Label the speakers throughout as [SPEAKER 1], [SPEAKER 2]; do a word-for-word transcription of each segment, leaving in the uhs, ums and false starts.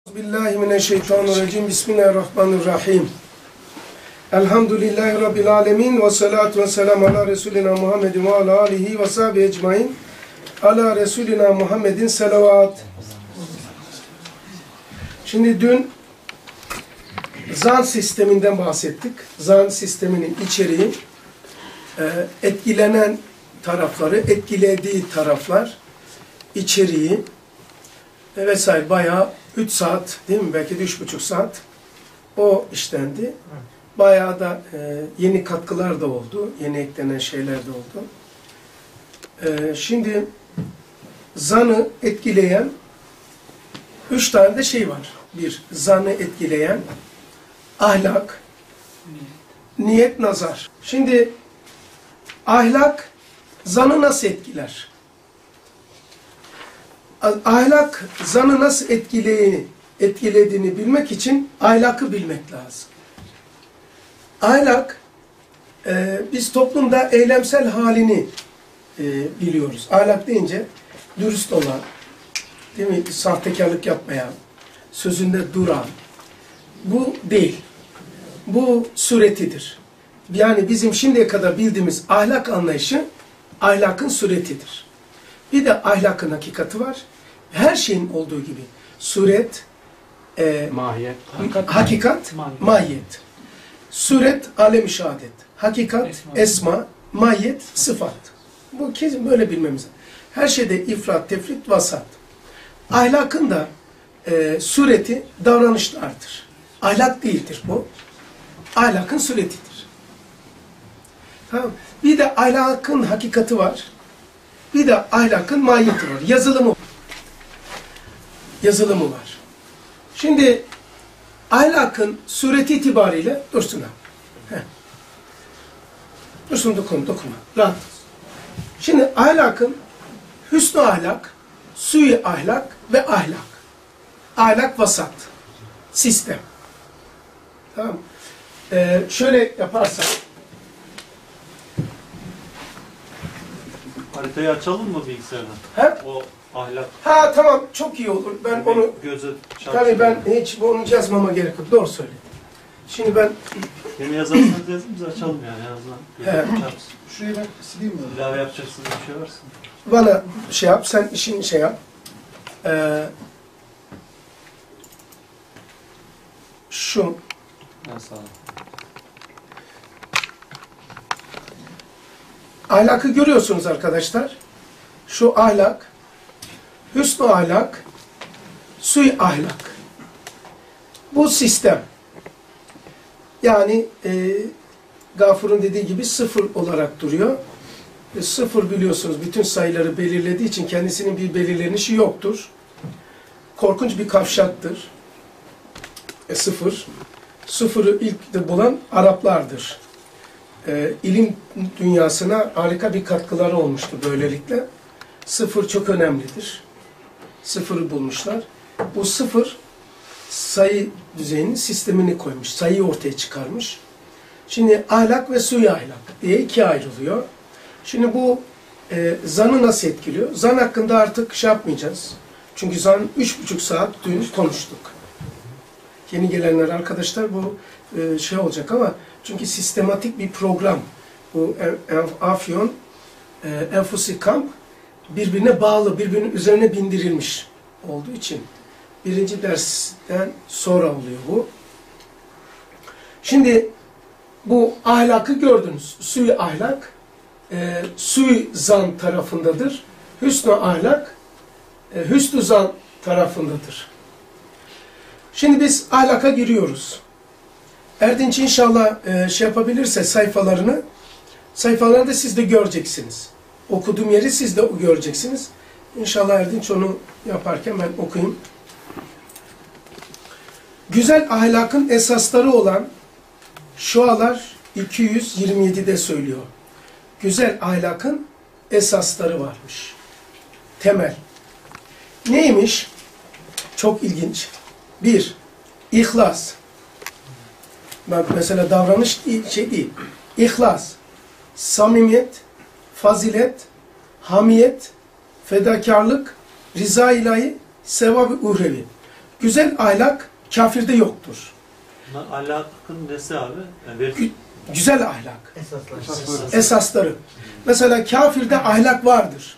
[SPEAKER 1] Bismillahirrahmanirrahim. Bismillahirrahmanirrahim. Elhamdülillahi Rabbil alemin ve salatu ve selamu ala Resulina Muhammedin ve ala alihi ve sahbihi ecmain. Ala Resulina Muhammedin selavat. Şimdi dün zan sisteminden bahsettik. Zan sisteminin içeriği, etkilenen tarafları, etkilediği taraflar, içeriği vesaire bayağı üç saat değil mi? Belki de üç buçuk saat o işlendi. Bayağı da e, yeni katkılar da oldu. Yeni eklenen şeyler de oldu. E, şimdi zanı etkileyen üç tane de şey var. Bir, zanı etkileyen ahlak, niyet, nazar. Şimdi ahlak zanı nasıl etkiler? Ahlak zanı nasıl etkileyeni, etkilediğini bilmek için ahlakı bilmek lazım. Ahlak, e, biz toplumda eylemsel halini e, biliyoruz. Ahlak deyince dürüst olan, değil mi? Sahtekarlık yapmayan, sözünde duran. Bu değil. Bu suretidir. Yani bizim şimdiye kadar bildiğimiz ahlak anlayışı ahlakın suretidir. Bir de ahlakın hakikati var. Her şeyin olduğu gibi suret, e, mahiyet, hakikat, hakikat mahiyet. mahiyet. Suret, alem-i şehadet. Hakikat, esma, esma mahiyet, sıfat. Bu kesin böyle bilmemiz. Her şeyde ifrat, tefrit, vasat. Ahlakın da e, sureti davranışlardır. Ahlak değildir bu. Ahlakın suretidir. Tamam. Bir de ahlakın hakikati var. Bir de ahlakın mahiyeti var. Yazılımı Yazılımı var. Şimdi ahlakın sureti itibariyle Dursun abi. Heh. Dursun dokun, dokunma. Rahat. Şimdi ahlakın hüsnü ahlak, sui ahlak ve ahlak. Ahlak vasat. Sistem. Tamam. Ee, şöyle yaparsak
[SPEAKER 2] haritayı açalım mı bilgisayardan?
[SPEAKER 1] He?
[SPEAKER 2] O ahlak.
[SPEAKER 1] Ha tamam, çok iyi olur. Ben
[SPEAKER 2] bir
[SPEAKER 1] onu
[SPEAKER 2] göze
[SPEAKER 1] tabii ben hiç onu yazmama gerek yok. Doğru söyle. Şimdi ben
[SPEAKER 2] yeni yazarsanız yazın biz açalım yani en azından.
[SPEAKER 1] He.
[SPEAKER 2] Çarpsın.
[SPEAKER 3] Şurayı ben sileyim mi?
[SPEAKER 2] İlave yapacaksınız bir şey varsa.
[SPEAKER 1] bana şey yap, sen işin şey yap. Ee, şu
[SPEAKER 2] Ben sağ olun.
[SPEAKER 1] ahlakı görüyorsunuz arkadaşlar. Şu ahlak, hüsnü ahlak, sui ahlak. Bu sistem. Yani e, Gafur'un dediği gibi sıfır olarak duruyor. E, sıfır biliyorsunuz bütün sayıları belirlediği için kendisinin bir belirlenişi yoktur. Korkunç bir kavşaktır. E, sıfır. Sıfırı ilk de bulan Araplardır. E, ilim dünyasına harika bir katkıları olmuştur böylelikle. Sıfır çok önemlidir. Sıfırı bulmuşlar. Bu sıfır sayı düzeyinin sistemini koymuş. Sayıyı ortaya çıkarmış. Şimdi ahlak ve sui ahlak diye ikiye ayrılıyor. Şimdi bu e, zanı nasıl etkiliyor? Zan hakkında artık şey yapmayacağız. Çünkü zan üç buçuk saat dün konuştuk. Yeni gelenler arkadaşlar bu e, şey olacak ama çünkü sistematik bir program. Bu Afyon, e, Enfusi Kamp birbirine bağlı, birbirinin üzerine bindirilmiş olduğu için birinci dersten sonra oluyor bu. Şimdi bu ahlakı gördünüz. Sui ahlak, e, sui zan tarafındadır. Hüsnü ahlak, e, hüsnü zan tarafındadır. Şimdi biz ahlaka giriyoruz. Erdinç inşallah e, şey yapabilirse sayfalarını, sayfalarını da siz de göreceksiniz. Okuduğum yeri siz de göreceksiniz. İnşallah Erdinç onu yaparken ben okuyayım. Güzel ahlakın esasları olan şualar iki yüz yirmi yedi'de söylüyor. Güzel ahlakın esasları varmış. Temel. Neymiş? Çok ilginç. Bir, ihlas. Bak mesela davranış şey değil. İhlas, samimiyet, fazilet, hamiyet, fedakarlık, rıza ilahi, sevab-ı uhrevi. güzel ahlak kafirde yoktur.
[SPEAKER 2] Bunlar ahlakın nesi abi? Yani bir...
[SPEAKER 1] Güzel ahlak.
[SPEAKER 3] Esaslar.
[SPEAKER 1] Esasları. Mesela kafirde ahlak vardır.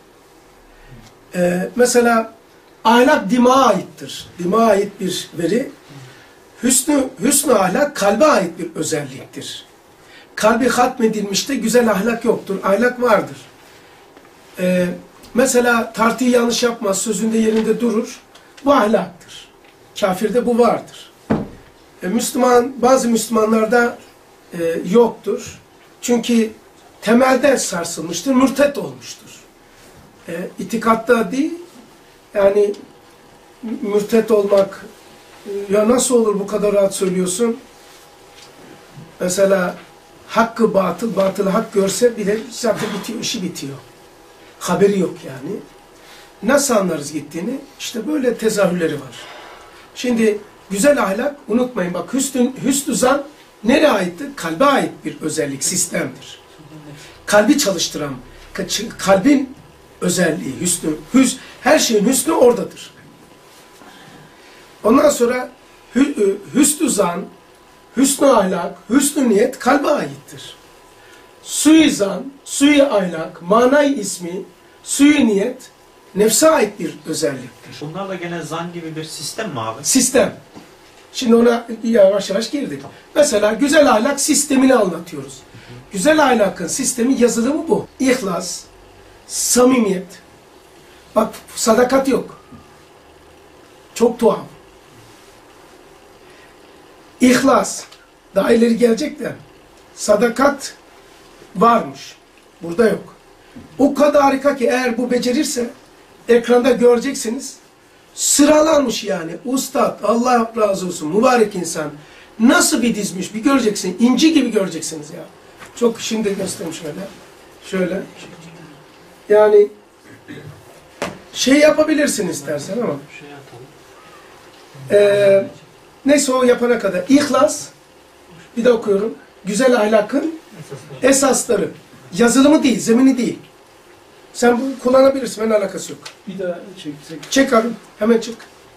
[SPEAKER 1] Ee, mesela ahlak dimağa aittir. Dimağa ait bir veri. Hüsnü, hüsnü ahlak kalbe ait bir özelliktir. Kalbi hatmedilmişte güzel ahlak yoktur. Ahlak vardır. Ee, mesela tartıyı yanlış yapmaz, sözünde yerinde durur. Bu ahlaktır. Kafirde bu vardır. Ee, Müslüman, bazı Müslümanlarda e, yoktur. Çünkü temelde sarsılmıştır, mürtet olmuştur. E, itikatta değil, yani mürtet olmak, ya nasıl olur bu kadar rahat söylüyorsun? Mesela hakkı batıl, batılı hak görse bile zaten bitiyor, işi bitiyor. Haberi yok yani. Nasıl anlarız gittiğini? İşte böyle tezahürleri var. Şimdi güzel ahlak, unutmayın bak hüsnü, hüsnü zan nereye aittir? Kalbe ait bir özellik, sistemdir. Kalbi çalıştıran, kalbin özelliği, hüsnü, hüs, her şeyin hüsnü oradadır. Ondan sonra hü, hüsnü zan, hüsnü ahlak, hüsnü niyet kalbe aittir. Sui zan, sui ahlak, manay ismi, sui niyet nefse ait bir özelliktir.
[SPEAKER 2] Bunlar da gene zan gibi bir sistem mi abi?
[SPEAKER 1] Sistem. Şimdi ona yavaş yavaş girdik. Mesela güzel ahlak sistemini anlatıyoruz. Güzel ahlakın sistemi, yazılımı bu. İhlas, samimiyet. Bak sadakat yok. Çok tuhaf. İhlas. Daha ileri gelecek de. Sadakat varmış. Burada yok. O kadar harika ki eğer bu becerirse ekranda göreceksiniz. Sıralanmış yani. Ustad, Allah razı olsun, mübarek insan. Nasıl bir dizmiş bir göreceksin. İnci gibi göreceksiniz ya. Çok şimdi göstereyim şöyle. Şöyle. Yani şey yapabilirsin istersen ama.
[SPEAKER 2] Şey atalım.
[SPEAKER 1] Ee, neyse o yapana kadar. İhlas. Bir de okuyorum. Güzel ahlakın esasları. Yazılımı değil, zemini değil. Sen bunu kullanabilirsin. Benimle alakası yok.
[SPEAKER 3] Bir daha çeksek.
[SPEAKER 1] Çek abi. Hemen çık.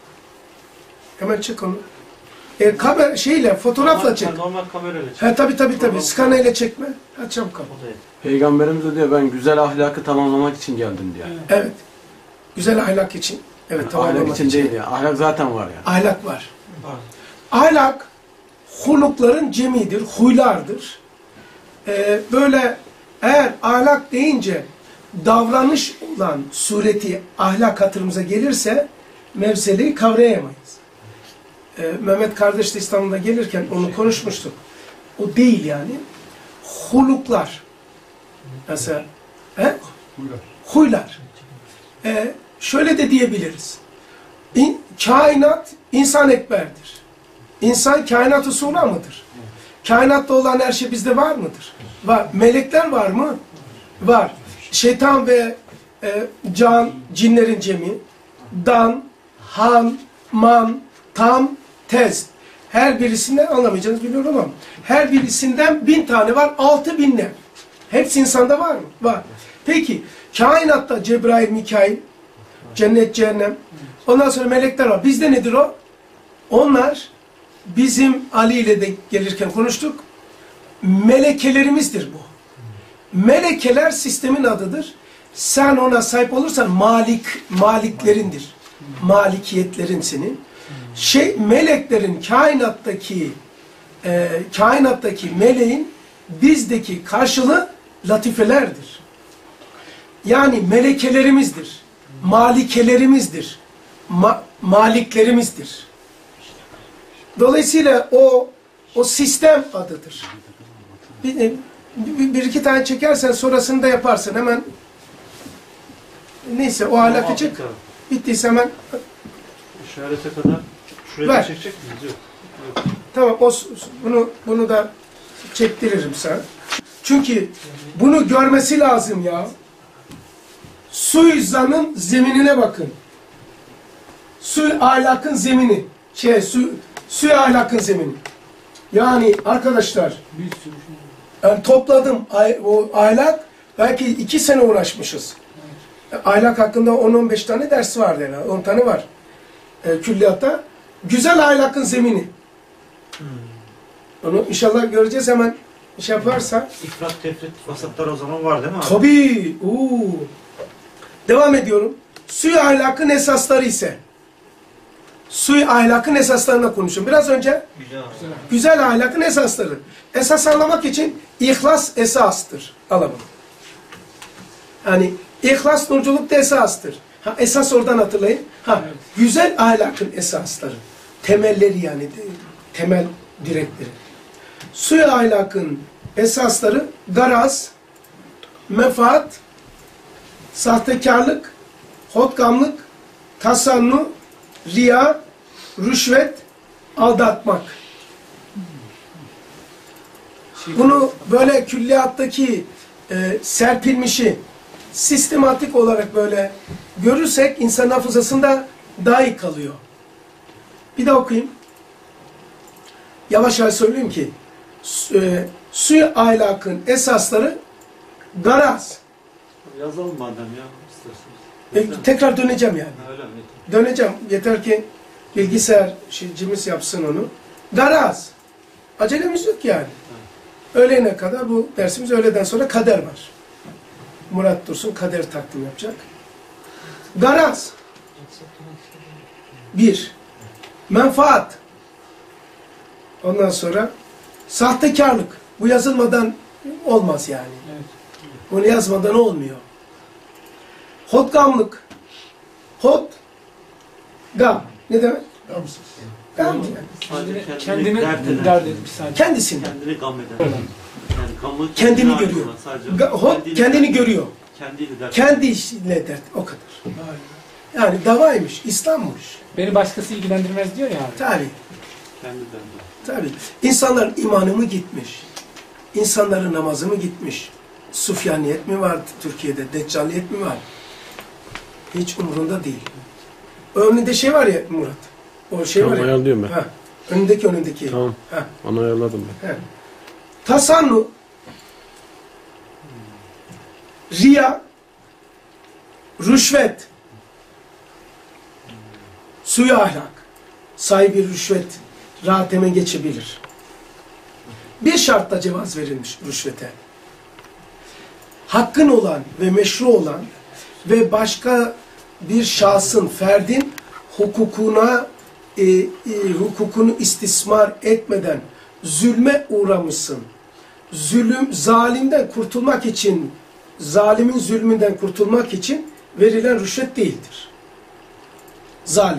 [SPEAKER 1] Hemen çık onu. E, kamera şeyle, fotoğrafla
[SPEAKER 2] Normal-
[SPEAKER 1] çek.
[SPEAKER 2] Normal kamerayla çek.
[SPEAKER 1] Ha tabii tabii tabii. Skaneyle çekme. Ha çabuk abi.
[SPEAKER 2] O da iyi.
[SPEAKER 4] Peygamberimiz de diyor ben güzel ahlakı tamamlamak için geldim diyor.
[SPEAKER 3] Evet.
[SPEAKER 1] Evet. Güzel ahlak için. Evet
[SPEAKER 4] Yani
[SPEAKER 1] tamam.
[SPEAKER 4] ahlak için değil ya. Ahlak zaten var ya.
[SPEAKER 1] Ahlak var.
[SPEAKER 2] Var.
[SPEAKER 1] Ahlak hulukların cemidir, huylardır. Ee, böyle eğer ahlak deyince davranış olan sureti ahlak hatırımıza gelirse mevzeleyi kavrayamayız. Ee, Mehmet kardeş de İstanbul'da gelirken onu konuşmuştuk. O değil yani. Huluklar. Mesela he?
[SPEAKER 3] Huylar.
[SPEAKER 1] Huylar. Ee, şöyle de diyebiliriz. İn, kainat insan ekberdir. İnsan kainat-ı sura mıdır? Kainatta olan her şey bizde var mıdır? Var. Melekler var mı? Var. Şeytan ve e, can, cinlerin cemi. Dan, han, man, tam, tez. Her birisinden anlamayacağınız biliyorum ama her birisinden bin tane var. Altı binle. Hepsi insanda var mı? Var. Peki kainatta Cebrail, Mikail, cennet, cehennem. Ondan sonra melekler var. Bizde nedir o? Onlar bizim Ali ile de gelirken konuştuk. Melekelerimizdir bu. Melekeler sistemin adıdır. Sen ona sahip olursan malik, maliklerindir. Malikiyetlerin senin. Şey, meleklerin kainattaki e, kainattaki meleğin bizdeki karşılığı latifelerdir. Yani melekelerimizdir. Malikelerimizdir. Ma maliklerimizdir. Dolayısıyla o o sistem adıdır. Bir, bir, bir iki tane çekersen sonrasını da yaparsın. Hemen neyse o ahlakı çık. Bittiyse hemen
[SPEAKER 2] İşarete kadar şuraya
[SPEAKER 1] Ver.
[SPEAKER 2] da çekecek miyiz? Yok. Yok.
[SPEAKER 1] tamam o, bunu bunu da çektiririm sen. Çünkü bunu görmesi lazım ya. Suizan'ın zeminine bakın. Su ahlakın zemini. Şey, su, su ahlakın zemini. Yani arkadaşlar
[SPEAKER 3] Bir sürü şey.
[SPEAKER 1] ben topladım o ahlak, belki iki sene uğraşmışız. Ahlak hakkında on on beş tane ders vardı yani, on tane var. e, külliyatta. Güzel ahlakın zemini. Onu inşallah göreceğiz hemen şey yaparsa.
[SPEAKER 2] İfrat, tefrit, vasatlar o zaman var değil mi abi?
[SPEAKER 1] Tabii. Oo. Devam ediyorum. Suyu ahlakın esasları ise. Suyu ahlakın esaslarına konuşuyorum. Biraz önce
[SPEAKER 2] Güzel.
[SPEAKER 1] güzel ahlakın esasları. Esas anlamak için ihlas esastır. Alalım. Yani ihlas nurculukta esastır. Ha, esas oradan hatırlayın. Ha, güzel ahlakın esasları. Temelleri yani. Temel direkleri. Suyu ahlakın esasları garaz, menfaat, sahtekarlık, hotkamlık, tasannu, riya, rüşvet, aldatmak. Bunu böyle külliyattaki e, serpilmişi sistematik olarak böyle görürsek insan hafızasında daha iyi kalıyor. Bir daha okuyayım. Yavaş yavaş söyleyeyim ki e, suyu ahlakın esasları garaz.
[SPEAKER 2] Yazalım madem ya isterseniz.
[SPEAKER 1] E, tekrar döneceğim yani.
[SPEAKER 2] Öyle mi?
[SPEAKER 1] Döneceğim. Yeter ki bilgisayar şeycimiz yapsın onu. Garaz. Acelemiz yok yani. Öğlene kadar bu dersimiz, öğleden sonra kader var. Murat Dursun kader takdim yapacak. Garaz. Bir. Menfaat. Ondan sonra sahtekarlık. Bu yazılmadan olmaz yani. Bunu yazmadan olmuyor. Hotgamlık. Hot. Gam. Ne demek?
[SPEAKER 3] Gamsız.
[SPEAKER 1] Gam.
[SPEAKER 2] Sadece
[SPEAKER 5] Kendini,
[SPEAKER 2] kendini dert eden.
[SPEAKER 5] dert etmiş sadece.
[SPEAKER 1] Kendisini.
[SPEAKER 2] Kendini gam eden. Yani gamı
[SPEAKER 1] Kendini
[SPEAKER 2] ait
[SPEAKER 1] görüyor.
[SPEAKER 2] olan, sadece
[SPEAKER 1] Ga- Hot kendini görüyor.
[SPEAKER 2] Kendiyle dert.
[SPEAKER 1] Kendiyle dert. O kadar. Yani davaymış, İslam'mış.
[SPEAKER 5] Beni başkası ilgilendirmez diyor ya abi.
[SPEAKER 1] Tabii.
[SPEAKER 2] Kendi derdi.
[SPEAKER 1] Tabii. İnsanların imanı mı gitmiş? İnsanların namazı mı gitmiş? Sufyaniyet mi var Türkiye'de? Deccaliyet mi var? Hiç umurunda değil. Önünde şey var ya Murat. O şey
[SPEAKER 4] Tamam,
[SPEAKER 1] var ya.
[SPEAKER 4] ayarlıyorum ben.
[SPEAKER 1] Ha. Önündeki önündeki.
[SPEAKER 4] Tamam.
[SPEAKER 1] Ha.
[SPEAKER 4] Onu ayarladım ben.
[SPEAKER 1] He. Tasannu, riya, rüşvet, suyu ahlak, sahibi rüşvet rahat hemen geçebilir. Bir şartla cevaz verilmiş rüşvete. Hakkın olan ve meşru olan ve başka bir şahsın, ferdin hukukuna e, e, hukukunu istismar etmeden zulme uğramışsın. Zulüm, zalimden kurtulmak için, zalimin zulmünden kurtulmak için verilen rüşvet değildir. Zalim.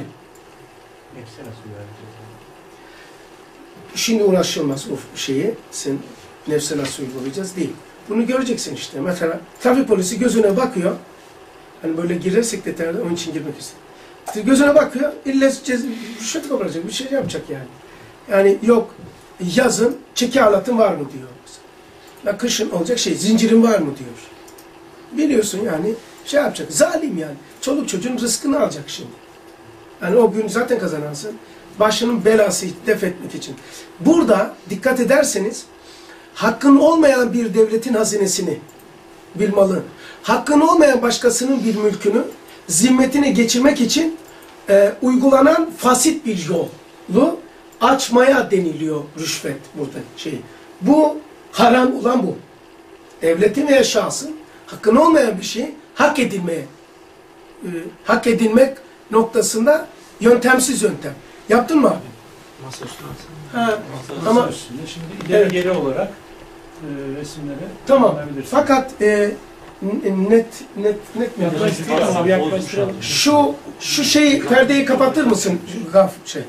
[SPEAKER 1] Şimdi uğraşılmaz o şeyi, sen nefse nasıl uygulayacağız değil. Bunu göreceksin işte. Mesela trafik polisi gözüne bakıyor. Hani böyle girersek detaylarda onun için girmek istedim. İşte gözüne bakıyor, illa rüşvet kapatacak, bir şey yapacak yani. Yani yok, yazın çeki alatın var mı diyor. Ya kışın olacak şey, zincirin var mı diyor. Biliyorsun yani, şey yapacak, zalim yani. Çoluk çocuğun rızkını alacak şimdi. Yani o gün zaten kazanansın. Başının belası def etmek için. Burada dikkat ederseniz, hakkın olmayan bir devletin hazinesini, bir malı, hakkın olmayan başkasının bir mülkünü zimmetine geçirmek için e, uygulanan fasit bir yolu açmaya deniliyor rüşvet burada şey. Bu haram olan bu. Devletin veya şahsın hakkın olmayan bir şey hak edilmeye, e, hak edilmek noktasında yöntemsiz yöntem. Yaptın mı abi?
[SPEAKER 2] Masa üstüne
[SPEAKER 1] Ha,
[SPEAKER 3] Masa
[SPEAKER 1] ama
[SPEAKER 3] üstünde şimdi ileri
[SPEAKER 1] Evet.
[SPEAKER 3] geri olarak e, resimleri
[SPEAKER 1] tamam.
[SPEAKER 3] kullanabilirsiniz.
[SPEAKER 1] Fakat e, n- net net net mi?
[SPEAKER 5] Yaklaştıralım abi, yaklaştıralım.
[SPEAKER 1] Şu şu şeyi, perdeyi kapatır mısın? Şu gaf şey.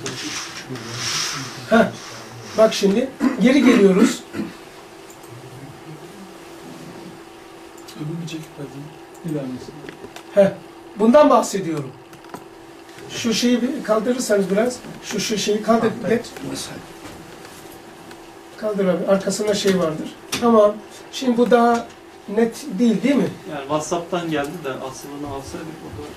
[SPEAKER 1] Heh. Bak şimdi geri geliyoruz.
[SPEAKER 3] Öbür çekip verdim.
[SPEAKER 1] Heh. Bundan bahsediyorum. Şu şeyi bir kaldırırsanız biraz. Şu şu şeyi kaldır. Geç. Kaldır abi. Arkasında şey vardır. Tamam. Şimdi bu daha net değil değil mi?
[SPEAKER 2] Yani WhatsApp'tan geldi de aslında alsaydık o da.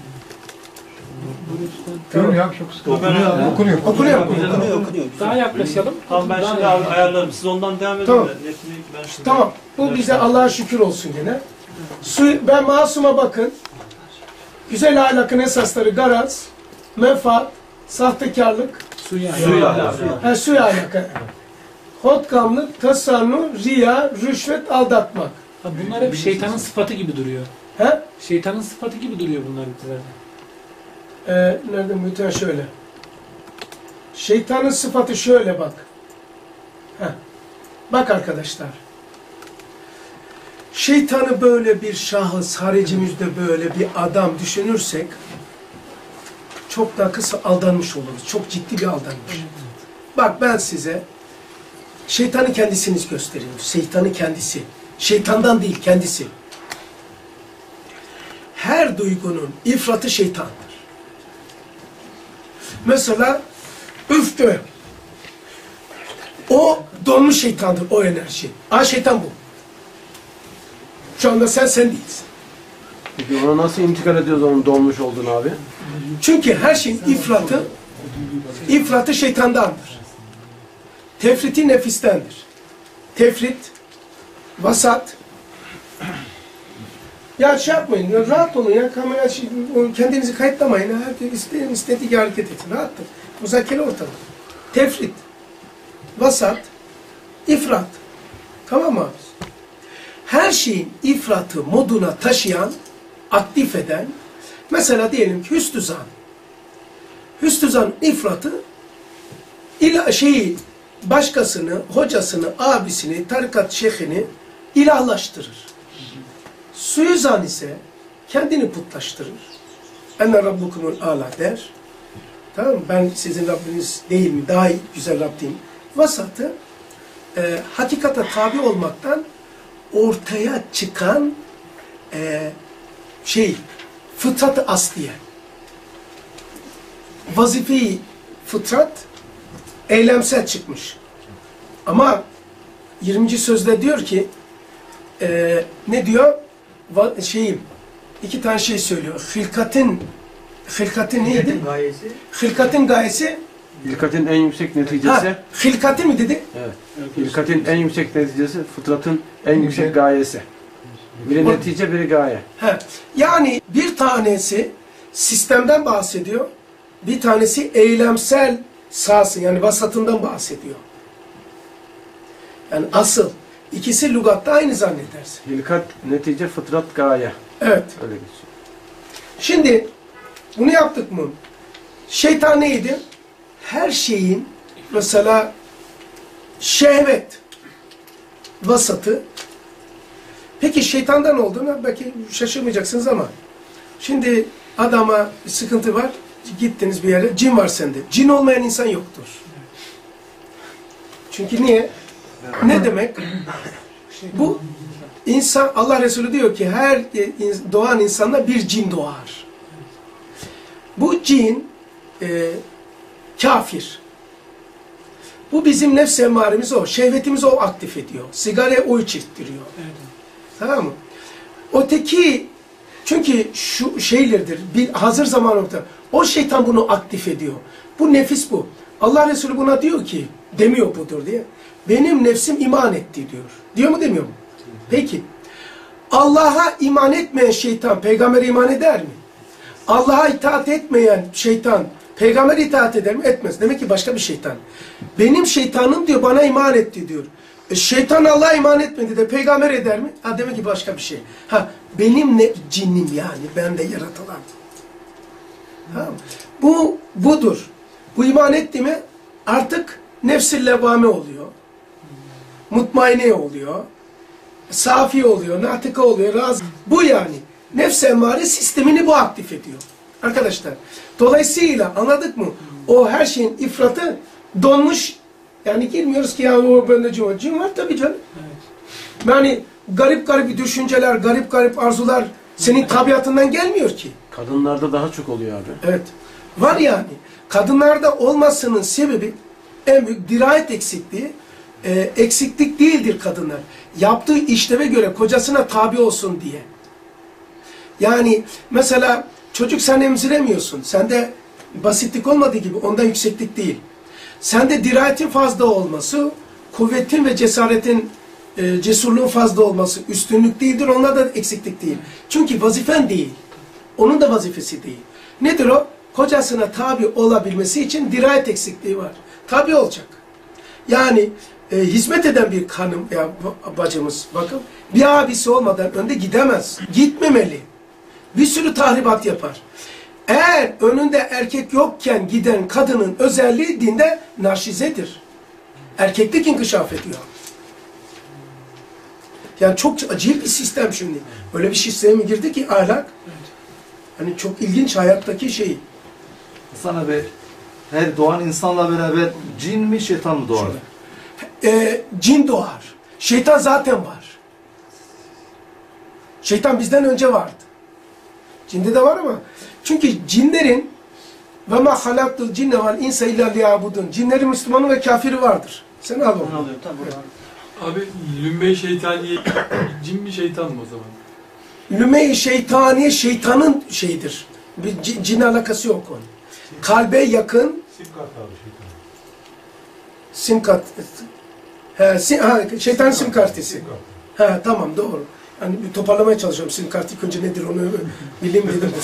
[SPEAKER 1] Tamam.
[SPEAKER 3] ya çok sıkıntı.
[SPEAKER 2] Okunuyor.
[SPEAKER 3] Okunuyor.
[SPEAKER 1] Okunuyor.
[SPEAKER 2] Okunuyor.
[SPEAKER 6] okunuyor.
[SPEAKER 5] Daha yaklaşalım.
[SPEAKER 2] Tamam ben
[SPEAKER 5] Daha
[SPEAKER 2] şimdi
[SPEAKER 5] yaklaşalım.
[SPEAKER 2] ayarlarım. Siz ondan devam edin
[SPEAKER 1] Tamam.
[SPEAKER 2] de. Netini ben şimdi.
[SPEAKER 1] Tamam. Bu bize Allah'a şükür olsun gene. Su, ben masuma bakın. Güzel ahlakın esasları garaz, menfaat, sahtekarlık,
[SPEAKER 5] Suyu
[SPEAKER 2] Suyu
[SPEAKER 5] ahlakı.
[SPEAKER 2] ahlakı.
[SPEAKER 1] ha, suyu alaka. Hotkamlık, tasannu, riya, rüşvet, aldatmak.
[SPEAKER 5] Ha, bunlar hep şeytanın sıfatı gibi duruyor.
[SPEAKER 1] He?
[SPEAKER 5] Şeytanın sıfatı gibi duruyor bunlar bitirerde.
[SPEAKER 1] Ee, nerede müten şöyle. Şeytanın sıfatı şöyle bak. Heh. Bak arkadaşlar. Şeytanı böyle bir şahıs, haricimizde böyle bir adam düşünürsek çok daha kısa aldanmış oluruz. Çok ciddi bir aldanmış. Bak ben size şeytanı kendisiniz gösteriyorum. Şeytanı kendisi. Şeytandan değil, kendisi. Her duygunun ifratı şeytandır. Mesela öfke. O donmuş şeytandır, o enerji. Aa, şeytan bu. Şu anda sen sen değilsin.
[SPEAKER 4] Peki ona nasıl intikal ediyoruz onun dolmuş olduğunu abi?
[SPEAKER 1] Çünkü her şeyin ifratı, ifratı şeytandandır. Tefriti nefistendir. Tefrit, vasat. Ya şey yapmayın, ya rahat olun ya, kamera, şey, kendinizi kayıtlamayın. Herkes istediği, istediği gibi hareket etsin, rahattır. Müzakere ortada. Tefrit, vasat, ifrat. Tamam mı abi? Her şeyin ifratı moduna taşıyan, aktif eden, mesela diyelim ki hüsnü zan. Hüsnü zan ifratı, ila, şeyi, başkasını, hocasını, abisini, tarikat şeyhini ilahlaştırır. Suizan ise kendini putlaştırır. Enne rabbukumul âlâ der. Tamam mı? Ben sizin Rabbiniz değil mi? Daha iyi, güzel Rabbim. Vasatı e, hakikate tabi olmaktan ortaya çıkan e, şey, fıtrat-ı asliye. Vazife-i fıtrat eylemsel çıkmış. Ama yirminci sözde diyor ki e, ne diyor? Va, şeyim, iki tane şey söylüyor. Hilkatin hilkatin neydi?
[SPEAKER 2] Gayesi.
[SPEAKER 1] Hilkatin gayesi.
[SPEAKER 4] Hilkatin en yüksek neticesi.
[SPEAKER 1] Ha, hilkatin mi dedi?
[SPEAKER 4] Evet. Hilkatin en yüksek neticesi fıtratın en yüksek gayesi. Biri netice, biri gaye.
[SPEAKER 1] Ha, yani bir tanesi sistemden bahsediyor. Bir tanesi eylemsel sahası, yani vasatından bahsediyor. Yani asıl. İkisi lügatta aynı zannedersin.
[SPEAKER 4] Hilkat, netice, fıtrat, gaye.
[SPEAKER 1] Evet.
[SPEAKER 4] Öyle geçiyor.
[SPEAKER 1] Şimdi bunu yaptık mı? Şeytan neydi? Her şeyin mesela şehvet vasatı. Peki şeytandan olduğunu belki şaşırmayacaksınız ama şimdi adama bir sıkıntı var. Gittiniz bir yere. Cin var sende. Cin olmayan insan yoktur. Çünkü niye? Ne demek? Bu insan, Allah Resulü diyor ki her doğan insanda bir cin doğar. Bu cin e, kafir. Bu bizim nefs emmaremizi o, şehvetimizi o aktif ediyor. Sigarayı o içirttiriyor.
[SPEAKER 5] Evet.
[SPEAKER 1] Tamam mı? Öteki, çünkü şu şeylerdir, bir hazır zaman orta. O şeytan bunu aktif ediyor. Bu nefis bu. Allah Resulü buna diyor ki, demiyor budur diye. Benim nefsim iman etti diyor. Diyor mu demiyor mu? Peki. Allah'a iman etmeyen şeytan peygambere iman eder mi? Allah'a itaat etmeyen şeytan peygamber itaat eder mi? Etmez. Demek ki başka bir şeytan. Benim şeytanım diyor bana iman etti diyor. E, şeytan Allah'a iman etmedi de peygamber eder mi? Ha, demek ki başka bir şey. Ha, benim ne cinnim yani bende yaratılan. Ha, bu budur. Bu iman etti mi artık nefs-i levvame oluyor. Mutmaine oluyor. Safi oluyor, natıka oluyor, razı. Bu yani. Nefs-i emmare sistemini bu aktif ediyor. Arkadaşlar. Dolayısıyla anladık mı? O her şeyin ifratı donmuş. Yani girmiyoruz ki ya o bende cin var. Cin var tabii canım.
[SPEAKER 5] Evet.
[SPEAKER 1] Yani garip garip düşünceler, garip garip arzular senin tabiatından gelmiyor ki.
[SPEAKER 4] Kadınlarda daha çok oluyor abi.
[SPEAKER 1] Evet. Var yani. Kadınlarda olmasının sebebi en büyük dirayet eksikliği. E, eksiklik değildir kadınlar. Yaptığı işleve göre kocasına tabi olsun diye. Yani mesela çocuk sen emziremiyorsun. Sende basitlik olmadığı gibi onda yükseklik değil. Sende dirayetin fazla olması, kuvvetin ve cesaretin, e, cesurluğun fazla olması üstünlük değildir. Onda da eksiklik değil. Çünkü vazifen değil. Onun da vazifesi değil. Nedir o? kocasına tabi olabilmesi için dirayet eksikliği var. Tabi olacak. Yani e, hizmet eden bir hanım veya bacımız bakın bir abisi olmadan önde gidemez. Gitmemeli. Bir sürü tahribat yapar. Eğer önünde erkek yokken giden kadının özelliği dinde narşizedir. Erkeklik inkişaf ediyor. Yani çok acayip bir sistem şimdi. Öyle bir sisteme girdi ki ahlak. Hani çok ilginç hayattaki şey.
[SPEAKER 6] Hasan abi, her doğan insanla beraber cin mi şeytan mı doğar?
[SPEAKER 1] Ee, cin doğar. Şeytan zaten var. Şeytan bizden önce vardı. Cinde de var ama. Çünkü cinlerin ve ma halaktul cinne vel insa illa liyabudun. Cinlerin Müslümanı ve kafiri vardır. Sen al onu.
[SPEAKER 2] Ben alıyorum. Tamam buradan.
[SPEAKER 7] Abi lümme şeytaniye cin mi şeytan mı o zaman?
[SPEAKER 1] Lüme-i şeytaniye şeytanın şeyidir. Bir cin, cin alakası yok onun. Kalbe yakın sim kart. He, sim, ha, şeytanın sim kartisi. He, tamam doğru. Yani bir toparlamaya çalışıyorum. Sim kartı ilk önce nedir onu bileyim dedim.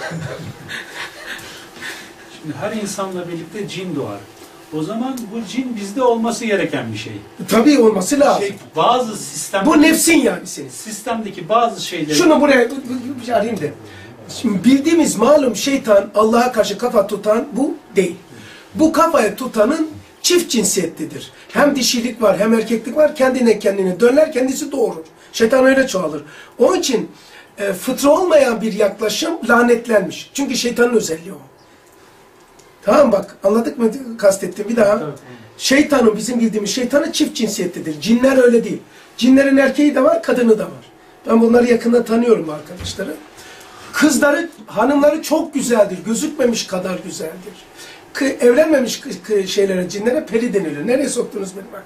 [SPEAKER 3] Şimdi her insanla birlikte cin doğar. O zaman bu cin bizde olması gereken bir şey.
[SPEAKER 1] Tabii olması lazım.
[SPEAKER 3] Şey, bazı sistem
[SPEAKER 1] Bu nefsin yani senin.
[SPEAKER 3] sistemdeki bazı şeyleri
[SPEAKER 1] Şunu buraya bir şey arayayım da. Şimdi bildiğimiz malum şeytan Allah'a karşı kafa tutan bu değil. Bu kafayı tutanın çift cinsiyetlidir. Hem dişilik var hem erkeklik var. Kendine kendine döner kendisi doğurur. Şeytan öyle çoğalır. Onun için e, fıtrı olmayan bir yaklaşım lanetlenmiş. Çünkü şeytanın özelliği o. Tamam bak anladık mı kastettim bir daha.
[SPEAKER 2] Evet.
[SPEAKER 1] Şeytanın bizim bildiğimiz şeytanın çift cinsiyetlidir. Cinler öyle değil. Cinlerin erkeği de var kadını da var. Ben bunları yakından tanıyorum arkadaşları. Kızları, hanımları çok güzeldir. Gözükmemiş kadar güzeldir. K evlenmemiş şeylere, cinlere peri denilir. Nereye soktunuz beni bak.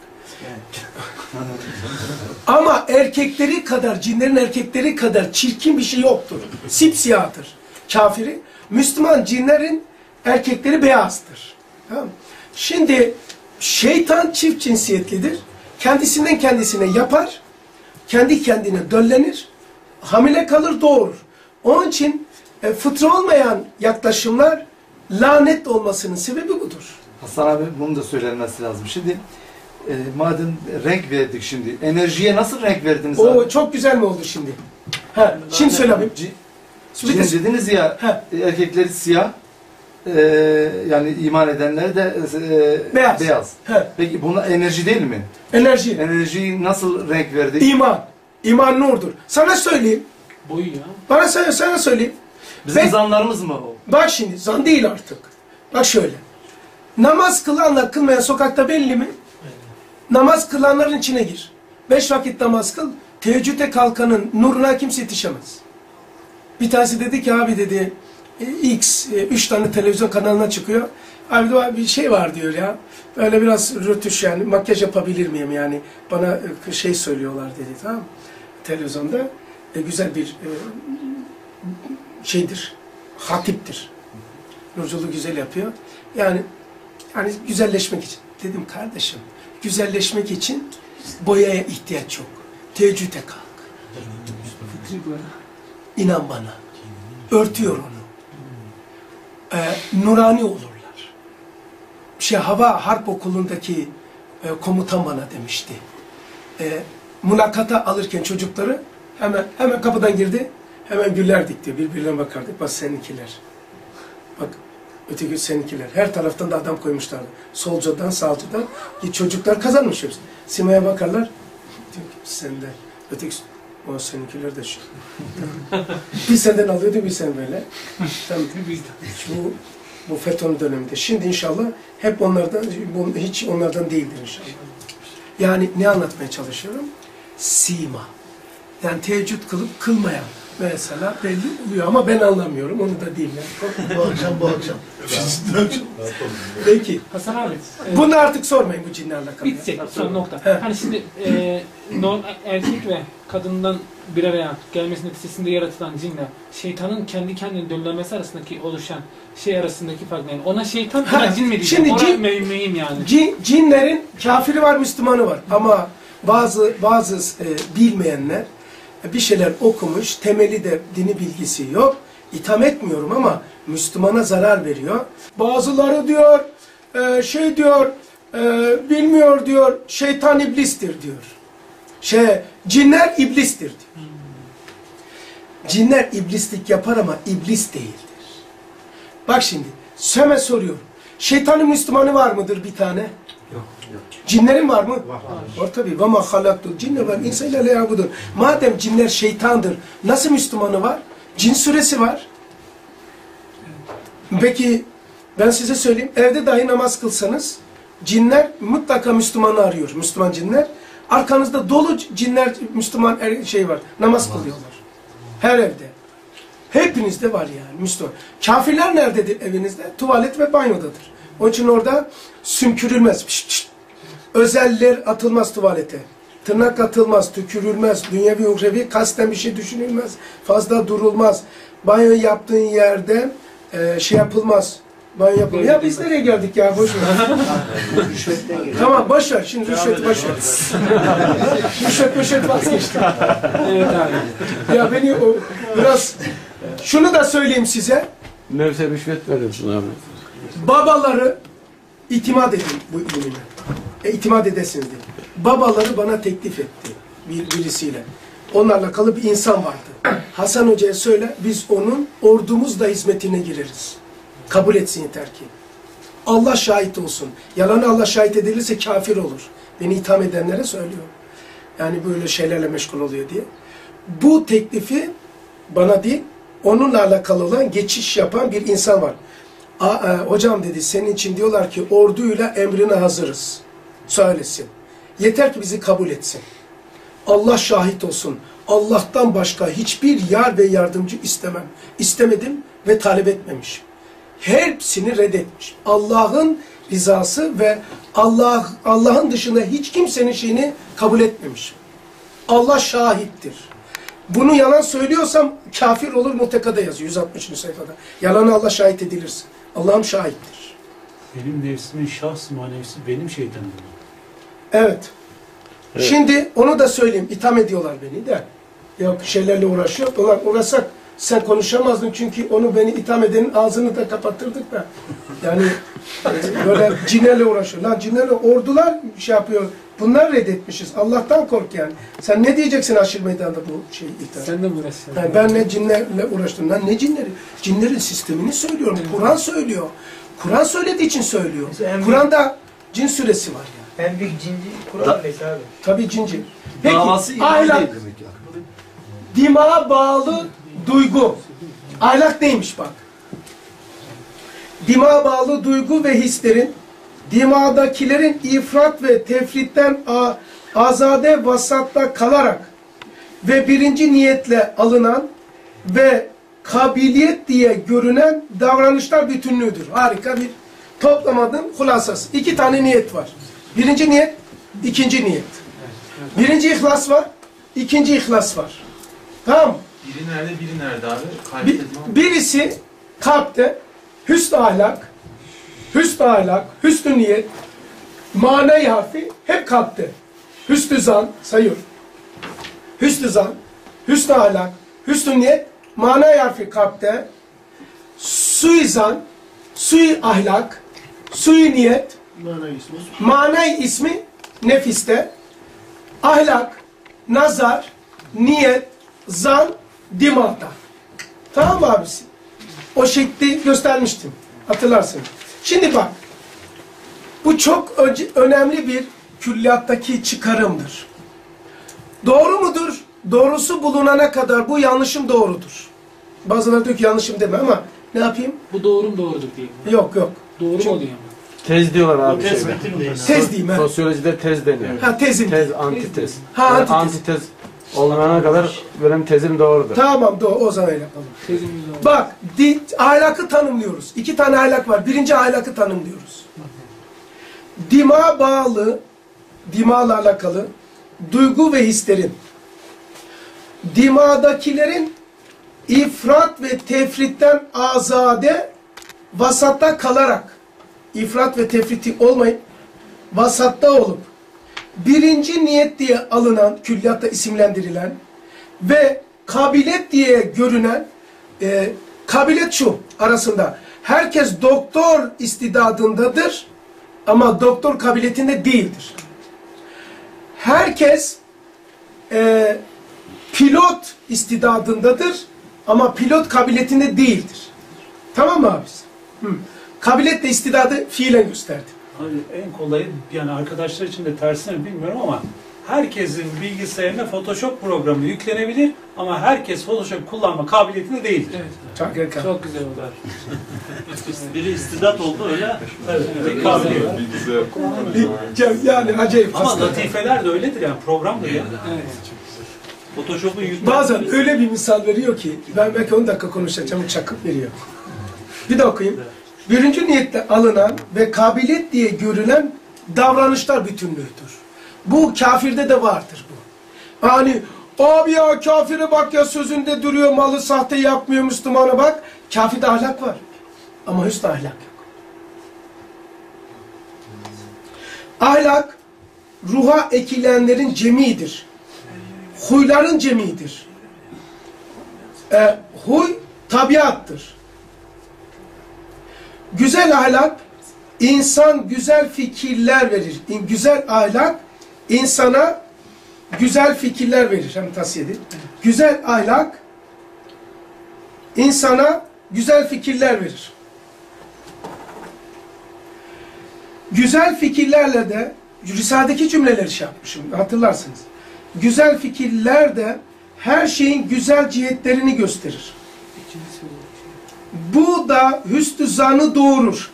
[SPEAKER 1] Ama erkekleri kadar, cinlerin erkekleri kadar çirkin bir şey yoktur. Sipsiyahtır. Kafiri. Müslüman cinlerin erkekleri beyazdır. Tamam. Şimdi şeytan çift cinsiyetlidir. Kendisinden kendisine yapar. Kendi kendine döllenir. Hamile kalır, doğurur. Onun için e, fıtrı olmayan yaklaşımlar lanet olmasının sebebi budur.
[SPEAKER 6] Hasan abi bunu da söylenmesi lazım. Şimdi e, madem renk verdik şimdi, enerjiye nasıl renk verdiniz
[SPEAKER 1] O
[SPEAKER 6] abi?
[SPEAKER 1] çok güzel mi oldu şimdi? Ha, şimdi söyle abi.
[SPEAKER 6] Cin,
[SPEAKER 1] Şimdi
[SPEAKER 6] cin
[SPEAKER 1] de-
[SPEAKER 6] dediniz ya,
[SPEAKER 1] He.
[SPEAKER 6] erkekleri siyah, e, yani iman edenler de e,
[SPEAKER 1] Beyaz.
[SPEAKER 6] beyaz.
[SPEAKER 1] He,
[SPEAKER 6] Peki buna enerji değil mi?
[SPEAKER 1] enerji,
[SPEAKER 6] Enerjiyi nasıl renk verdik?
[SPEAKER 1] iman. İman nurdur. Sana söyleyeyim.
[SPEAKER 5] Boyu ya.
[SPEAKER 1] Bana sana, sana söyleyeyim.
[SPEAKER 6] Bizim
[SPEAKER 1] Ben-
[SPEAKER 6] zanlarımız mı o?
[SPEAKER 1] Bak şimdi zan değil artık. Bak şöyle. Namaz kılanla kılmayan sokakta belli mi? Namaz kılanların içine gir. Beş vakit namaz kıl. Teheccüde kalkanın nuruna kimse yetişemez. Bir tanesi dedi ki abi dedi e, X e, üç tane televizyon kanalına çıkıyor. Abi de bir şey var diyor ya. Böyle biraz rötuş yani makyaj yapabilir miyim yani. Bana e, şey söylüyorlar dedi tamam mı? Televizyonda e, güzel bir e, şeydir. Hatiptir. Nurculuğu güzel yapıyor. Yani yani güzelleşmek için. Dedim kardeşim güzelleşmek için boyaya ihtiyaç yok. Teheccüde kalk. İnan bana. Örtüyor onu. Ee, nurani olurlar. Şey hava harp okulundaki e, komutan bana demişti. E, mülakata alırken çocukları hemen hemen kapıdan girdi. Hemen gülerdik diyor. Birbirine bakardık. Bak seninkiler. Bak öteki seninkiler. Her taraftan da adam koymuşlardı. Solcudan, sağcıdan. Çocuklar kazanmış hepsi. Simaya bakarlar. Diyor ki sen de. Öteki o seninkiler de şu. Bir senden alıyordu bir sen böyle. Tam, bu, bu FETÖ'nün döneminde. Şimdi inşallah hep onlardan, bu, hiç onlardan değildir inşallah. Yani ne anlatmaya çalışıyorum? Sima. Yani teheccüd kılıp kılmayan mesela belli oluyor ama ben anlamıyorum. Onu da değil yani.
[SPEAKER 8] Bu akşam bu akşam.
[SPEAKER 1] Peki.
[SPEAKER 5] Hasan abi. e,
[SPEAKER 1] Bunu artık sormayın bu cinlerle alakalı.
[SPEAKER 5] Bitecek son nokta.
[SPEAKER 1] He.
[SPEAKER 5] Hani şimdi e, normal erkek ve kadından bir araya gelmesi neticesinde yaratılan cinle şeytanın kendi kendini döllemesi arasındaki oluşan şey arasındaki fark yani ona şeytan
[SPEAKER 1] Ha,
[SPEAKER 5] ona cin mi diyeceğim?
[SPEAKER 1] şimdi
[SPEAKER 5] Ona
[SPEAKER 1] cin-
[SPEAKER 5] mü- mühim yani.
[SPEAKER 1] Cin, cinlerin kafiri var, Müslümanı var. Ama bazı bazı e, bilmeyenler bir şeyler okumuş, temeli de dini bilgisi yok. itham etmiyorum ama Müslümana zarar veriyor. Bazıları diyor, e, şey diyor, e, bilmiyor diyor, şeytan iblistir diyor. Şey, cinler iblistir diyor. Cinler iblislik yapar ama iblis değildir. Bak şimdi, hemen soruyorum. Şeytanın Müslümanı var mıdır bir tane?
[SPEAKER 6] Yok. Yok.
[SPEAKER 1] Cinlerin var mı? Var. Var tabii. وَمَا خَلَقْتُ الْجِنَّ وَالْاِنْسَ اِلَّا لِيَعْبُدُونَ. Madem cinler şeytandır, nasıl Müslümanı var? Cin suresi var. Peki, ben size söyleyeyim, evde dahi namaz kılsanız, cinler mutlaka Müslümanı arıyor, Müslüman cinler. Arkanızda dolu cinler, Müslüman şey var, namaz kılıyorlar. Her evde. Hepinizde var yani Müslüman. Kafirler nerededir evinizde? Tuvalet ve banyodadır. Onun için orada sümkürülmez. Pişt, pişt. Özeller atılmaz tuvalete. Tırnak atılmaz, tükürülmez. Dünyevi, uhrevi kasten bir şey düşünülmez. Fazla durulmaz. Banyo yaptığın yerde e, şey yapılmaz. Banyo yapılmaz. Ya biz nereye geldik ya? Boş ver. Tamam boş ver. Şimdi rüşvet boş ver. Rüşvet rüşvet vazgeçtim.
[SPEAKER 5] Evet abi.
[SPEAKER 1] Ya beni o biraz... Şunu da söyleyeyim size.
[SPEAKER 4] Nefse rüşvet veriyorsun abi.
[SPEAKER 1] Babaları itimat edin bu ilmine. E, itimat edesiniz diye. Babaları bana teklif etti bir, birisiyle. Onlarla kalı bir insan vardı. Hasan Hoca'ya söyle, biz onun ordumuzla hizmetine gireriz. Kabul etsin yeter ki. Allah şahit olsun. Yalanı Allah şahit edilirse kafir olur. Beni itham edenlere söylüyor. Yani böyle şeylerle meşgul oluyor diye. Bu teklifi bana değil, onunla alakalı olan geçiş yapan bir insan var. A, e, hocam dedi, senin için diyorlar ki orduyla emrine hazırız. Söylesin. Yeter ki bizi kabul etsin. Allah şahit olsun. Allah'tan başka hiçbir yar ve yardımcı istemem. İstemedim ve talep etmemiş. Hepsini reddetmiş. Allah'ın rızası ve Allah Allah'ın dışında hiç kimsenin şeyini kabul etmemiş. Allah şahittir. Bunu yalan söylüyorsam kafir olur mutekada yazıyor yüz altmışıncı sayfada. Yalanı Allah şahit edilirse. Allah'ım şahittir.
[SPEAKER 3] Benim nefsimin şahs manevisi benim şeytanım.
[SPEAKER 1] Evet.
[SPEAKER 4] Evet.
[SPEAKER 1] Şimdi onu da söyleyeyim. İtham ediyorlar beni de. Yok şeylerle uğraşıyor. Ulan uğraşsak sen konuşamazdın çünkü onu beni itham edenin ağzını da kapatırdık da. Yani e, böyle cinlerle uğraşıyor. Lan cinlerle ordular şey yapıyor. Bunlar reddetmişiz. Allah'tan kork yani. Sen ne diyeceksin aşırı meydanda bu şey itham?
[SPEAKER 5] Sen de mi uğraşıyorsun?
[SPEAKER 1] Yani ben ne cinlerle uğraştım. Lan ne cinleri? Cinlerin sistemini söylüyorum. Kur'an söylüyor. Kur'an söylediği için söylüyor. Kur'an'da cin suresi var yani.
[SPEAKER 8] En büyük cinci Kur'an neyse abi.
[SPEAKER 1] Tabii cinci. Peki
[SPEAKER 6] Davası iman
[SPEAKER 1] ahlak,
[SPEAKER 6] değil demek ya.
[SPEAKER 1] dimağa bağlı duygu. Ahlak neymiş bak. Dimağa bağlı duygu ve hislerin, dimağdakilerin ifrat ve tefritten azade vasatta kalarak ve birinci niyetle alınan ve kabiliyet diye görünen davranışlar bütünlüğüdür. Harika bir toplamadığım hulasası. İki tane niyet var. Birinci niyet, ikinci niyet. Birinci ihlas var, ikinci ihlas var. Tamam mı?
[SPEAKER 7] Biri nerede, biri nerede abi?
[SPEAKER 1] Bir,
[SPEAKER 7] Kaybettim ama.
[SPEAKER 1] birisi kalpte hüsn-i ahlak, hüsn-i ahlak, hüsn-i niyet, mane-i harfi hep kalpte. Hüsn-i zan sayıyor. Hüsn-i zan, hüsn-i ahlak, hüsn-i niyet, mane-i harfi kalpte. Sui zan, sui ahlak, sui niyet, mane-i ismi nefiste. Ahlak, nazar, niyet, zan, dimağda. Tamam mı abisi? O şekli göstermiştim. Hatırlarsın. Şimdi bak. Bu çok önemli bir külliyattaki çıkarımdır. Doğru mudur? Doğrusu bulunana kadar bu yanlışım doğrudur. Bazıları diyor ki yanlışım deme ama ne yapayım?
[SPEAKER 5] Bu doğru mu doğrudur diyeyim.
[SPEAKER 1] Yok yok.
[SPEAKER 5] Doğru mu oluyor ama?
[SPEAKER 4] Tez diyorlar abi.
[SPEAKER 2] Bu
[SPEAKER 4] şeyde.
[SPEAKER 2] tespitim değil.
[SPEAKER 1] Tez diyeyim ha.
[SPEAKER 4] Sosyolojide tez deniyor.
[SPEAKER 1] Ha tezim.
[SPEAKER 4] Tez, antitez.
[SPEAKER 1] Ha,
[SPEAKER 4] Yani
[SPEAKER 1] antitez.
[SPEAKER 4] antitez olana kadar benim tezim doğrudur.
[SPEAKER 1] Tamam doğru. O zaman öyle yapalım.
[SPEAKER 5] Tezimiz doğru.
[SPEAKER 1] Bak, di, ahlakı tanımlıyoruz. İki tane ahlak var. Birinci ahlakı tanımlıyoruz. Dima bağlı, dimağla alakalı duygu ve hislerin, dimağdakilerin ifrat ve tefritten azade, vasatta kalarak, ifrat ve tefriti olmayıp, vasatta olup, birinci niyet diye alınan, külliyatta isimlendirilen ve kabiliyet diye görünen, e, Kabiliyet şu arasında. Herkes doktor istidadındadır ama doktor kabiliyetinde değildir. Herkes e, pilot istidadındadır ama pilot kabiliyetinde değildir. Tamam mı abisi? Hı. Kabiliyetle istidadı fiilen gösterdi.
[SPEAKER 3] Abi en kolayı, yani arkadaşlar için de tersini bilmiyorum ama herkesin bilgisayarına Photoshop programı yüklenebilir ama herkes Photoshop kullanma kabiliyetinde değildir.
[SPEAKER 5] Evet.
[SPEAKER 1] Çok erken.
[SPEAKER 5] Çok güzel oldu.
[SPEAKER 2] Biri istidat oldu öyle.
[SPEAKER 3] Evet, kabiliyet.
[SPEAKER 1] Yani acayip.
[SPEAKER 3] Ama
[SPEAKER 1] hasta.
[SPEAKER 3] latifeler de öyledir yani, programdır ya.
[SPEAKER 5] Evet.
[SPEAKER 2] Photoshop'un yüklenmesi.
[SPEAKER 1] Bazen öyle bir misal veriyor ki, ben belki on dakika konuşacağım, çakıp veriyor. Bir de okuyayım. Birinci niyetle alınan ve kabiliyet diye görülen davranışlar bütünlüğüdür. Bu kafirde de vardır bu. Hani abi ya kafire bak ya sözünde duruyor, malı sahte yapmıyor, Müslümana bak. Kafirde ahlak var. Ama hüsnü ahlak yok. Ahlak, ruha ekilenlerin cemidir. Huyların cemidir. E, huy, tabiattır. Güzel ahlak, insan güzel fikirler verir. Güzel ahlak, insana güzel fikirler verir. Hem tavsiye edeyim. Güzel ahlak, insana güzel fikirler verir. Güzel fikirlerle de, Risale'deki cümleleri şey yapmışım, hatırlarsınız. Güzel fikirler de her şeyin güzel cihetlerini gösterir. Bu da hüsnü zanı doğurur.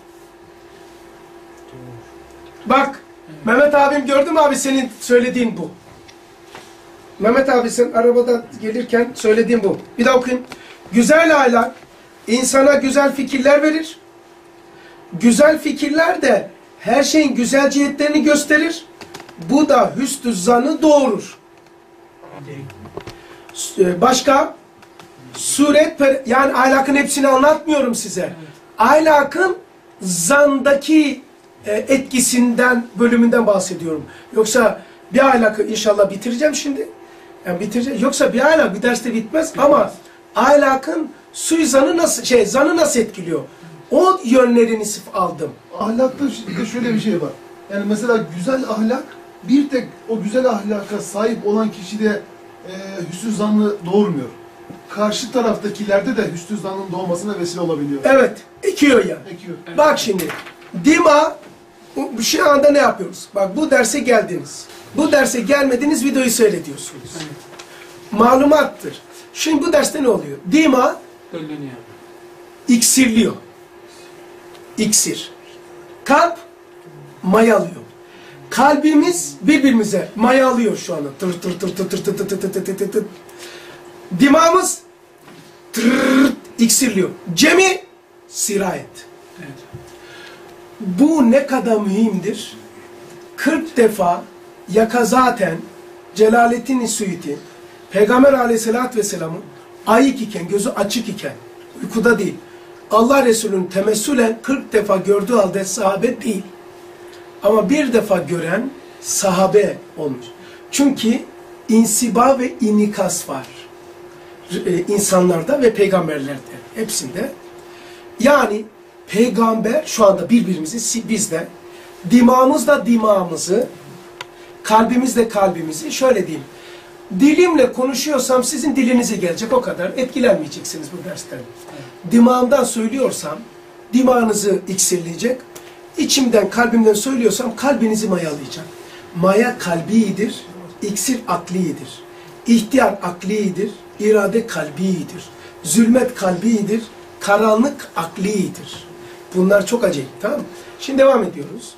[SPEAKER 1] Bak, Mehmet abim gördün mü abi senin söylediğin bu. Mehmet abi sen arabada gelirken söylediğin bu. Bir daha okuyayım. Güzel ahlak insana güzel fikirler verir. Güzel fikirler de her şeyin güzel cihetlerini gösterir. Bu da hüsnü zanı doğurur. Başka? Suret, yani ahlakın hepsini anlatmıyorum size. Ahlakın zandaki etkisinden, bölümünden bahsediyorum. Yoksa bir ahlakı inşallah bitireceğim şimdi. Yani bitireceğim. Yoksa bir ahlak bir derste bitmez ama ahlakın suizanı nasıl, şey, zanı nasıl etkiliyor? O yönlerini sırf aldım.
[SPEAKER 9] Ahlakta de şöyle bir şey var. Yani mesela güzel ahlak, bir tek o güzel ahlaka sahip olan kişide e, hüsnü zannı doğurmuyor. Karşı taraftakilerde de hüsnü zannın doğmasına vesile olabiliyor.
[SPEAKER 1] Evet, ekiyor yani.
[SPEAKER 9] Ekiyor.
[SPEAKER 1] Bak şimdi, dima, şu anda ne yapıyoruz? Bak bu derse geldiniz. Bu derse gelmediniz, videoyu seyrediyorsunuz. Malumattır. Şimdi bu derste ne oluyor? Dima,
[SPEAKER 5] Dönleniyor.
[SPEAKER 1] iksirliyor. İksir. Kalp, mayalıyor. Kalbimiz birbirimize mayalıyor şu anda. Tır tır tır tır tır tır tır tır tır tır tır. Dimağımız tırrrt, iksirliyor. Cemi, sirayet.
[SPEAKER 5] Evet.
[SPEAKER 1] Bu ne kadar mühimdir? kırk defa yakazaten Celaleddin Suyuti Peygamber aleyhissalatü vesselamın ayık iken, gözü açık iken, uykuda değil, Allah Resulü'nün temessülen kırk defa gördüğü halde sahabe değil. Ama bir defa gören sahabe olmuş. Çünkü insiba ve inikas var. İnsanlarda ve peygamberlerde. Hepsinde. Yani peygamber şu anda birbirimizi, bizde dimağımızla dimağımızı, kalbimizle kalbimizi, şöyle diyeyim. Dilimle konuşuyorsam sizin dilinize gelecek, o kadar. Etkilenmeyeceksiniz bu dersten. Dimağımdan söylüyorsam dimağınızı iksirleyecek. İçimden, kalbimden söylüyorsam kalbinizi mayalayacak. Maya kalbidir, iksir aklidir. İhtiyar aklidir, irade kalbidir. Zulmet kalbidir, karanlık aklidir. Bunlar çok acayip, tamam mı? Şimdi devam ediyoruz.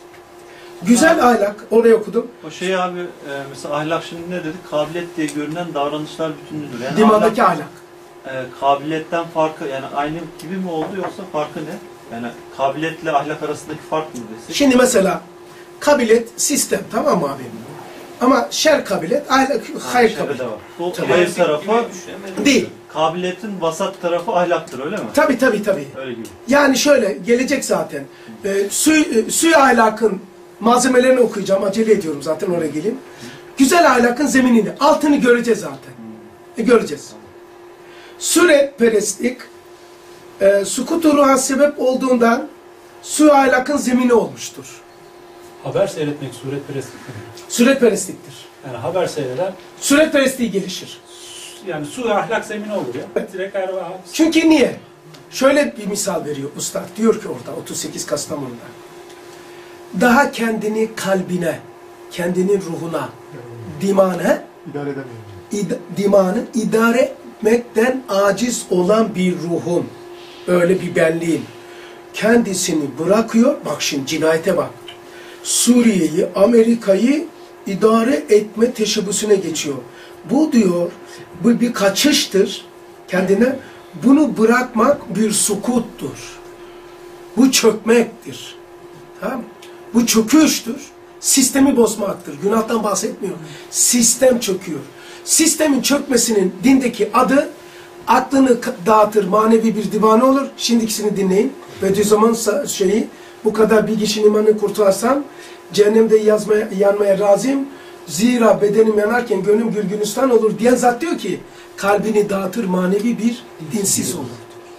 [SPEAKER 1] Güzel ahlak, oraya okudum.
[SPEAKER 2] O şey abi, e, mesela ahlak şimdi ne dedik? Kabiliyet diye görünen davranışlar bütünlüdür. Yani
[SPEAKER 1] Dimadaki ahlak.
[SPEAKER 2] ahlak e, kabiliyetten farkı, yani aynı gibi mi oldu yoksa farkı ne? Yani kabiliyetle ahlak arasındaki fark mı desek?
[SPEAKER 1] Şimdi mesela kabiliyet sistem, tamam mı abi? Ama şer kabiliyet, ahlak, hayır
[SPEAKER 2] Şöyle
[SPEAKER 1] kabiliyet.
[SPEAKER 2] de var. Bu
[SPEAKER 1] Tabii.
[SPEAKER 2] hayır tarafı
[SPEAKER 1] Değil.
[SPEAKER 2] kabiliyetin vasat tarafı ahlaktır, öyle mi?
[SPEAKER 1] Tabii tabii tabii.
[SPEAKER 2] Öyle gibi.
[SPEAKER 1] Yani şöyle, gelecek zaten. Ee, suy, e, suy ahlakın malzemelerini okuyacağım, acele ediyorum zaten, oraya geleyim. Güzel ahlakın zeminini, altını göreceğiz zaten. E, göreceğiz. Süreperestlik, e, sukutu ruha sebep olduğundan su ahlakın zemini olmuştur.
[SPEAKER 3] Haber seyretmek suretperestlik mi?
[SPEAKER 1] Suretperestliktir.
[SPEAKER 3] Yani haber seyreder,
[SPEAKER 1] Suretperestliği gelişir.
[SPEAKER 3] yani su ve ahlak zemini olur ya. Direkt ayrı var.
[SPEAKER 1] Çünkü niye? Şöyle bir misal veriyor Usta. Diyor ki orada otuz sekiz Kastamonu'da. Daha kendini kalbine, kendinin ruhuna, dimağına,
[SPEAKER 9] İdare edemiyorum.
[SPEAKER 1] id, dimağını idare etmekten aciz olan bir ruhun, öyle bir benliğin kendisini bırakıyor. Bak şimdi cinayete bak. Suriye'yi, Amerika'yı idare etme teşebbüsüne geçiyor. Bu diyor, bu bir kaçıştır kendine. Bunu bırakmak bir sukuttur. Bu çökmektir. Tamam mı? Bu çöküştür. Sistemi bozmaktır. Günahtan bahsetmiyor. Sistem çöküyor. Sistemin çökmesinin dindeki adı aklını dağıtır, manevi bir divane olur. Şimdikisini dinleyin. Bediüzzaman şeyi, bu kadar bir kişinin imanını kurtarsam cehennemde yazmaya, yanmaya razıyım. Zira bedenim yanarken gönlüm gülgülistan olur diyen zat diyor ki kalbini dağıtır, manevi bir dinsiz olur.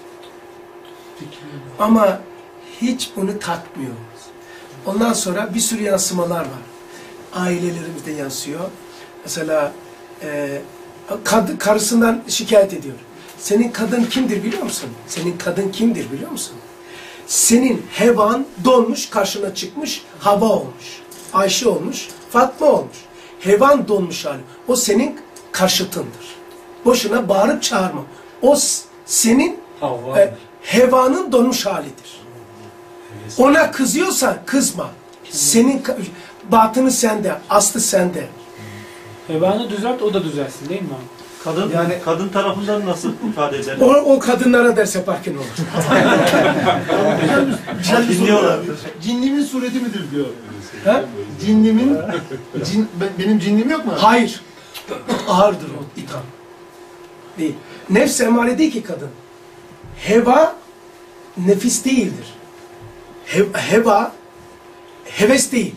[SPEAKER 1] Ama hiç bunu tatmıyoruz. Ondan sonra bir sürü yansımalar var. Ailelerimizde yansıyor. Mesela e, kad, karısından şikayet ediyor. Senin kadın kimdir biliyor musun? Senin kadın kimdir biliyor musun? Senin hevan donmuş, karşına çıkmış, Hava olmuş. Ayşe olmuş, Fatma olmuş. Hevan donmuş hali. O senin karşıtındır. Boşuna bağırıp çağırma. O senin e, hevanın donmuş halidir. Ona kızıyorsan kızma. Senin batını sende, aslı sende.
[SPEAKER 5] Hevanı düzelt, o da düzelsin değil mi abi?
[SPEAKER 2] Kadın,
[SPEAKER 6] Yani-
[SPEAKER 2] yani, kadın tarafından nasıl ifade edelim?
[SPEAKER 1] O, o kadınlara ders yaparken olur.
[SPEAKER 9] Güzel bir soru.
[SPEAKER 2] Dinliyorlar.
[SPEAKER 9] Cinnimin sureti midir diyor.
[SPEAKER 1] Ha?
[SPEAKER 9] Cinnimin, cin, ben- benim cinnim yok mu?
[SPEAKER 1] Hayır. Ağırdır o itham. Değil. Nefs emare değil ki kadın. Heva nefis değildir. He, heva heves değil.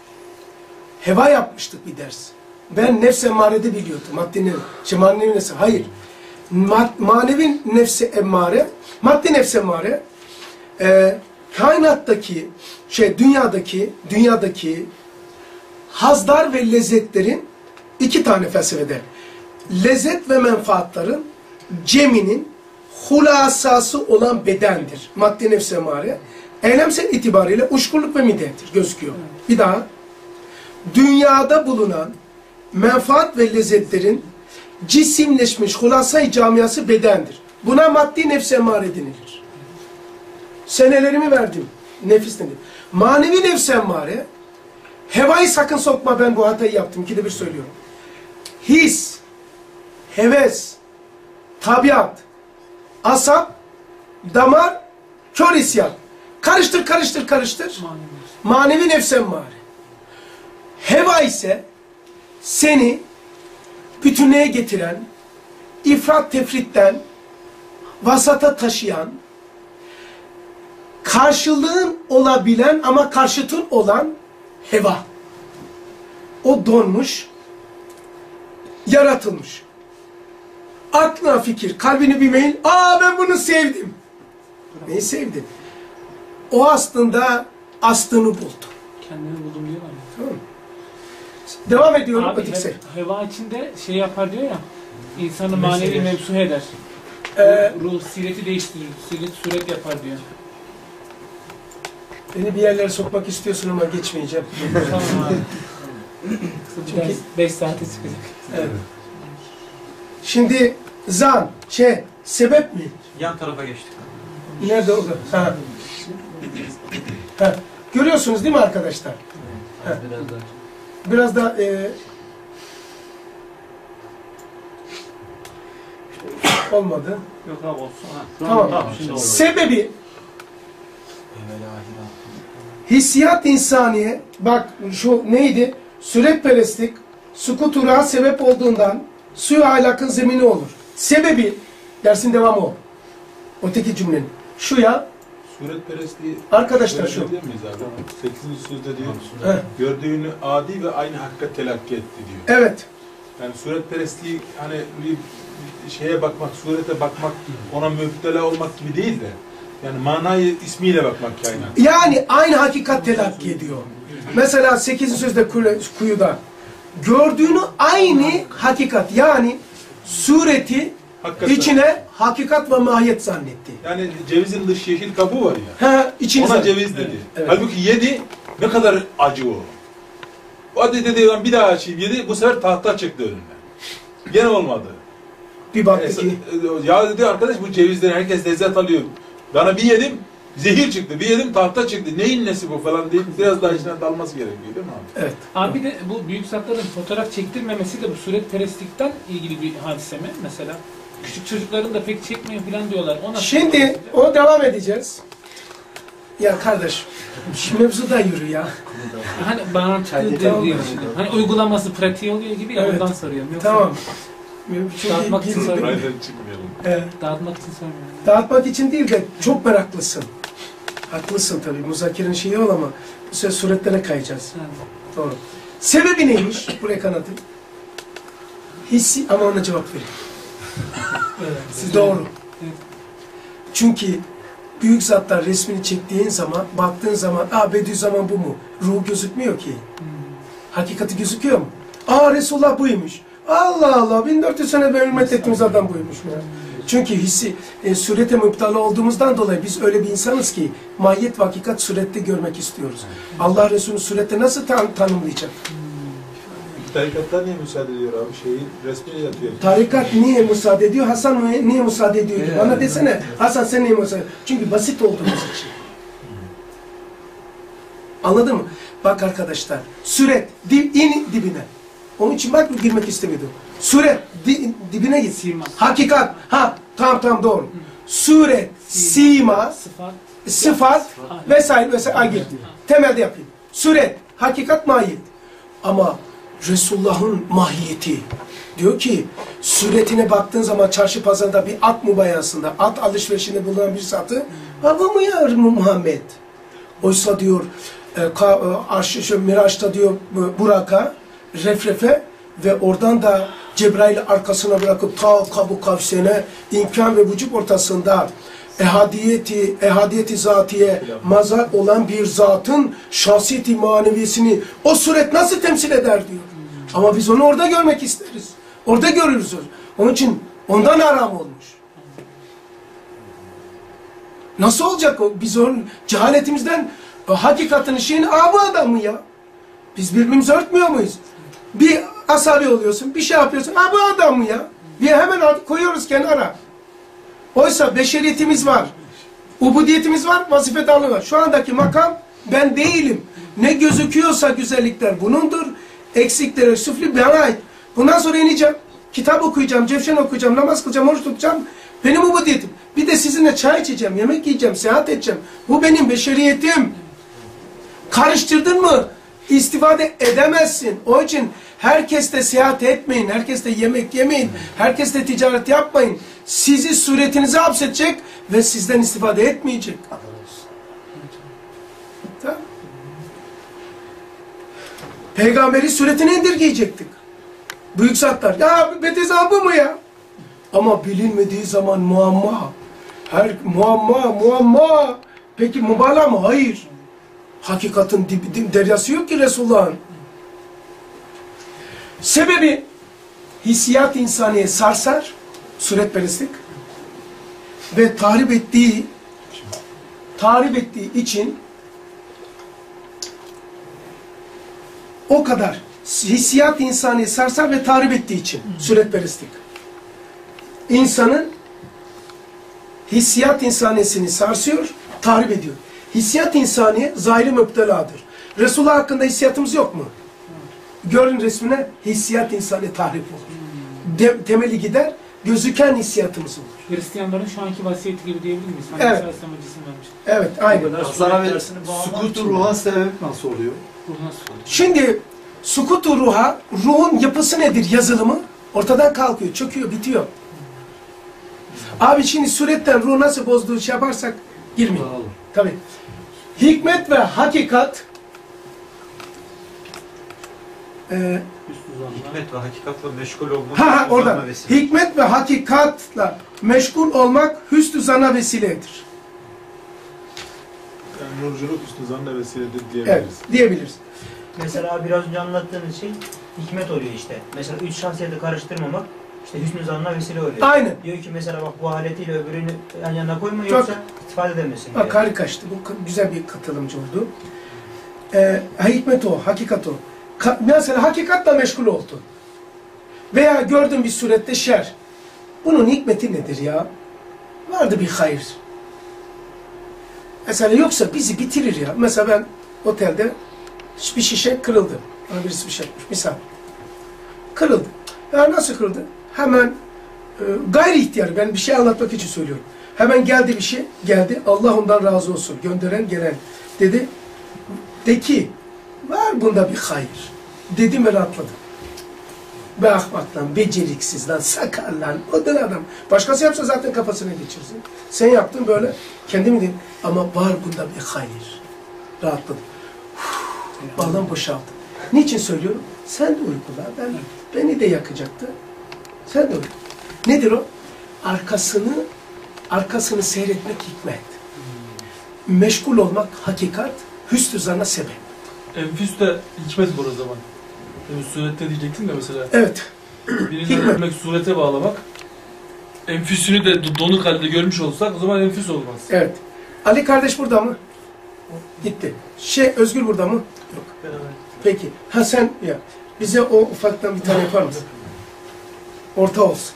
[SPEAKER 1] Heva yapmıştık bir ders. Ben nefs emmarede biliyordum. Maddi şey, manevi nefs. Hayır. Ma, manevi nefsi emmare, maddi nefs emmare e, kainattaki şey dünyadaki dünyadaki hazlar ve lezzetlerin iki tane felsefede lezzet ve menfaatların ceminin hulasası olan bedendir. Maddi nefs emmare eylemsel itibariyle uşkurluk ve midettir gözüküyor. Bir daha dünyada bulunan menfaat ve lezzetlerin cisimleşmiş hulasa-i camiası bedendir. Buna maddi nefs emmare denilir. Senelerimi verdim. Nefis denir. Manevi nefs emmare, hevayı sakın sokma, ben bu hatayı yaptım. İkide bir söylüyorum. His, heves, tabiat, asap, damar, kör isyan. Karıştır, karıştır, karıştır. Manevi nefs emmare. Heva ise seni bütünlüğe getiren, ifrat tefritten vasata taşıyan, karşılığın olabilen ama karşıtın olan heva. O donmuş, yaratılmış. Aklına fikir, kalbini bir meyil, aa ben bunu sevdim. Neyi sevdin? O aslında aslını buldu.
[SPEAKER 5] Kendini buldum diyorlar ya.
[SPEAKER 1] Tamam mı? Devam ediyorum.
[SPEAKER 5] Abi
[SPEAKER 1] öteki
[SPEAKER 5] he,
[SPEAKER 1] şey.
[SPEAKER 5] heva içinde şey yapar diyor ya, insanı manevi mevsuh eder.
[SPEAKER 1] Ee,
[SPEAKER 5] Ruh sireti değiştirir, siret suret yapar diyor.
[SPEAKER 1] Beni bir yerlere sokmak istiyorsun ama geçmeyeceğim.
[SPEAKER 5] Tamam abi.
[SPEAKER 1] Çünkü-
[SPEAKER 5] beş saate çıkacak.
[SPEAKER 1] Evet. Şimdi zan, şey, sebep mi?
[SPEAKER 2] Yan tarafa geçtik.
[SPEAKER 1] Nerede orada? Ha. Ha. Görüyorsunuz değil mi arkadaşlar? Ha. Biraz da e, olmadı.
[SPEAKER 2] Yok abi olsun. Ha.
[SPEAKER 1] Tamam.
[SPEAKER 2] Tamam, şimdi oldu.
[SPEAKER 1] Sebebi hissiyat insaniye, bak şu neydi? Süretperestlik, sukut-u ruha sebep olduğundan suyu ahlakın zemini olur. Sebebi, dersin devamı o. Öteki cümlenin. Şu ya,
[SPEAKER 10] Suretperestliği
[SPEAKER 1] arkadaşlar şu.
[SPEAKER 10] söyleyebilir miyiz abi? sekizinci sözde diyor.
[SPEAKER 1] Heh.
[SPEAKER 10] Gördüğünü adi ve aynı hakika telakki etti diyor.
[SPEAKER 1] Evet.
[SPEAKER 10] Yani suretperestliği hani bir şeye bakmak, surete bakmak, ona müptela olmak gibi değil de yani manayı ismiyle bakmak kainat.
[SPEAKER 1] Yani aynı hakikat telakki ediyor. Mesela sekizinci sözde kuyuda gördüğünü aynı hakikat yani sureti
[SPEAKER 10] Hakikaten.
[SPEAKER 1] içine hakikat ve mahiyet zannetti.
[SPEAKER 10] Yani cevizin dış yeşil kabuğu var ya.
[SPEAKER 1] He, içini
[SPEAKER 10] ona
[SPEAKER 1] zannetti.
[SPEAKER 10] ceviz dedi.
[SPEAKER 1] Evet, evet.
[SPEAKER 10] Halbuki yedi ne kadar acı o. Hadi dedi ben bir daha açayım yedi bu sefer tahta çıktı önüne. Gene olmadı.
[SPEAKER 1] Bir baktı
[SPEAKER 10] Yani,
[SPEAKER 1] ki
[SPEAKER 10] ya dedi arkadaş bu cevizden herkes lezzet alıyor. Bana bir yedim zehir çıktı. Bir yedim tahta çıktı. Neyin nesi bu falan deyip biraz daha içine dalması gerekiyor değil mi abi?
[SPEAKER 1] evet.
[SPEAKER 5] Abi de bu büyük zatların fotoğraf çektirmemesi de bu suretperestlikten ilgili bir hadise mi mesela? Küçük çocukların da pek çekmeyin falan diyorlar. Ona
[SPEAKER 1] Şimdi o devam edeceğiz. Ya kardeş, şu mevzuda yürü ya.
[SPEAKER 5] hani mantıklı diye düşünüyorum. Hani uygulaması pratiği oluyor gibi ya
[SPEAKER 1] Evet.
[SPEAKER 5] ondan soruyorum. Yoksa
[SPEAKER 1] Tamam.
[SPEAKER 5] Dağıtmak için soruyorum.
[SPEAKER 10] Aynen çıkmayalım.
[SPEAKER 1] Evet.
[SPEAKER 5] Dağıtmak için sormuyorum.
[SPEAKER 1] Dağıtmak için değil de çok meraklısın. Haklısın tabii. Muzakerenin şeyi ol ama bu sefer suretlere kayacağız.
[SPEAKER 5] Evet.
[SPEAKER 1] Doğru. Sebebi neymiş? Buraya kanatın. Hissi ama ona cevap verin.
[SPEAKER 5] Evet.
[SPEAKER 1] Doğru.
[SPEAKER 5] Evet.
[SPEAKER 1] Çünkü büyük zatlar resmini çektiğin zaman, baktığın zaman, aa Bediüzzaman bu mu? Ruhu gözükmüyor ki.
[SPEAKER 5] Hmm.
[SPEAKER 1] Hakikati gözüküyor mu? Aa Resulullah buymuş. Allah Allah bin dört yüz sene ben hürmet ettiğimiz adam buymuş. Ya. Çünkü hissi, e, surete müptala olduğumuzdan dolayı biz öyle bir insanız ki mahiyet ve hakikat surette görmek istiyoruz. Allah Resulü surette nasıl tan tanımlayacak?
[SPEAKER 10] Tarikatlar niye müsaade ediyor abi? Şeyi resmini yatıyor.
[SPEAKER 1] Tarikat niye müsaade ediyor? Hasan niye, niye müsaade ediyor?
[SPEAKER 4] Evet.
[SPEAKER 1] Bana desene Hasan sen niye müsaade ediyorsun? Çünkü basit olduğumuz için. Anladın mı? Bak arkadaşlar, süret dib, in dibine. Onun için bak girmek istemiyordum. Süret di, dibine git.
[SPEAKER 5] Sima.
[SPEAKER 1] Hakikat. Ha tamam tamam doğru. Süret, sima,
[SPEAKER 5] Sıfat.
[SPEAKER 1] sıfat vesaire vesaire. Ay gir. Temelde yapayım. Süret, hakikat, mahiyet. Ama Resulullah'ın mahiyeti diyor ki suretine baktığın zaman çarşı pazarda bir at mübayasında, at alışverişinde bulunan bir zatı hava mı ya Muhammed? Oysa diyor e, ka, e, arş, şu, Miraç'ta diyor Burak'a, Refrefe ve oradan da Cebrail'i arkasına bırakıp ta Kabu Kavse'ne imkan ve vücut ortasında ehadiyeti, ehadiyeti zatiye mazhar olan bir zatın şahsiyeti maneviyesini o suret nasıl temsil eder diyor. Ama biz onu orada görmek isteriz. Orada görürüz. Onun için ondan haram olmuş. Nasıl olacak o? Biz onun cehaletimizden hakikatin şeyin bu adamı ya. Biz birbirimizi örtmüyor muyuz? Bir asabi oluyorsun, bir şey yapıyorsun. Ha bu adam mı ya? Bir hemen koyuyoruz kenara. Oysa beşeriyetimiz var. Ubudiyetimiz var, vazifedarlığı var. Şu andaki makam ben değilim. Ne gözüküyorsa güzellikler bunundur. Eksikleri, süfli bana ait. Bundan sonra ineceğim. Kitap okuyacağım, cevşen okuyacağım, namaz kılacağım, oruç tutacağım. Benim ubudiyetim. Bir de sizinle çay içeceğim, yemek yiyeceğim, seyahat edeceğim. Bu benim beşeriyetim. Karıştırdın mı? İstifade edemezsin. O için herkeste seyahat etmeyin, herkeste yemek yemeyin, herkeste ticaret yapmayın. Sizi suretinize hapsedecek ve sizden istifade etmeyecek. Tamam. Peygamberi suretine indirgeyecektik. Büyük zatlar. Ya Bediüzzaman bu mu ya? Ama bilinmediği zaman muamma. Her muamma, muamma. Peki mübalağa mı? Hayır. Hakikatin dip, dip, deryası yok ki Resulullah'ın. Sebebi hissiyat insaniye sarsar, suretperestlik ve tahrip ettiği tahrip ettiği için o kadar hissiyat insaniye sarsar ve tahrip ettiği için suretperestlik. İnsanın hissiyat insaniyesini sarsıyor, tahrip ediyor. Hissiyat insaniye zahiri müpteladır. Resulullah hakkında hissiyatımız yok mu? Görün resmine, hissiyat insaniye tahrip olur. De, temeli gider, gözüken hissiyatımız olur.
[SPEAKER 5] Hristiyanların şu anki vasiyeti gibi diyebilir miyiz?
[SPEAKER 1] Evet.
[SPEAKER 5] Hani evet. Cisim vermiş.
[SPEAKER 1] Evet, aynen.
[SPEAKER 6] Hasan abi, sukut-u ruha sebep nasıl oluyor?
[SPEAKER 5] Ruh nasıl oluyor?
[SPEAKER 1] Şimdi, sukut-u ruha, ruhun yapısı nedir, yazılımı? Ortadan kalkıyor, çöküyor, bitiyor. Abi şimdi suretten ruh nasıl bozduğu şey yaparsak, girmeyin. Tabii. Hikmet ve hakikat e,
[SPEAKER 5] zanla.
[SPEAKER 2] Hikmet ve hakikatla meşgul olmak.
[SPEAKER 1] Ha ha
[SPEAKER 2] hüsnü
[SPEAKER 1] oradan.
[SPEAKER 2] zanna vesile.
[SPEAKER 1] Hikmet ve hakikatla meşgul olmak hüsnü zana vesiledir.
[SPEAKER 10] Yani nurculuk üstü zanna vesiledir
[SPEAKER 1] Evet,
[SPEAKER 10] diyebiliriz.
[SPEAKER 1] diyebiliriz.
[SPEAKER 8] Mesela biraz önce anlattığınız şey hikmet oluyor işte. Mesela üç şahsiyeti karıştırmamak işte hüsnü zanna vesile oluyor.
[SPEAKER 1] Aynen.
[SPEAKER 8] Diyor ki mesela bak bu aletiyle öbürünü yan yana koyma
[SPEAKER 1] Çok-
[SPEAKER 8] yoksa istifade edemesin diyor.
[SPEAKER 1] Bak harikaçtı. Bu k- güzel bir katılımcı oldu. Ee, hikmet o, hakikat o. Ka- mesela hakikatla meşgul oldu. Veya gördüğün bir surette şer. Bunun hikmeti nedir ya? Vardı bir hayır. Mesela yoksa bizi bitirir ya. Mesela ben otelde bir şişe kırıldı. Bana birisi bir şey yapmış. Misal. Kırıldı. Ya nasıl kırıldı? Hemen e, gayri ihtiyar. Ben bir şey anlatmak için söylüyorum. Hemen geldi bir şey. Geldi. Allah ondan razı olsun. Gönderen gelen. Dedi. De ki var bunda bir hayır. Dedim ve rahatladım. Be ahmak lan, beceriksiz lan, sakar lan, odun adam. Başkası yapsa zaten kafasına geçirsin. Sen yaptın böyle, kendimi dedim. Ama var bunda bir hayır. Rahatladım. Uf, balon boşaldı. Niçin söylüyorum? Sen de uykula. Ben, beni de yakacaktı. Sen de uykula. Nedir o? Arkasını, arkasını seyretmek hikmet. Meşgul olmak hakikat, hüsnü zanna sebep.
[SPEAKER 7] Enfüs de hikmet var o zaman. Yani surette diyecektin de mesela.
[SPEAKER 1] Evet.
[SPEAKER 7] Birini
[SPEAKER 1] Hikmet.
[SPEAKER 7] görmek, surete bağlamak. Enfüsünü de do- donuk halde görmüş olsak o zaman enfüs olmaz.
[SPEAKER 1] Evet. Ali kardeş burada mı? Gitti. Şey Özgür burada mı? Yok. Peki. Ha sen ya. Bize o ufaktan bir tane yapar mısın? Orta olsun.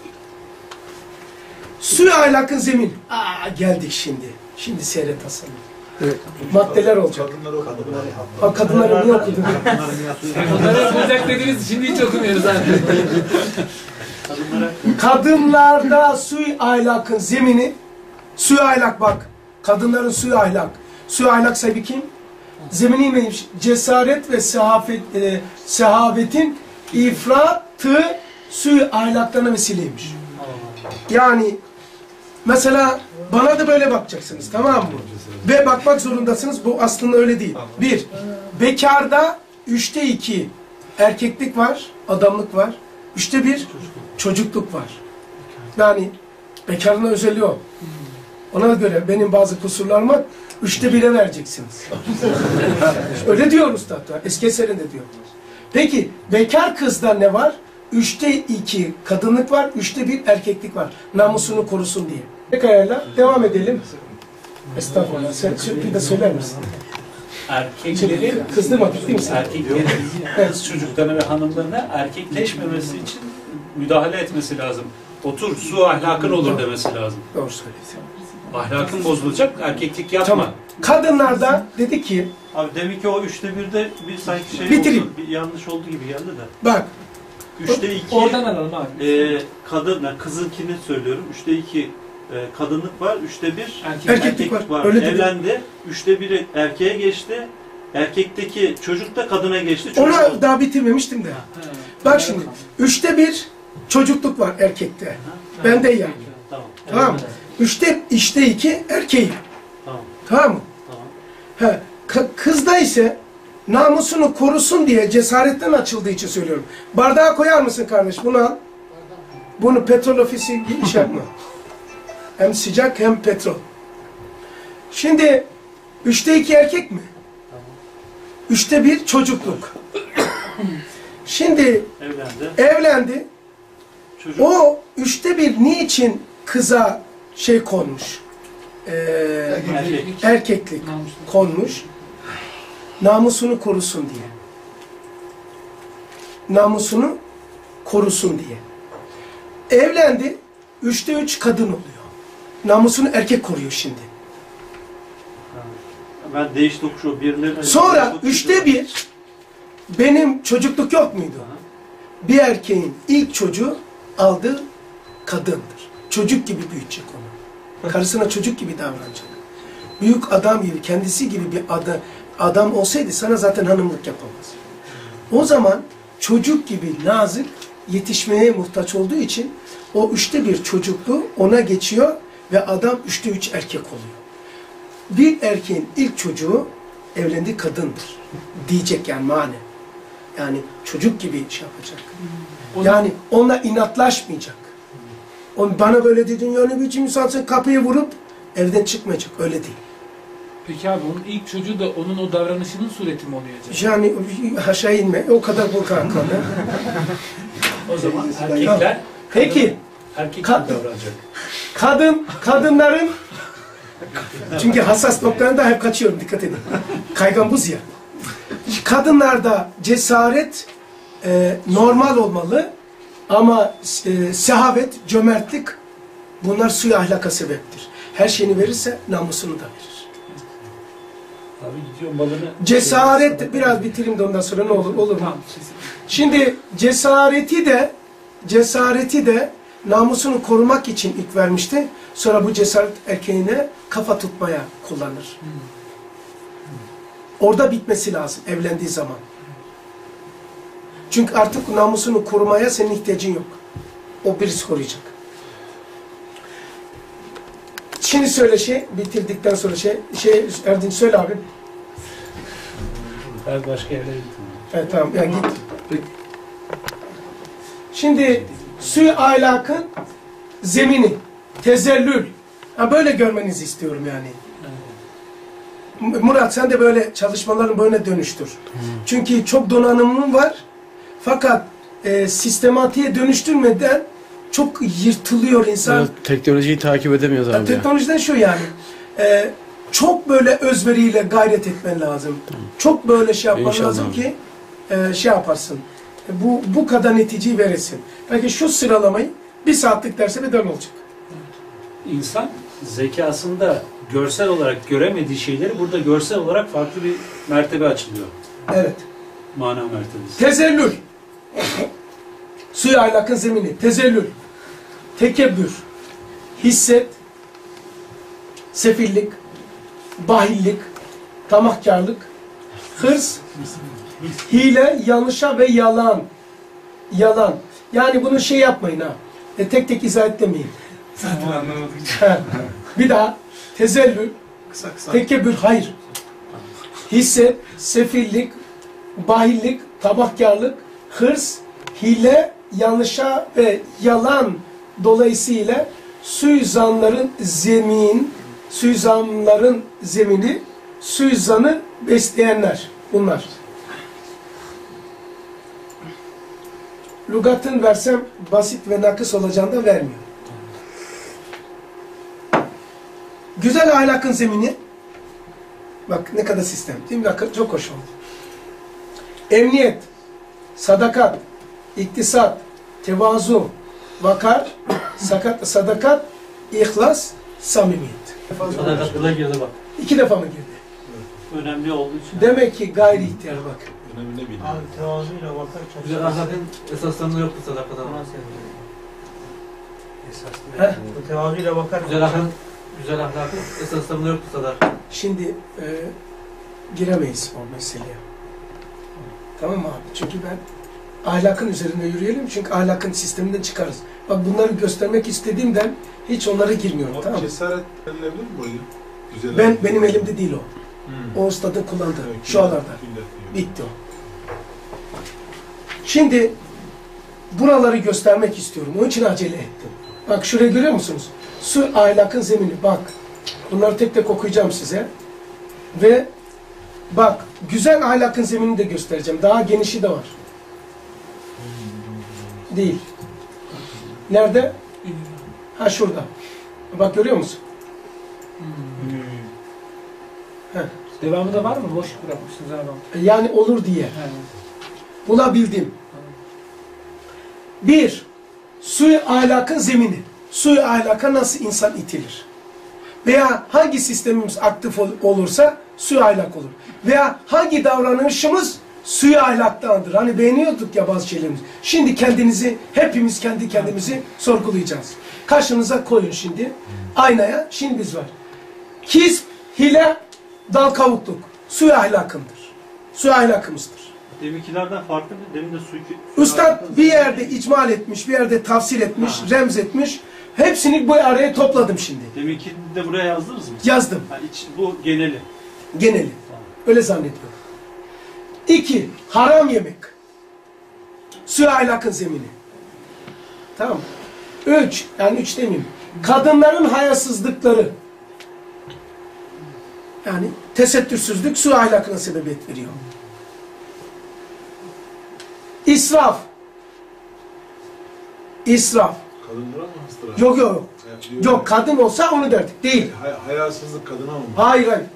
[SPEAKER 1] Suyu ahlakın zemin. Aa geldik şimdi. Şimdi seyret Hasan.
[SPEAKER 4] Evet.
[SPEAKER 1] Maddeler olacak.
[SPEAKER 10] Kadınlar o kadınlar.
[SPEAKER 1] Bak kadınları niye okudun?
[SPEAKER 5] Onları okuyacak dediğiniz için hiç okumuyoruz abi.
[SPEAKER 1] Kadınlarda suyu ahlakın zemini. Suyu ahlak bak. Kadınların suyu ahlak. Suyu ahlak sahibi kim? Zemini neymiş? Cesaret ve sehafet, e, sehavetin ifratı suyu ahlaklarına vesileymiş. Yani mesela bana da böyle bakacaksınız, tamam mı? Ve bakmak zorundasınız. Bu aslında öyle değil. Bir, bekarda üçte iki erkeklik var, adamlık var. Üçte bir çocukluk var. Yani bekarın özelliği o. Ona göre benim bazı kusurlarıma üçte bire vereceksiniz. Öyle diyor usta hatta. Eski eserinde diyor. Peki bekar kızda ne var? Üçte iki kadınlık var, üçte bir erkeklik var. Namusunu korusun diye. Pekala devam edelim. Estağfurullah. Sen bir de söyler misin?
[SPEAKER 3] Erkeklerin
[SPEAKER 1] Kızdırmadık değil mi sen?
[SPEAKER 3] erkeklerin kız çocuklarına ve hanımlarına erkekleşmemesi için müdahale etmesi lazım. Otur, su ahlakın olur demesi lazım.
[SPEAKER 1] Doğru söylüyorsun.
[SPEAKER 3] Ahlakın bozulacak, erkeklik yapma.
[SPEAKER 1] Tamam. Kadınlarda dedi ki,
[SPEAKER 2] Abi demek ki o üçte birde bir sanki şey
[SPEAKER 1] Bitireyim.
[SPEAKER 2] oldu, bir yanlış oldu gibi geldi de.
[SPEAKER 1] bak
[SPEAKER 2] Üçte iki
[SPEAKER 5] Oradan alalım abi.
[SPEAKER 2] e, kadın, yani kızınkini söylüyorum. Üçte iki e, kadınlık var, üçte bir
[SPEAKER 5] Erkek.
[SPEAKER 1] Erkeklik var. Öyle dedi.
[SPEAKER 2] Evlendi, üçte biri erkeğe geçti. Erkekteki çocuk da kadına geçti. Çocuk
[SPEAKER 1] ona
[SPEAKER 2] oldu.
[SPEAKER 1] daha bitirmemiştim de. Bak şimdi, üçte bir çocukluk var erkekte. Bende yani.
[SPEAKER 2] Tamam.
[SPEAKER 1] Tamam mı? Üçte, işte iki erkeğim.
[SPEAKER 2] Tamam.
[SPEAKER 1] Tamam mı?
[SPEAKER 2] Tamam.
[SPEAKER 1] He, k- kızda ise namusunu korusun diye cesaretten açıldığı için söylüyorum. Bardağa koyar mısın kardeş? Bunu al. Bunu petrol ofisi gibi iş yapma. Hem sıcak hem petrol. Şimdi üçte iki erkek mi? Üçte bir çocukluk. Şimdi
[SPEAKER 2] Evlendi.
[SPEAKER 1] evlendi.
[SPEAKER 2] Çocuk.
[SPEAKER 1] O üçte bir niçin kıza şey konmuş? Ee,
[SPEAKER 2] Erkek.
[SPEAKER 1] erkeklik
[SPEAKER 5] Namuslu.
[SPEAKER 1] konmuş. Namusunu korusun diye. Namusunu korusun diye. Evlendi. Üçte üç kadın oluyor. Namusunu erkek koruyor şimdi.
[SPEAKER 2] Ben değiş tokuş o birileri.
[SPEAKER 1] Sonra üçte bir benim çocukluk yok muydu? Bir erkeğin ilk çocuğu aldığı kadındır. Çocuk gibi büyütecek onu. Karısına çocuk gibi davranacak. Büyük adam gibi, kendisi gibi bir adam, adam olsaydı sana zaten hanımlık yapamaz. O zaman çocuk gibi nazik yetişmeye muhtaç olduğu için o üçte bir çocukluğu ona geçiyor ve adam üçte üç erkek oluyor. Bir erkeğin ilk çocuğu evlendiği kadındır. Diyecek yani mane. Yani çocuk gibi şey yapacak. Yani onunla inatlaşmayacak. On bana böyle dedin ya ne biçim insansın, kapıyı vurup evden çıkmayacak. Öyle değil.
[SPEAKER 5] Peki abi onun ilk çocuğu da onun o davranışının sureti mi oluyor acaba?
[SPEAKER 1] Yani aşağı inme. O kadar korkak.
[SPEAKER 3] O zaman erkekler
[SPEAKER 1] Peki.
[SPEAKER 3] erkek
[SPEAKER 1] Kad-
[SPEAKER 3] gibi davranacak.
[SPEAKER 1] Kadın, kadınların çünkü hassas noktalarında hep kaçıyorum, dikkat edin. Kaygan buz ya. Kadınlarda cesaret e, normal olmalı ama e, sehavet, cömertlik bunlar suyu ahlaka sebeptir. Her şeyini verirse namusunu da verir.
[SPEAKER 3] Abi gidiyorum balını...
[SPEAKER 1] Cesaret, biraz bitireyim de ondan sonra ne olur, olur mu? Şimdi cesareti de, cesareti de namusunu korumak için ilk vermişti. Sonra bu cesaret erkeğine kafa tutmaya kullanır. Orada bitmesi lazım evlendiği zaman. Çünkü artık namusunu korumaya senin ihtiyacın yok. O birisi koruyacak. Şimdi söyle şey, bitirdikten sonra şey, şey Erdinç söyle abi.
[SPEAKER 3] Ben başka yerlere gittim.
[SPEAKER 1] Evet tamam, yani git. Şimdi suyu ahlakın zemini, tezellül. Ha, böyle görmenizi istiyorum yani. Murat sen de böyle çalışmaların böyle dönüştür. Hmm. Çünkü çok donanımın var. Fakat e, sistematiğe dönüştürmeden çok yırtılıyor insan.
[SPEAKER 4] Evet, teknolojiyi takip edemiyoruz abi.
[SPEAKER 1] Teknolojiden şu yani. E, çok böyle özveriyle gayret etmen lazım. Tamam. Çok böyle şey yapman İnşallah lazım abi. ki e, şey yaparsın. Bu bu kadar neticeyi veresin. Belki şu sıralamayı bir saatlik derse bedel olacak.
[SPEAKER 3] İnsan zekasında görsel olarak göremediği şeyleri burada görsel olarak farklı bir mertebe açılıyor.
[SPEAKER 1] Evet.
[SPEAKER 3] Mana mertebesi.
[SPEAKER 1] Tezellül. Suyu ahlakın zemini. Tezellül. Tekebbür. Hisset. Sefillik. Bahillik. Tamahkarlık. Hırs. Hile, yanlışa ve yalan. Yalan. Yani bunu şey yapmayın ha. E, tek tek izah etmeyin.
[SPEAKER 7] Zaten anlamadık.
[SPEAKER 1] Bir daha. Tezellül.
[SPEAKER 7] Kısa kısa.
[SPEAKER 1] Tekebbür. Hayır. Hisset. Sefillik. Bahillik. Tamahkarlık. Hırs. Hile, yanlışa ve yalan dolayısıyla suizanların zemin, suizanların zemini, suizanı besleyenler bunlar. Lügatın versem basit ve nakıs olacağını vermiyor. Güzel ahlakın zemini, bak ne kadar sistem, değil mi? Çok hoş oldu. Emniyet, sadakat, iktisat, tevazu, vakar, sakat, sadakat, ihlas, samimiyet.
[SPEAKER 2] Sadakat buna girdi bak.
[SPEAKER 1] İki defa mı girdi?
[SPEAKER 2] Evet. Önemli olduğu için.
[SPEAKER 1] Demek ki gayri ihtiyar bak.
[SPEAKER 10] Önemli ne bileyim.
[SPEAKER 8] Abi tevazuyla vakar çalışıyor.
[SPEAKER 2] Güzel ahlakın esaslarında yoktu sadakat ama.
[SPEAKER 1] Heh.
[SPEAKER 8] Bu tevazuyla vakar.
[SPEAKER 2] Güzel ahlakın, güzel ahlakın esaslarında yoktu sadakat.
[SPEAKER 1] Şimdi e, giremeyiz o meseleye. Tamam mı abi? Çünkü ben ahlakın üzerinde yürüyelim. Çünkü ahlakın sisteminden çıkarız. Bak bunları göstermek istediğimden hiç onlara girmiyorum. Tamam mı?
[SPEAKER 10] Cesaret verilebilir mi burayı? Güzel
[SPEAKER 1] Ben,
[SPEAKER 10] ahlak.
[SPEAKER 1] benim elimde değil o.
[SPEAKER 10] Hmm.
[SPEAKER 1] O ustadın kullandığı.
[SPEAKER 10] Evet,
[SPEAKER 1] Şu alarda. Bitti o. Şimdi buraları göstermek istiyorum. Onun için acele ettim. Bak şurayı görüyor musunuz? Su ahlakın zemini. Bak. Bunları tek tek okuyacağım size. Ve bak güzel ahlakın zeminini de göstereceğim. Daha genişi de var. Değil. Nerede? Ha şurada. Bak görüyor musun? Heh.
[SPEAKER 5] Devamı da var mı? Boş bırakmışsınız abi.
[SPEAKER 1] Yani olur diye.
[SPEAKER 5] Evet.
[SPEAKER 1] Bulabildim. Bir, suyu ahlakın zemini. Suyu ahlaka nasıl insan itilir? Veya hangi sistemimiz aktif ol olursa suyu ahlak olur. Veya hangi davranışımız suyu ahlaktandır. Hani beğeniyorduk ya bazı şeylerimiz. Şimdi kendinizi, hepimiz kendi kendimizi sorgulayacağız. Karşınıza koyun şimdi. Aynaya, şimdi biz var. Kisp, hile, dal kavukluk. Suyu ahlakındır. Suyu ahlakımızdır.
[SPEAKER 2] Deminkilerden farklı bir, demin de su...
[SPEAKER 1] Üstad bir yerde icmal etmiş, bir yerde tafsir etmiş, ha. remz etmiş. Hepsini bu araya topladım şimdi.
[SPEAKER 2] Deminkini de buraya yazdınız mı?
[SPEAKER 1] Yazdım.
[SPEAKER 2] Ha, iç, bu geneli.
[SPEAKER 1] Geneli. Tamam. Öyle zannediyorum. İki, haram yemek. Su ahlakın zemini. Tamam. Üç, yani üç demeyeyim. Kadınların hayasızlıkları. Yani tesettürsüzlük su ahlakına sebebiyet veriyor. İsraf. İsraf.
[SPEAKER 10] Kadınlara mı hastalar?
[SPEAKER 1] Yok yok.
[SPEAKER 10] Yani,
[SPEAKER 1] Yok kadın olsa onu derdik. Değil.
[SPEAKER 10] Hay hayasızlık kadına mı?
[SPEAKER 1] Hayır hayır.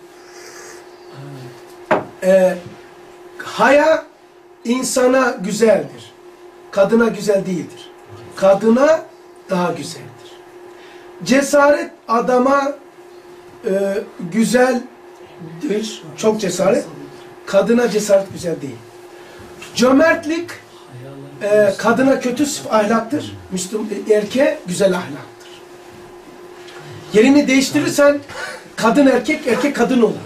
[SPEAKER 1] Ee, haya insana güzeldir. Kadına güzel değildir. Kadına daha güzeldir. Cesaret adama e, güzeldir. Çok cesaret. Kadına cesaret güzel değil. Cömertlik e, kadına kötü ahlaktır. Müslüm erkeğe güzel ahlaktır. Yerini değiştirirsen kadın erkek, erkek kadın olur.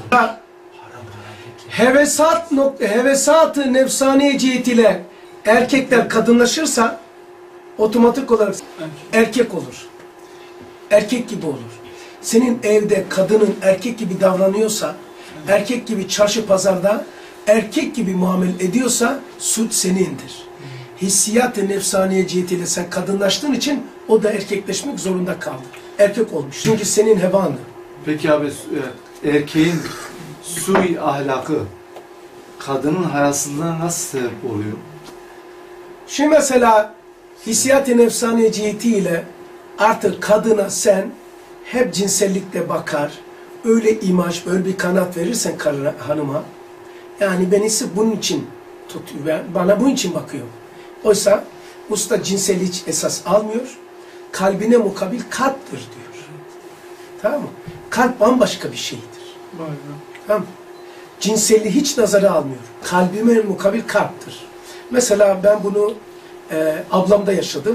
[SPEAKER 1] Hevesat nokta, hevesat-ı nefsaniye cihetiyle erkekler kadınlaşırsa otomatik olarak erkek olur. Erkek gibi olur. Senin evde kadının erkek gibi davranıyorsa, erkek gibi çarşı pazarda erkek gibi muamele ediyorsa suç senindir. Hissiyat-ı nefsaniye cihetiyle sen kadınlaştığın için o da erkekleşmek zorunda kaldı. Erkek olmuş. Çünkü senin hevandı.
[SPEAKER 6] Peki abi erkeğin sui ahlakı kadının hayasızlığına nasıl sebep oluyor?
[SPEAKER 1] Şimdi mesela hissiyat-ı nefsaniye cihetiyle artık kadına sen hep cinsellikle bakar, öyle imaj, öyle bir kanat verirsen karına, hanıma, yani beni sırf bunun için tutuyor, bana bunun için bakıyor. Oysa usta cinselliği hiç esas almıyor, kalbine mukabil kalptir diyor. Tamam mı? Kalp bambaşka bir şeydir. Tamam mı? Cinselliği hiç nazara almıyor. Kalbime mukabil kalptir. Mesela ben bunu e, ablamda yaşadım.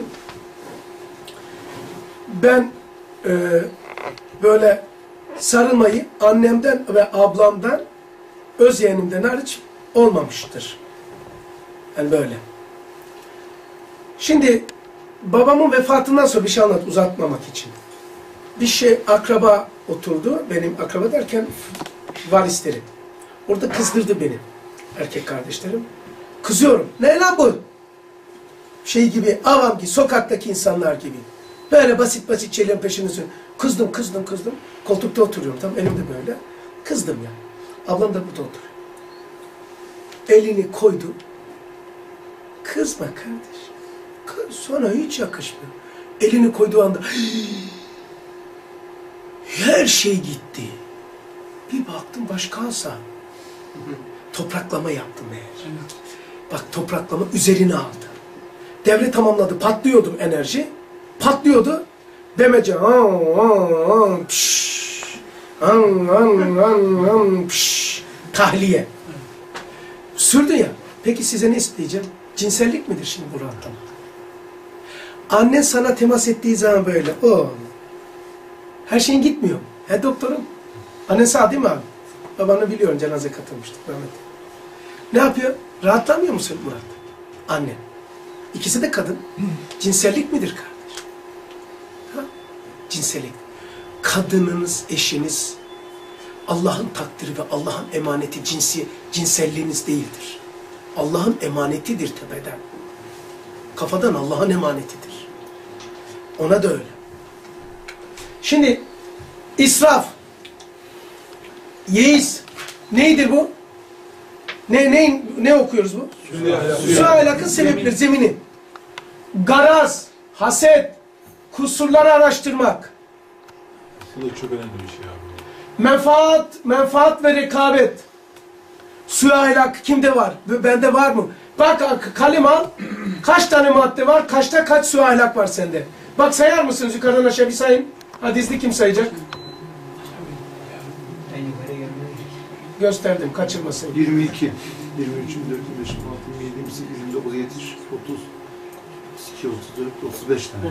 [SPEAKER 1] Ben e, böyle sarılmayı annemden ve ablamdan, öz yeğenimden hariç olmamıştır. Yani böyle. Şimdi babamın vefatından sonra bir şey anlat uzatmamak için. Bir şey akraba oturdu. Benim akraba derken varislerim. Orada kızdırdı beni. Erkek kardeşlerim. Kızıyorum. Ne lan bu? Şey gibi, avam gibi, sokaktaki insanlar gibi. Böyle basit basit şeylerin peşine sürüyorum. Kızdım, kızdım, kızdım. Koltukta oturuyorum. Tam elimde böyle. Kızdım ya. Ablam da burada oturuyor. Elini koydu. Kızma kardeş. Kız, sana hiç yakışmıyor. Elini koyduğu anda her şey gitti. Bir baktım başkansa. Topraklama yaptım meğer. Bak topraklama üzerine aldı. Devre tamamladı. Patlıyordu enerji. Patlıyordu. Demece tahliye. Sürdü ya. Peki size ne isteyeceğim? Cinsellik midir şimdi bu rahatlama? Annen sana temas ettiği zaman böyle. O. Her şeyin gitmiyor. He doktorum. Annen sağ değil mi abi? Babanı biliyorum, cenaze katılmıştık. Rahmet. Ne yapıyor? Rahatlamıyor musun Murat? Annen. İkisi de kadın. Cinsellik midir kardeş? Ha? Cinsellik. Kadınınız, eşiniz Allah'ın takdiri ve Allah'ın emaneti, cinsi, cinselliğiniz değildir. Allah'ın emanetidir tepeden. Kafadan Allah'ın emanetidir. Ona da öyle. Şimdi israf, yeis, neydir bu? Ne ne ne okuyoruz bu? Su ahlakın sebepleri, zemini. Garaz, haset, kusurları araştırmak.
[SPEAKER 10] Bu da çok önemli bir şey abi.
[SPEAKER 1] Menfaat, menfaat ve rekabet. Su ahlakı kimde var? Bende var mı? Bak kalem al. Kaç tane madde var? Kaçta kaç su ahlak var sende? Bak sayar mısınız yukarıdan aşağı bir sayın. Hadisli kim sayacak? Gösterdim, kaçırmasın.
[SPEAKER 6] yirmi iki, yirmi üç, yirmi dört, yirmi beş, yirmi altı, yirmi yedi, yirmi sekiz, yirmi dokuz, yetmiş, otuz, iki, otuz dört, otuz beş tane.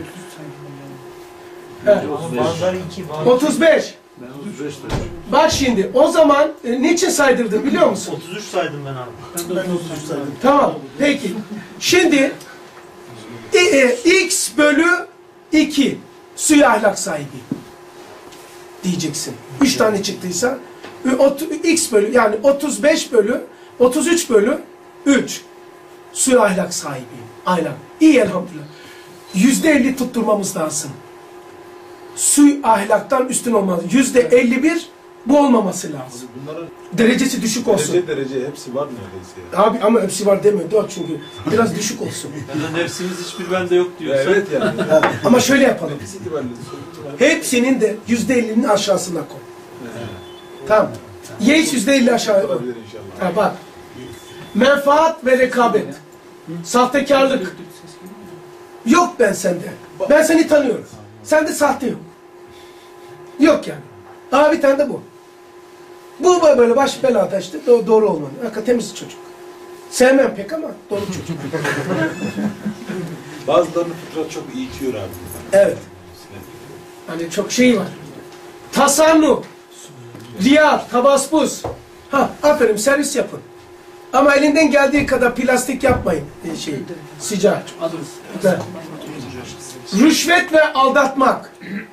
[SPEAKER 1] Evet.
[SPEAKER 8] Bazıları iki, bazıları
[SPEAKER 1] otuz beş.
[SPEAKER 6] Ben otuz beş tane.
[SPEAKER 1] Bak şimdi, o zaman e, niçin saydırdın biliyor musun?
[SPEAKER 2] otuz üç saydım ben abi.
[SPEAKER 8] ben otuz üç saydım.
[SPEAKER 1] Tamam, peki. Şimdi e, e, x bölü iki suya ahlak sahibi diyeceksin. Üç tane çıktıysa e, ot, x bölü yani otuz beş bölü otuz üç bölü üç Suyu ahlak sahibiyim. Ahlak. İyi elhamdülillah. Yüzde elli tutturmamız lazım. Suyu ahlaktan üstün olmalı. Yüzde elli bir bu olmaması lazım.
[SPEAKER 10] Bunların
[SPEAKER 1] Derecesi düşük olsun.
[SPEAKER 10] derece derece hepsi var neredeyse.
[SPEAKER 1] Abi ama hepsi var demiyor. Çünkü biraz düşük olsun.
[SPEAKER 2] Yani nefsimiz hiçbir bende yok diyorsa.
[SPEAKER 10] Evet yani.
[SPEAKER 1] Ama şöyle yapalım.
[SPEAKER 10] Nefis itibariyle.
[SPEAKER 1] Hepsinin de yüzde ellinin aşağısına koy. Tamam. Ye hiç yüzde elli aşağı koy.
[SPEAKER 10] Olabilir inşallah.
[SPEAKER 1] Ha bak. Menfaat ve rekabet. Sahtekarlık. Yok ben sende. Ben seni tanıyorum. Sende sahte yok. Yok yani. Aa bir tane de bu. Bu böyle baş belada işte doğru, doğru olmalı. Hakikaten temiz çocuk. Sevmem pek ama doğru çocuk.
[SPEAKER 10] Bazılarını fıtrat çok eğitiyor abi.
[SPEAKER 1] Evet. Hani çok şey var. Tasannu, riya, tabaspuz. Ha, aferin servis yapın. Ama elinden geldiği kadar plastik yapmayın. E, şey, sıcak. Evet. Rüşvet ve aldatmak.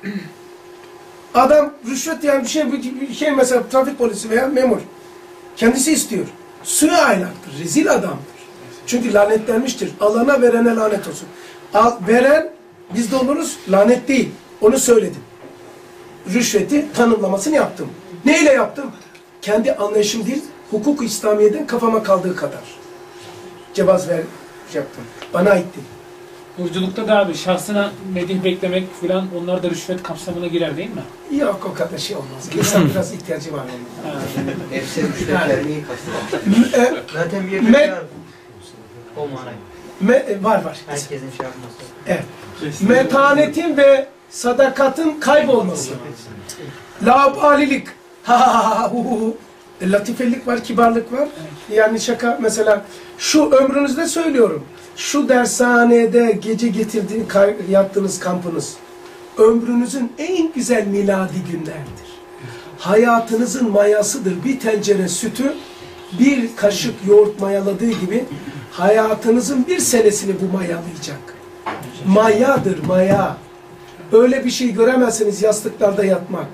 [SPEAKER 1] Adam rüşvet yani bir şey, bir şey mesela trafik polisi veya memur. Kendisi istiyor. Suyu aylaktır, rezil adamdır. Çünkü lanetlenmiştir. Allah'ına verene lanet olsun. Al, veren biz de oluruz, lanet değil. Onu söyledim. Rüşveti tanımlamasını yaptım. Neyle yaptım? Kendi anlayışım değil, hukuk-u İslamiye'den kafama kaldığı kadar. Cevaz ver yaptım. Bana ait değil.
[SPEAKER 5] Yolculukta da abi şahsına medih beklemek filan onlar da rüşvet kapsamına girer değil mi?
[SPEAKER 1] Yok o kadar şey olmaz. İnsan biraz ihtiyacı var onun.
[SPEAKER 8] Hepsi müşterilerini iyi kasteder. Zaten bir yerde
[SPEAKER 1] Me-
[SPEAKER 8] var. O manayı.
[SPEAKER 1] Me- var var.
[SPEAKER 8] Herkesin şey yapması.
[SPEAKER 1] Evet. Metanetin ve sadakatın kaybolması. Laubalilik. Ha ha ha hu hu. E, latifelik var, kibarlık var. Yani şaka mesela şu ömrünüzde söylüyorum. Şu dershanede gece getirdiğin, yattığınız kampınız ömrünüzün en güzel miladi günlerdir. Hayatınızın mayasıdır. Bir tencere sütü bir kaşık yoğurt mayaladığı gibi hayatınızın bir senesini bu mayalayacak. Mayadır, maya. Öyle bir şey göremezsiniz yastıklarda yatmak.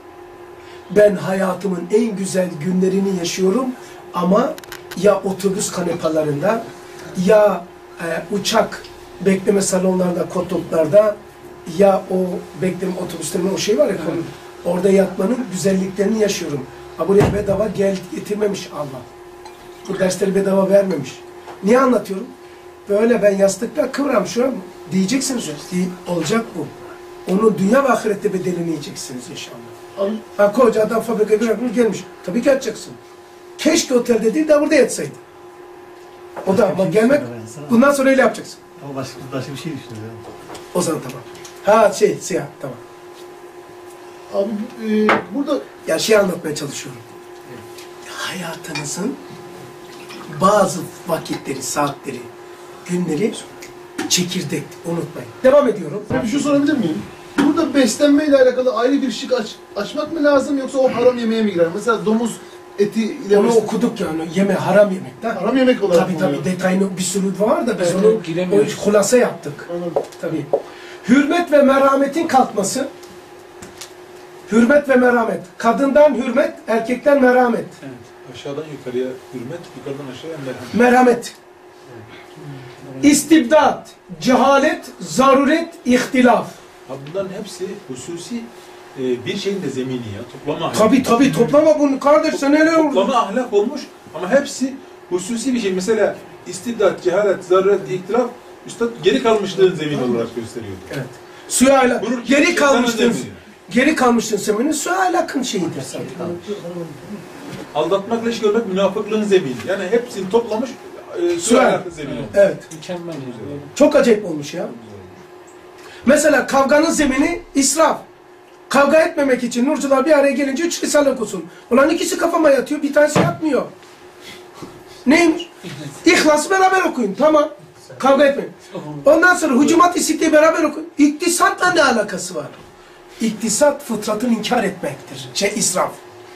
[SPEAKER 1] Ben hayatımın en güzel günlerini yaşıyorum ama ya otobüs kanepalarında ya e, uçak bekleme salonlarında, koltuklarda ya o bekleme otobüslerinde o şey var ya konu, orada yatmanın güzelliklerini yaşıyorum. Ha buraya bedava gel getirmemiş Allah. Bu dersleri bedava vermemiş. Niye anlatıyorum? Böyle ben yastıkla kıvramışım. Diyeceksiniz. Değil, olacak bu. Onun dünya ve ahirette bedelini yiyeceksiniz inşallah. Ha koca adam fabrikaya bırakmış gelmiş. Tabii ki yatacaksın. Keşke otelde değil de burada yatsaydı. O da ama gelmek, bundan sonra öyle yapacaksın.
[SPEAKER 11] Ama başka, başka bir şey düşünüyorum.
[SPEAKER 1] O zaman tamam. Ha şey, siyah, tamam.
[SPEAKER 9] Abi e, burada
[SPEAKER 1] Ya şey anlatmaya çalışıyorum. Hayatınızın bazı vakitleri, saatleri, günleri çekirdek, unutmayın. Devam ediyorum.
[SPEAKER 9] bir şey sorabilir miyim? Burada beslenmeyle alakalı ayrı bir şık aç, açmak mı lazım yoksa o haram yemeğe mi girer? Mesela domuz eti ile
[SPEAKER 1] Onu
[SPEAKER 9] beslen-
[SPEAKER 1] okuduk yani, yeme haram yemek. Da.
[SPEAKER 9] haram yemek olarak
[SPEAKER 1] Tabii
[SPEAKER 9] mı
[SPEAKER 1] tabii
[SPEAKER 9] oluyor?
[SPEAKER 1] detayını bir sürü var da biz
[SPEAKER 5] Evet,
[SPEAKER 1] onu
[SPEAKER 5] giremiyoruz.
[SPEAKER 1] o hulasa yaptık.
[SPEAKER 9] Anladım.
[SPEAKER 1] Tabii. Hürmet ve merhametin kalkması. Hürmet ve merhamet. Kadından hürmet, erkekten merhamet.
[SPEAKER 10] Aşağıdan yukarıya hürmet, yukarıdan aşağıya merhamet.
[SPEAKER 1] Merhamet. İstibdat, cehalet, zaruret, ihtilaf.
[SPEAKER 10] Ha bunların hepsi hususi e, bir şeyin de zemini ya. Toplama ahlak.
[SPEAKER 1] Tabii tabii toplama bunu kardeş sen neler oldu?
[SPEAKER 10] Toplama ahlak olmuş ama hepsi hususi bir şey. Mesela istibdat, cehalet, zaruret, ihtilaf üstad geri kalmışlığın zemin olarak gösteriyor.
[SPEAKER 1] Evet. Suya ahlak.
[SPEAKER 10] Bunun
[SPEAKER 1] Geri
[SPEAKER 10] şeytanın
[SPEAKER 1] kalmıştın.
[SPEAKER 10] zemini.
[SPEAKER 1] Geri kalmıştın seminin suya ahlakın şeyidir zaten.
[SPEAKER 10] Aldatmakla iş görmek münafıklığın zemini. Yani hepsini toplamış e, su
[SPEAKER 1] Sual.
[SPEAKER 10] ahlakın zemini.
[SPEAKER 1] Evet.
[SPEAKER 5] Mükemmel yani.
[SPEAKER 1] Çok acayip olmuş ya. Mesela kavganın zemini israf. Kavga etmemek için nurcular bir araya gelince üç risale okusun. Ulan ikisi kafama yatıyor, bir tanesi yatmıyor. Neymiş? İhlas'ı beraber okuyun, tamam. Kavga etmeyin. Ondan sonra Hucumat-ı Sitte'yi beraber okuyun. İktisatla ne alakası var? İktisat fıtratını inkar etmektir. Şey, israf.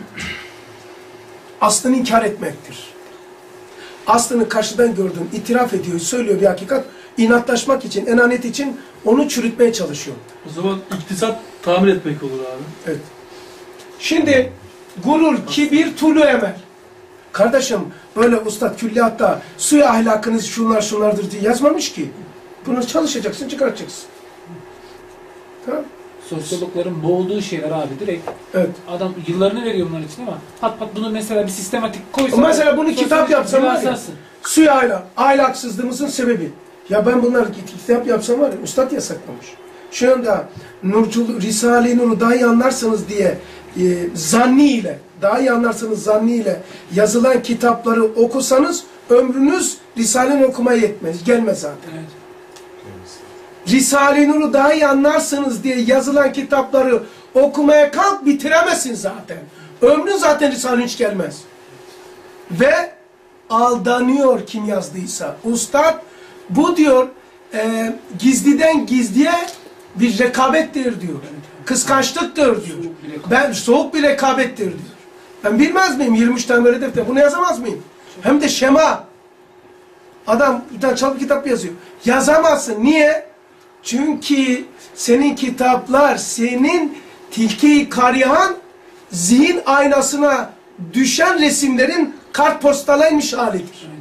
[SPEAKER 1] Aslını inkar etmektir. Aslını karşıdan gördüğün, itiraf ediyor, söylüyor bir hakikat. İnatlaşmak için, enanet için onu çürütmeye çalışıyor.
[SPEAKER 7] O zaman iktisat tamir etmek olur abi.
[SPEAKER 1] Evet. Şimdi gurur, kibir, tulu emel. Kardeşim böyle Ustad külliyatta suyu ahlakınız şunlar şunlardır diye yazmamış ki. Bunu çalışacaksın, çıkaracaksın. Tamam.
[SPEAKER 5] Sosyologların boğulduğu şeyler abi direkt.
[SPEAKER 1] Evet.
[SPEAKER 5] Adam yıllarını veriyor bunların için ama pat pat bunu mesela bir sistematik koysa.
[SPEAKER 1] Mesela bunu kitap yapsam var ya. Suyu ahlak, ahlaksızlığımızın sebebi. Ya ben bunları kitap yapsam var ya, Ustad yasaklamış. Şu anda Nurcul, Risale-i Nur'u daha iyi anlarsanız diye e, zanniyle, daha iyi anlarsanız zanniyle yazılan kitapları okusanız ömrünüz Risale-i Nur okumaya yetmez, gelmez zaten. Evet. Risale-i Nur'u daha iyi anlarsınız diye yazılan kitapları okumaya kalk, bitiremezsin zaten. Ömrün zaten Risale-i Nur hiç gelmez. Ve aldanıyor kim yazdıysa. Ustad bu diyor e, gizliden gizliye bir rekabettir diyor. Kıskançlıktır diyor. Ben soğuk bir rekabettir diyor. Ben bilmez miyim yirmi üç tane böyle defter? Bunu yazamaz mıyım? Hem de şema. Adam bir tane çalıp kitap yazıyor. Yazamazsın. Niye? Çünkü senin kitaplar senin tilki-i karihan zihin aynasına düşen resimlerin kartpostalaymış halidir.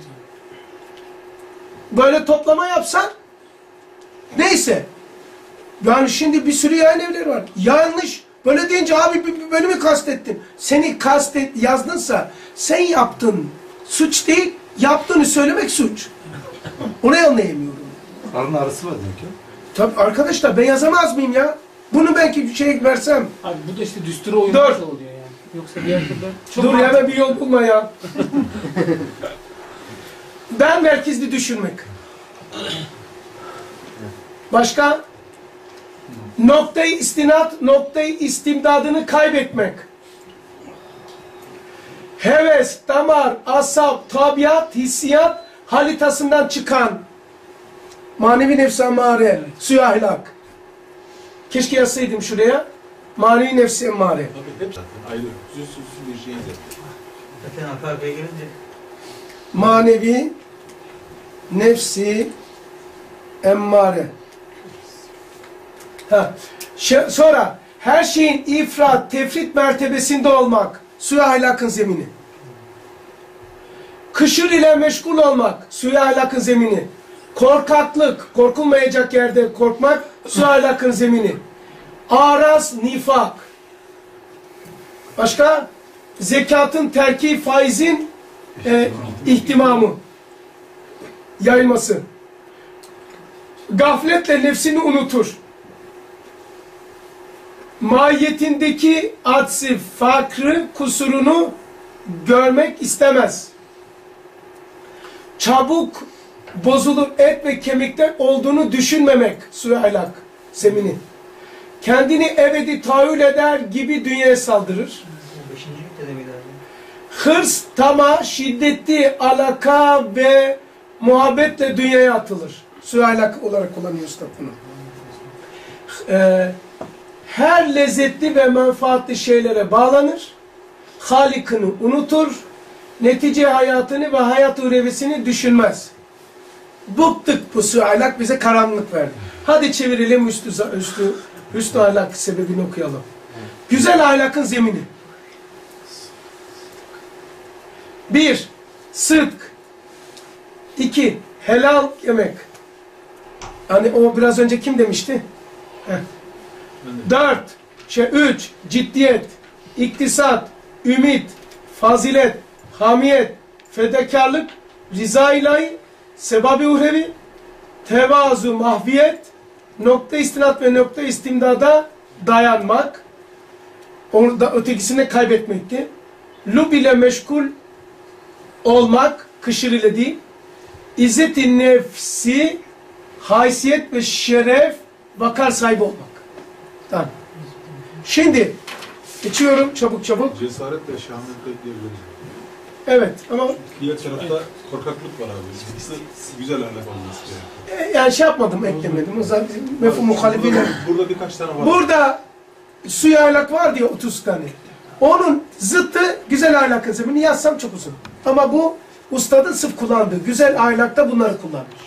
[SPEAKER 1] Böyle toplama yapsan neyse. Yani şimdi bir sürü yayın evleri var. Yanlış. Böyle deyince abi böyle mi kastettin? Seni kastet yazdınsa sen yaptın. Suç değil. Yaptığını söylemek suç. Orayı anlayamıyorum.
[SPEAKER 6] Arın arası var demek ki.
[SPEAKER 1] Tabii arkadaşlar ben yazamaz mıyım ya? Bunu belki bir şey versem.
[SPEAKER 5] Abi bu da işte düstura uyumlu oluyor yani. Yoksa diğer türlü çok
[SPEAKER 1] Dur
[SPEAKER 5] mantıklı.
[SPEAKER 1] ya bir yol bulma ya. Ben merkezli düşünmek. Başka? Noktayı istinat, noktayı istimdadını kaybetmek. Heves, damar, asap, tabiat, hissiyat halitasından çıkan manevi nefs-i emmare, suyu ahlak. Keşke yazsaydım şuraya. Manevi nefs-i emmare.
[SPEAKER 10] Tabii hep ayrı. Süs süs bir şeydi.
[SPEAKER 8] Zaten arka arkaya gelince.
[SPEAKER 1] Manevi nefsi emmare. Ha. Sonra her şeyin ifrat, tefrit mertebesinde olmak. Suyu ahlakın zemini. Kışır ile meşgul olmak. Suyu ahlakın zemini. Korkaklık, korkulmayacak yerde korkmak. Suyu ahlakın zemini. Araz, nifak. Başka? Zekatın terki, faizin e, ihtimamı. Yayılması. Gafletle nefsini unutur. Mahiyetindeki aksi, fakrı, kusurunu görmek istemez. Çabuk bozulur et ve kemikte olduğunu düşünmemek. Suyu ahlak zemini. Kendini ebedi tahayyül eder gibi dünyaya saldırır. Hırs, tama, şiddetli alaka ve muhabbetle dünyaya atılır. Suyu ahlak olarak kullanıyor Üstad bunu. Ee, her lezzetli ve menfaatli şeylere bağlanır. Halikini unutur. Netice hayatını ve hayat uğrevesini düşünmez. Bıktık bu suyu ahlak bize karanlık verdi. Hadi çevirelim üstü, üstü, üstü ahlak sebebini okuyalım. Güzel ahlakın zemini. Bir, sıdk. İki, helal yemek. Hani o biraz önce kim demişti? Heh. Dört, şey, üç, ciddiyet, iktisat, ümit, fazilet, hamiyet, fedakarlık, rıza ilahi, sebab-ı uhrevi, tevazu, mahviyet, nokta istinat ve nokta istimdada dayanmak, onu da ötekisini kaybetmekti. Lub ile meşgul olmak, kışır ile değil, İzzet-i nefsi, haysiyet ve şeref, vakar sahibi olmak. Tamam. Şimdi, geçiyorum çabuk çabuk.
[SPEAKER 10] Cesaretle şahmetlik diyebiliriz.
[SPEAKER 1] Evet ama...
[SPEAKER 10] Diğer tarafta korkaklık var abi. İkisi güzel ahlak olması gerekiyor.
[SPEAKER 1] E, yani şey yapmadım, eklemedim. Zaten mefhum muhalifiyle.
[SPEAKER 10] Burada birkaç tane var.
[SPEAKER 1] Burada suyu ahlak var diye otuz tane. Onun zıttı güzel ahlakın zemini yazsam çok uzun. Ama bu ustadın sırf kullandığı. Güzel ahlakta bunları kullanmış.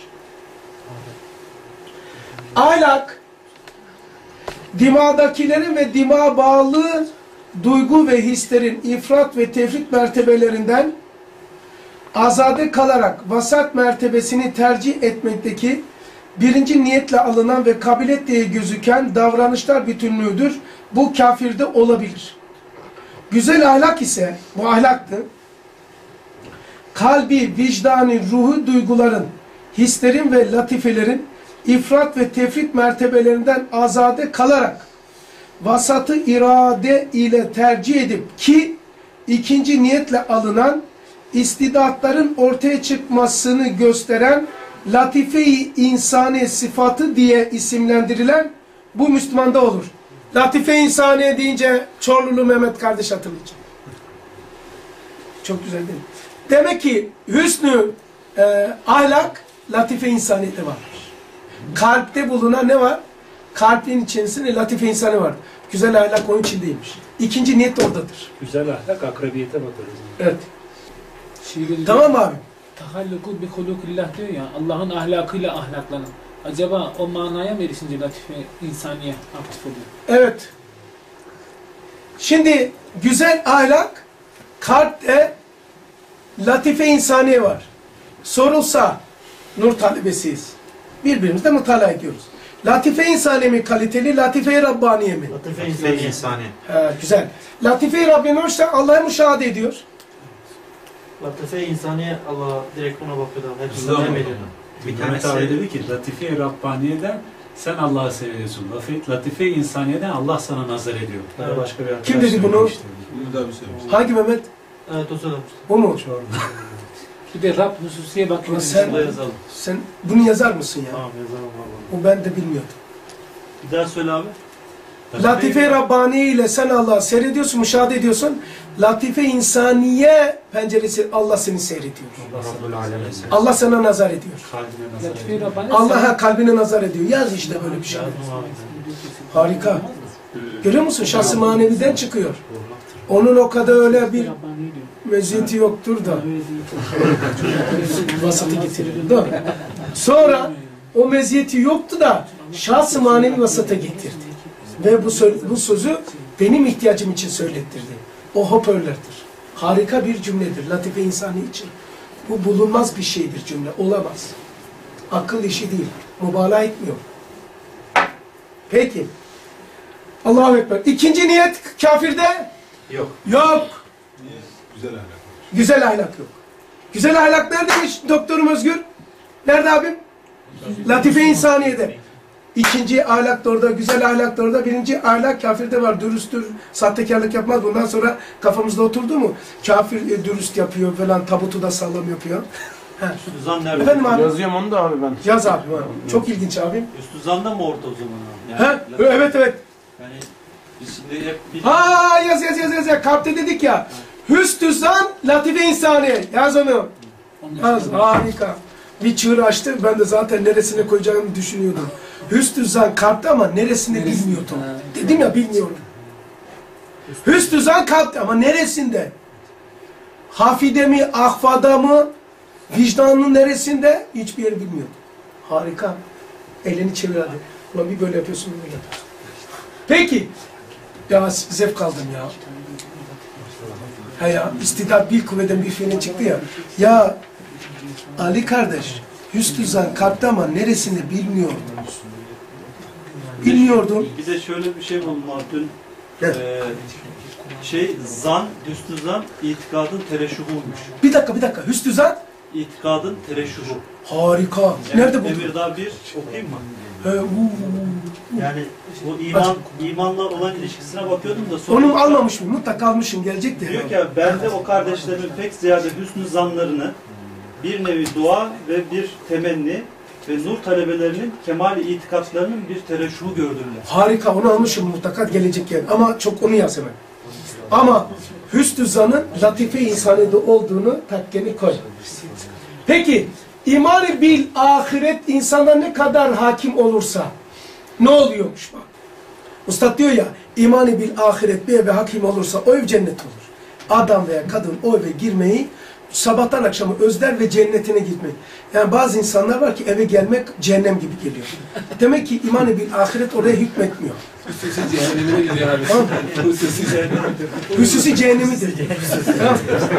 [SPEAKER 1] Ahlak, dimağdakilerin ve dimağa bağlı duygu ve hislerin ifrat ve tefrit mertebelerinden azade kalarak vasat mertebesini tercih etmekteki birinci niyetle alınan ve kabiliyet diye gözüken davranışlar bütünlüğüdür. Bu kafirde olabilir. Güzel ahlak ise, bu ahlaktı, kalbi, vicdani, ruhu duyguların, hislerin ve latifelerin ifrat ve tefrit mertebelerinden azade kalarak vasatı irade ile tercih edip ki ikinci niyetle alınan istidatların ortaya çıkmasını gösteren latife-i insani sıfatı diye isimlendirilen bu Müslümanda olur. Latife-i insaniye deyince Çorlulu Mehmet kardeş hatırlayacak. Çok güzel değil mi? Demek ki hüsnü e, ahlak latife-i insaniyete vardır. Kalpte bulunan ne var? Kalbin içerisinde latife-i insani var. Güzel ahlak onun içindeymiş. İkinci niyet oradadır.
[SPEAKER 3] Güzel ahlak akrabiyete bakarız.
[SPEAKER 1] Evet.
[SPEAKER 5] Şiirinde
[SPEAKER 1] Tamam abi.
[SPEAKER 5] Tahalluku bi hulukillah diyor ya, Allah'ın ahlakıyla ahlaklanın. Acaba o manaya mı erişince latife insaniye aktif oluyor?
[SPEAKER 1] Evet. Şimdi güzel ahlak kalpte latife insaniye var. Sorulsa nur talebesiyiz. Birbirimizle mutala ediyoruz. Latife insaniye mi kaliteli, latife-i Rabbaniye mi?
[SPEAKER 2] Latife insani.
[SPEAKER 1] Ha, güzel. Latife-i Rabbaniye olursa Allah'ı müşahede ediyor.
[SPEAKER 2] Latife insaniye Allah direkt ona bakıyor da hepsinden
[SPEAKER 10] Güzel.
[SPEAKER 2] emrediyor. Bir
[SPEAKER 3] Mehmet
[SPEAKER 2] tanesi
[SPEAKER 3] abi dedi ki Latife-i Rabbaniye'den sen Allah'ı seviyorsun. Latife-i İnsaniye'den Allah sana nazar ediyor.
[SPEAKER 2] Evet.
[SPEAKER 3] Başka bir arkadaş
[SPEAKER 1] Kim dedi bunu?
[SPEAKER 3] söylemişti.
[SPEAKER 10] Bunu da bir söylemiş.
[SPEAKER 1] Hangi Mehmet?
[SPEAKER 2] Evet o söylemişti.
[SPEAKER 1] O mu?
[SPEAKER 5] Bir de Rab hususiye
[SPEAKER 1] Ama
[SPEAKER 5] bakıyoruz.
[SPEAKER 1] sen,
[SPEAKER 2] Bunu da yazalım.
[SPEAKER 1] sen bunu yazar mısın ya?
[SPEAKER 2] Tamam yazalım abi.
[SPEAKER 1] O ben de bilmiyordum.
[SPEAKER 2] Bir daha söyle abi.
[SPEAKER 1] Latife-i Rabbaniye ile sen Allah'ı seyrediyorsun, müşahede ediyorsun. Latife-i insaniye penceresi Allah seni seyrediyor. Allah sana nazar ediyor.
[SPEAKER 3] Kalbine nazar
[SPEAKER 5] Latife-i
[SPEAKER 3] ediyor.
[SPEAKER 5] Rabbaniye
[SPEAKER 1] Allah'a kalbine nazar ediyor. Yaz işte böyle bir şey. Harika. Görüyor musun? Şahs-ı maneviden çıkıyor. Onun o kadar öyle bir meziyeti yoktur da. Vasatı getiriyor. Doğru. Sonra o meziyeti yoktu da şahs-ı manevi vasata getirdi. Ve bu, bu sözü benim ihtiyacım için söylettirdi. O hoparlördür. Harika bir cümledir latife insani için. Bu bulunmaz bir şeydir cümle. Olamaz. Akıl işi değil. Mübalağa etmiyor. Peki. Allahu Ekber. İkinci niyet kafirde?
[SPEAKER 2] Yok.
[SPEAKER 1] Yok.
[SPEAKER 10] Güzel ahlak.
[SPEAKER 1] Güzel ahlak yok. Güzel ahlak neredeymiş doktorum Özgür? Nerede abim? Latife insaniyede. İkinci ahlak da orada, güzel ahlak da orada. Birinci ahlak kafirde var. Dürüsttür, sahtekarlık yapmaz. Bundan sonra kafamızda oturdu mu? Kafir e, dürüst yapıyor falan, tabutu da sağlam yapıyor.
[SPEAKER 2] Üstü nerede?
[SPEAKER 1] Efendim abi?
[SPEAKER 4] Yazıyorum onu da abi ben.
[SPEAKER 1] Yaz abi. Çok ilginç abim.
[SPEAKER 2] Üstü zan da mı orta o zaman abi?
[SPEAKER 1] Ha? Evet evet.
[SPEAKER 2] Yani biz şimdi hep bir...
[SPEAKER 1] Ha yaz yaz yaz yaz. yaz. Kalpte dedik ya. Hüsnü zan, latife insani. Yaz onu. Yaz. Harika. Bir çığır açtı. Ben de zaten neresine koyacağımı düşünüyordum. Hüsnü zan kalpte ama neresinde bilmiyordum. Dedim ya bilmiyorum. Hüsnü zan kalpte ama neresinde? Hafide mi, ahfada mı, vicdanın neresinde? Hiçbir yeri bilmiyordum. Harika. Elini çevir hadi. Ulan bir böyle yapıyorsun, böyle yapıyorsun. Peki. Ya zevk aldım ya. He ya, istidat bir kuvveden bir fiilin çıktı ya. Ya Ali kardeş, hüsnü zan kalpte ama neresinde bilmiyordum. Bilmiyordum.
[SPEAKER 2] Bir de şöyle bir şey buldum abi dün.
[SPEAKER 1] Evet.
[SPEAKER 2] Ee, şey zan, hüsnü zan itikadın tereşuhuymuş.
[SPEAKER 1] Bir dakika, bir dakika. Hüsnü zan?
[SPEAKER 2] İtikadın tereşuhu.
[SPEAKER 1] Harika.
[SPEAKER 2] Yani
[SPEAKER 1] Nerede buldun?
[SPEAKER 2] Emirdağ bir okuyayım mı?
[SPEAKER 1] He, uu, uu.
[SPEAKER 2] Yani bu iman, imanla olan ilişkisine bakıyordum da sonra...
[SPEAKER 1] Onu almamış mı? Mutlaka almışım. Gelecekti.
[SPEAKER 2] Diyor ki ben de o kardeşlerimin pek ziyade hüsnü zanlarını bir nevi dua ve bir temenni ve nur talebelerinin kemal-i itikatlarının bir tereşuhu gördüler.
[SPEAKER 1] Harika. Onu almışım mutlaka gelecek yani. Ama çok onu yaz hemen. Ama hüsnü zanın latife insanede olduğunu takkeni koy. Peki, iman-ı bil ahiret insana ne kadar hakim olursa ne oluyormuş bak. Ustad diyor ya, iman-ı bil ahiret bir eve hakim olursa o ev cennet olur. Adam veya kadın o eve girmeyi sabahtan akşama özler ve cennetine gitmek. Yani bazı insanlar var ki eve gelmek cehennem gibi geliyor. Demek ki iman-ı bil ahiret oraya hükmetmiyor.
[SPEAKER 7] Hususi cehennemine gidiyor abi.
[SPEAKER 1] Tamam.
[SPEAKER 7] Hususi cehennemidir.
[SPEAKER 1] Hususi cehennemidir. Tamam.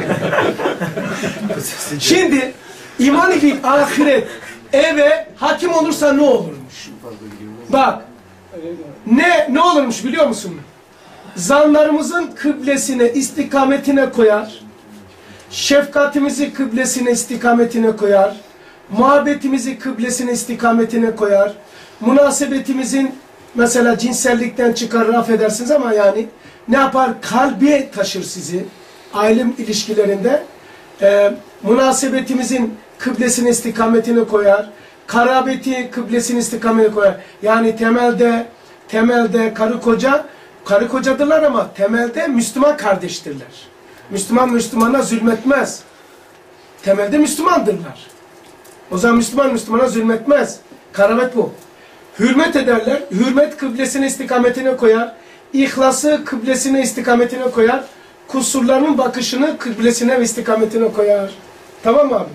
[SPEAKER 1] Şimdi iman-ı bil ahiret eve hakim olursa ne olurmuş? Bak ne ne olurmuş biliyor musun? Zanlarımızın kıblesine, istikametine koyar. Şefkatimizi kıblesine, istikametine koyar. Muhabbetimizi kıblesine, istikametine koyar. Münasebetimizin mesela cinsellikten çıkarır, affedersiniz ama yani ne yapar? Kalbe taşır sizi. Aile ilişkilerinde. Ee, münasebetimizin kıblesine, istikametine koyar. Karabeti kıblesine, istikametine koyar. Yani temelde, temelde karı koca, karı kocadırlar ama temelde Müslüman kardeştirler. Müslüman Müslümana zulmetmez. Temelde Müslümandırlar. O zaman Müslüman Müslümana zulmetmez. Karamet bu. Hürmet ederler. Hürmet kıblesine, istikametine koyar. İhlası kıblesine, istikametine koyar. Kusurlarının bakışını kıblesine ve istikametine koyar. Tamam mı abi?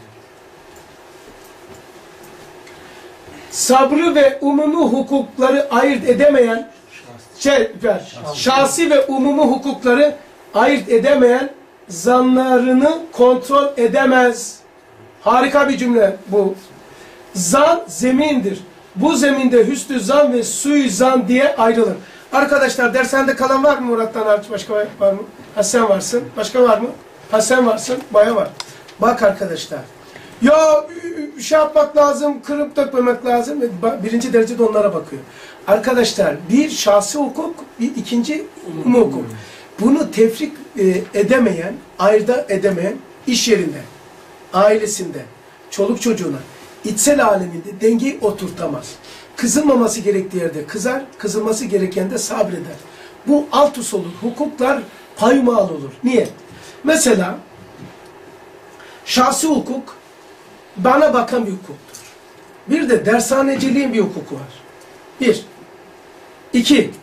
[SPEAKER 1] Sabrı ve umumi hukukları ayırt edemeyen şey, şahsi ve umumi hukukları ayırt edemeyen zanlarını kontrol edemez. Harika bir cümle bu. Zan zemindir. Bu zeminde hüsnü zan ve suizan diye ayrılır. Arkadaşlar dershanede kalan var mı Murat'tan hariç? Başka var mı? Ha sen varsın. Başka var mı? Ha sen varsın. Baya var. Bak arkadaşlar. Ya şey yapmak lazım, kırıp dökmemek lazım. Birinci derecede onlara bakıyor. Arkadaşlar bir şahsi hukuk, bir ikinci umumi hukuk. Bunu tefrik e, edemeyen, ayırda edemeyen iş yerinde, ailesinde, çoluk çocuğuna, içsel aleminde dengeyi oturtamaz. Kızılmaması gerektiği yerde kızar, kızılması gerekende sabreder. Bu alt üst olur. Hukuklar paymal olur. Niye? Mesela şahsi hukuk bana bakan bir hukuktur. Bir de dershaneciliğin bir hukuku var. Bir. İki.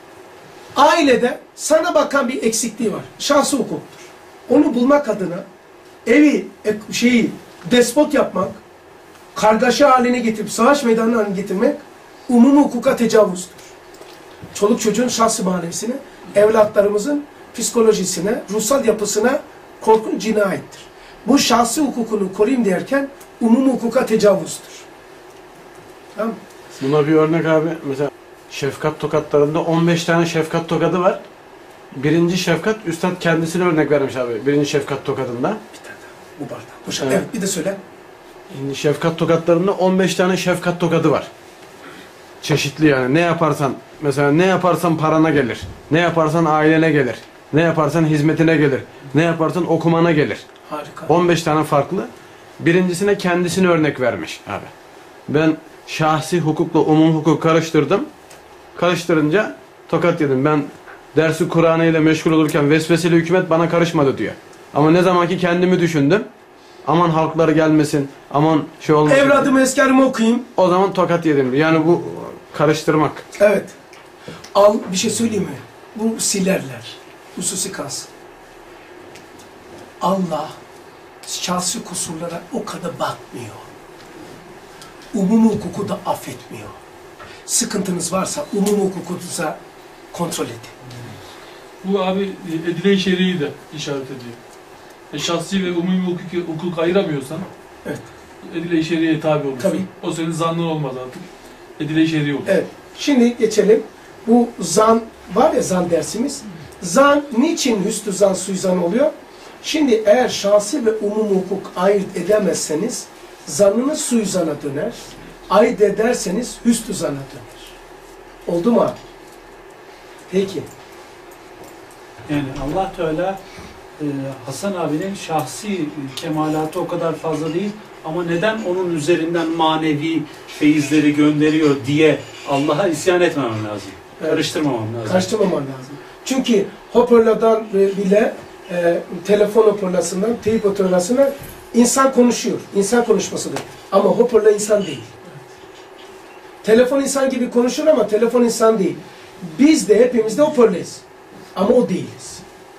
[SPEAKER 1] Ailede sana bakan bir eksikliği var. Şahsi hukuktur. Onu bulmak adına evi, şeyi, despot yapmak, kargaşa haline getirip, savaş meydanı haline getirmek umumi hukuka tecavüzdür. Çoluk çocuğun şahsi manevisine, evlatlarımızın psikolojisine, ruhsal yapısına korkunç cinayettir. Bu şahsi hukukunu koruyayım derken umumi hukuka tecavüzdür. Tamam mı?
[SPEAKER 4] Buna bir örnek abi. Mesela şefkat tokatlarında on beş tane şefkat tokadı var. Birinci şefkat, üstad kendisine örnek vermiş abi. Birinci şefkat tokadında.
[SPEAKER 1] Bir tane daha. Bu bardak. Bu şefkat. Evet. Evet, bir de söyle.
[SPEAKER 4] Şimdi şefkat tokatlarında on beş tane şefkat tokadı var. Çeşitli yani. Ne yaparsan, mesela ne yaparsan parana gelir. Ne yaparsan ailene gelir. Ne yaparsan hizmetine gelir. Ne yaparsan okumana gelir.
[SPEAKER 1] Harika.
[SPEAKER 4] on beş tane farklı. Birincisine kendisini örnek vermiş abi. Ben şahsi hukukla umum hukuk karıştırdım. Karıştırınca tokat yedim. Ben dersi Kur'an ile meşgul olurken vesveseli hükümet bana karışmadı diyor. Ama ne zaman ki kendimi düşündüm. Aman halkları gelmesin. Aman şey olmasın.
[SPEAKER 1] Evladımı eskerimi okuyayım.
[SPEAKER 4] O zaman tokat yedim. Yani bu karıştırmak.
[SPEAKER 1] Evet. Al bir şey söyleyeyim mi? Bu silerler. Hususi kalsın. Allah şahsi kusurlara o kadar bakmıyor. Umumi hukuku da affetmiyor. Sıkıntınız varsa umumi hukukunuza kontrol edin.
[SPEAKER 7] Bu abi edile-i şer'iyi de işaret ediyor. E, şahsi ve umumi hukuk, hukuk ayıramıyorsan
[SPEAKER 1] evet.
[SPEAKER 7] edile-i şer'iye tabi olursun.
[SPEAKER 1] Tabii.
[SPEAKER 7] O senin zannın olmaz artık. Edile-i şer'i olur.
[SPEAKER 1] Evet. Şimdi geçelim. Bu zan var ya, zan dersimiz. Zan niçin hüsnü zan suizan oluyor? Şimdi eğer şahsi ve umumi hukuk ayırt edemezseniz zanınız suizana döner. Ayırt ederseniz hüsnü zana döner. Oldu mu abi? Peki.
[SPEAKER 3] Yani Allah Teala e, Hasan abinin şahsi kemalatı o kadar fazla değil ama neden onun üzerinden manevi feyizleri gönderiyor diye Allah'a isyan etmemem lazım. Evet. Karıştırmamam lazım.
[SPEAKER 1] Karıştırmamam lazım. Çünkü hoparlörden bile e, telefon hoparlöründen, teyip hoparlöründen insan konuşuyor. İnsan konuşmasıdır. Ama hoparlör insan değil. Telefon insan gibi konuşur ama telefon insan değil. Biz de hepimiz de hoparlörüz. Ama o değiliz.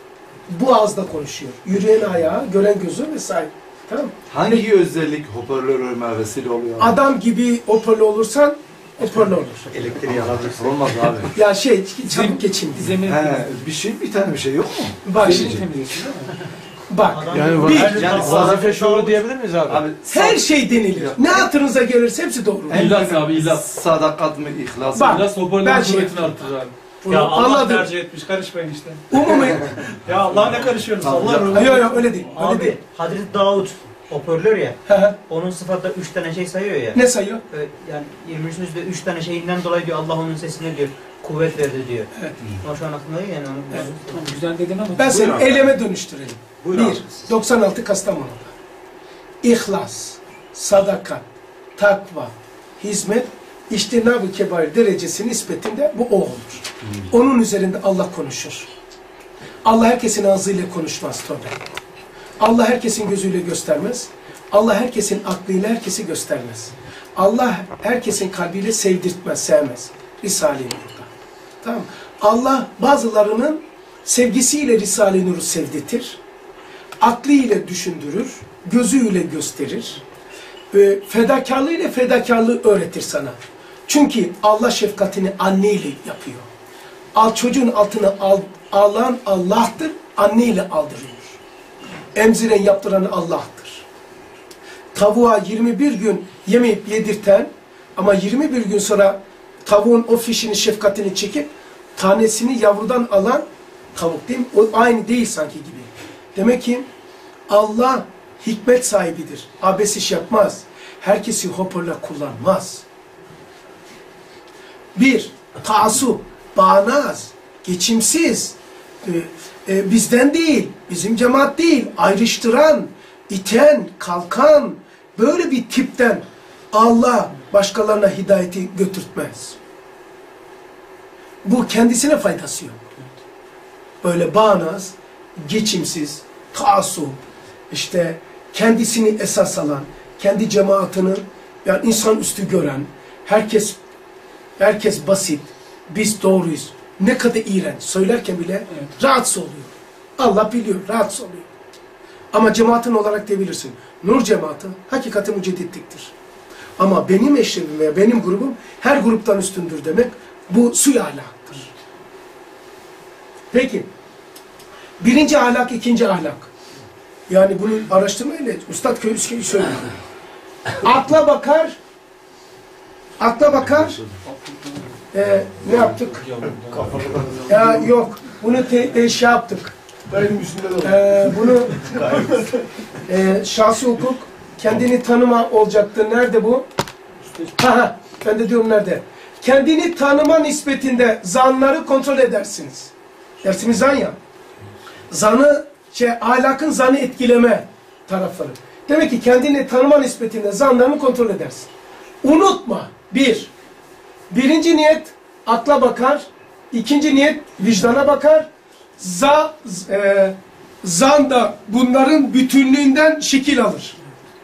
[SPEAKER 1] bu ağızda konuşuyor. Yürüyen ayağı, gören gözü vesaire. Tamam mı?
[SPEAKER 6] Hangi özellik hoparlör olma vesile oluyor?
[SPEAKER 1] Adam gibi hoparlör olursan hoparlör olur.
[SPEAKER 6] Elektriği alabilirsin. Olmaz abi.
[SPEAKER 1] Ya şey, çabuk geçeyim.
[SPEAKER 5] Zemin
[SPEAKER 6] He, bir şey, bir tane bir şey yok mu?
[SPEAKER 1] Bak
[SPEAKER 5] Zemin
[SPEAKER 1] şimdi.
[SPEAKER 5] temizliyorsun değil mi?
[SPEAKER 1] Bak.
[SPEAKER 4] Yani,
[SPEAKER 1] Bir,
[SPEAKER 4] va- yani vazife şuuru diyebilir miyiz abi?
[SPEAKER 6] Abi,
[SPEAKER 1] her şey denilir. Ne hatırınıza gelirse hepsi doğru.
[SPEAKER 7] İhlas abi ihlas.
[SPEAKER 6] Sadakat mı, ihlas mı?
[SPEAKER 1] Bak,
[SPEAKER 7] İhlas
[SPEAKER 1] ben
[SPEAKER 7] hoparlörün
[SPEAKER 1] şey-
[SPEAKER 7] kuvvetini artırır abi.
[SPEAKER 1] Bunu
[SPEAKER 3] Ya Allah
[SPEAKER 1] anladım.
[SPEAKER 3] tercih etmiş, karışmayın işte.
[SPEAKER 1] Umumi.
[SPEAKER 3] Ya Allah ne karışıyorsunuz? Allah
[SPEAKER 1] Yok
[SPEAKER 3] ruhu.
[SPEAKER 1] yok öyle değil. Öyle
[SPEAKER 8] Abi
[SPEAKER 1] değil.
[SPEAKER 8] Hazreti Davud hoparlör ya.
[SPEAKER 1] Hı hı.
[SPEAKER 8] Onun sıfatla üç tane şey sayıyor ya.
[SPEAKER 1] Ne sayıyor?
[SPEAKER 8] Ee, Yani yirmi üçüncü yüzyılda üç tane şeyinden dolayı diyor Allah onun sesine diyor kuvvet verdi diyor.
[SPEAKER 1] Evet.
[SPEAKER 8] Ama şu an aklımda değil yani. Onu,
[SPEAKER 5] Tamam, güzel dedin ama.
[SPEAKER 1] Ben seni
[SPEAKER 2] Buyur abi.
[SPEAKER 1] eyleme dönüştürelim.
[SPEAKER 2] Buyur abi.
[SPEAKER 1] Bir, doksan altı Kastamonu'da. İhlas, sadakat, takva, hizmet, İçtinab-ı kebair derecesi nispetinde bu o olur. Onun üzerinde Allah konuşur. Allah herkesin ağzıyla konuşmaz tövbe. Allah herkesin gözüyle göstermez. Allah herkesin aklıyla herkesi göstermez. Allah herkesin kalbiyle sevdirtmez, sevmez. Risale-i Nur'da. Tamam mı? Allah bazılarının sevgisiyle Risale-i Nur'u sevdirtir. Aklıyla düşündürür. Gözüyle gösterir. E, fedakarlığıyla fedakarlığı öğretir sana. Çünkü Allah şefkatini anneyle yapıyor. Al, çocuğun altına al, alan Allah'tır, anneyle aldırıyor. Emziren yaptıran Allah'tır. Tavuğa yirmi bir gün yemeyip yedirten ama yirmi bir gün sonra tavuğun o fişini, şefkatini çekip tanesini yavrudan alan tavuk değil mi? O aynı değil sanki gibi. Demek ki Allah hikmet sahibidir. Abes iş yapmaz. Herkesi hoparlör kullanmaz. Bir, taassup, bağnaz, geçimsiz, e, e, bizden değil, bizim cemaat değil, ayrıştıran, iten, kalkan, böyle bir tipten Allah başkalarına hidayeti götürtmez. Bu kendisine faydası yok. Böyle bağnaz, geçimsiz, taassup, işte kendisini esas alan, kendi cemaatini yani insan üstü gören, herkes herkes basit, biz doğruyuz. Ne kadar iğrenç. Söylerken bile evet. rahatsız oluyor. Allah biliyor, rahatsız oluyor. Ama cemaatin olarak diyebilirsin. Nur cemaati hakikati mücedditliktir. Ama benim eşlerim veya benim grubum her gruptan üstündür demek bu suyu ahlaktır. Peki. Birinci ahlak, ikinci ahlak. Yani bunu araştırmayla Üstad Köyüsköy'ü söylüyor. Akla bakar, akla bakar, e, ne yaptık? Ya yok, bunu te, te, şey yaptık. E, bunu e, şahsi hukuk, kendini tanıma olacaktı. Nerede bu? Ha ha, ben de diyorum nerede? Kendini tanıma nispetinde zanları kontrol edersiniz. Dersimiz zan ya. Zanı, şey, ahlakın zanı etkileme tarafları. Demek ki kendini tanıma nispetinde zanlarını kontrol edersin. Unutma. Bir. Birinci niyet akla bakar. İkinci niyet vicdana bakar. Za, e, zan da bunların bütünlüğünden şekil alır.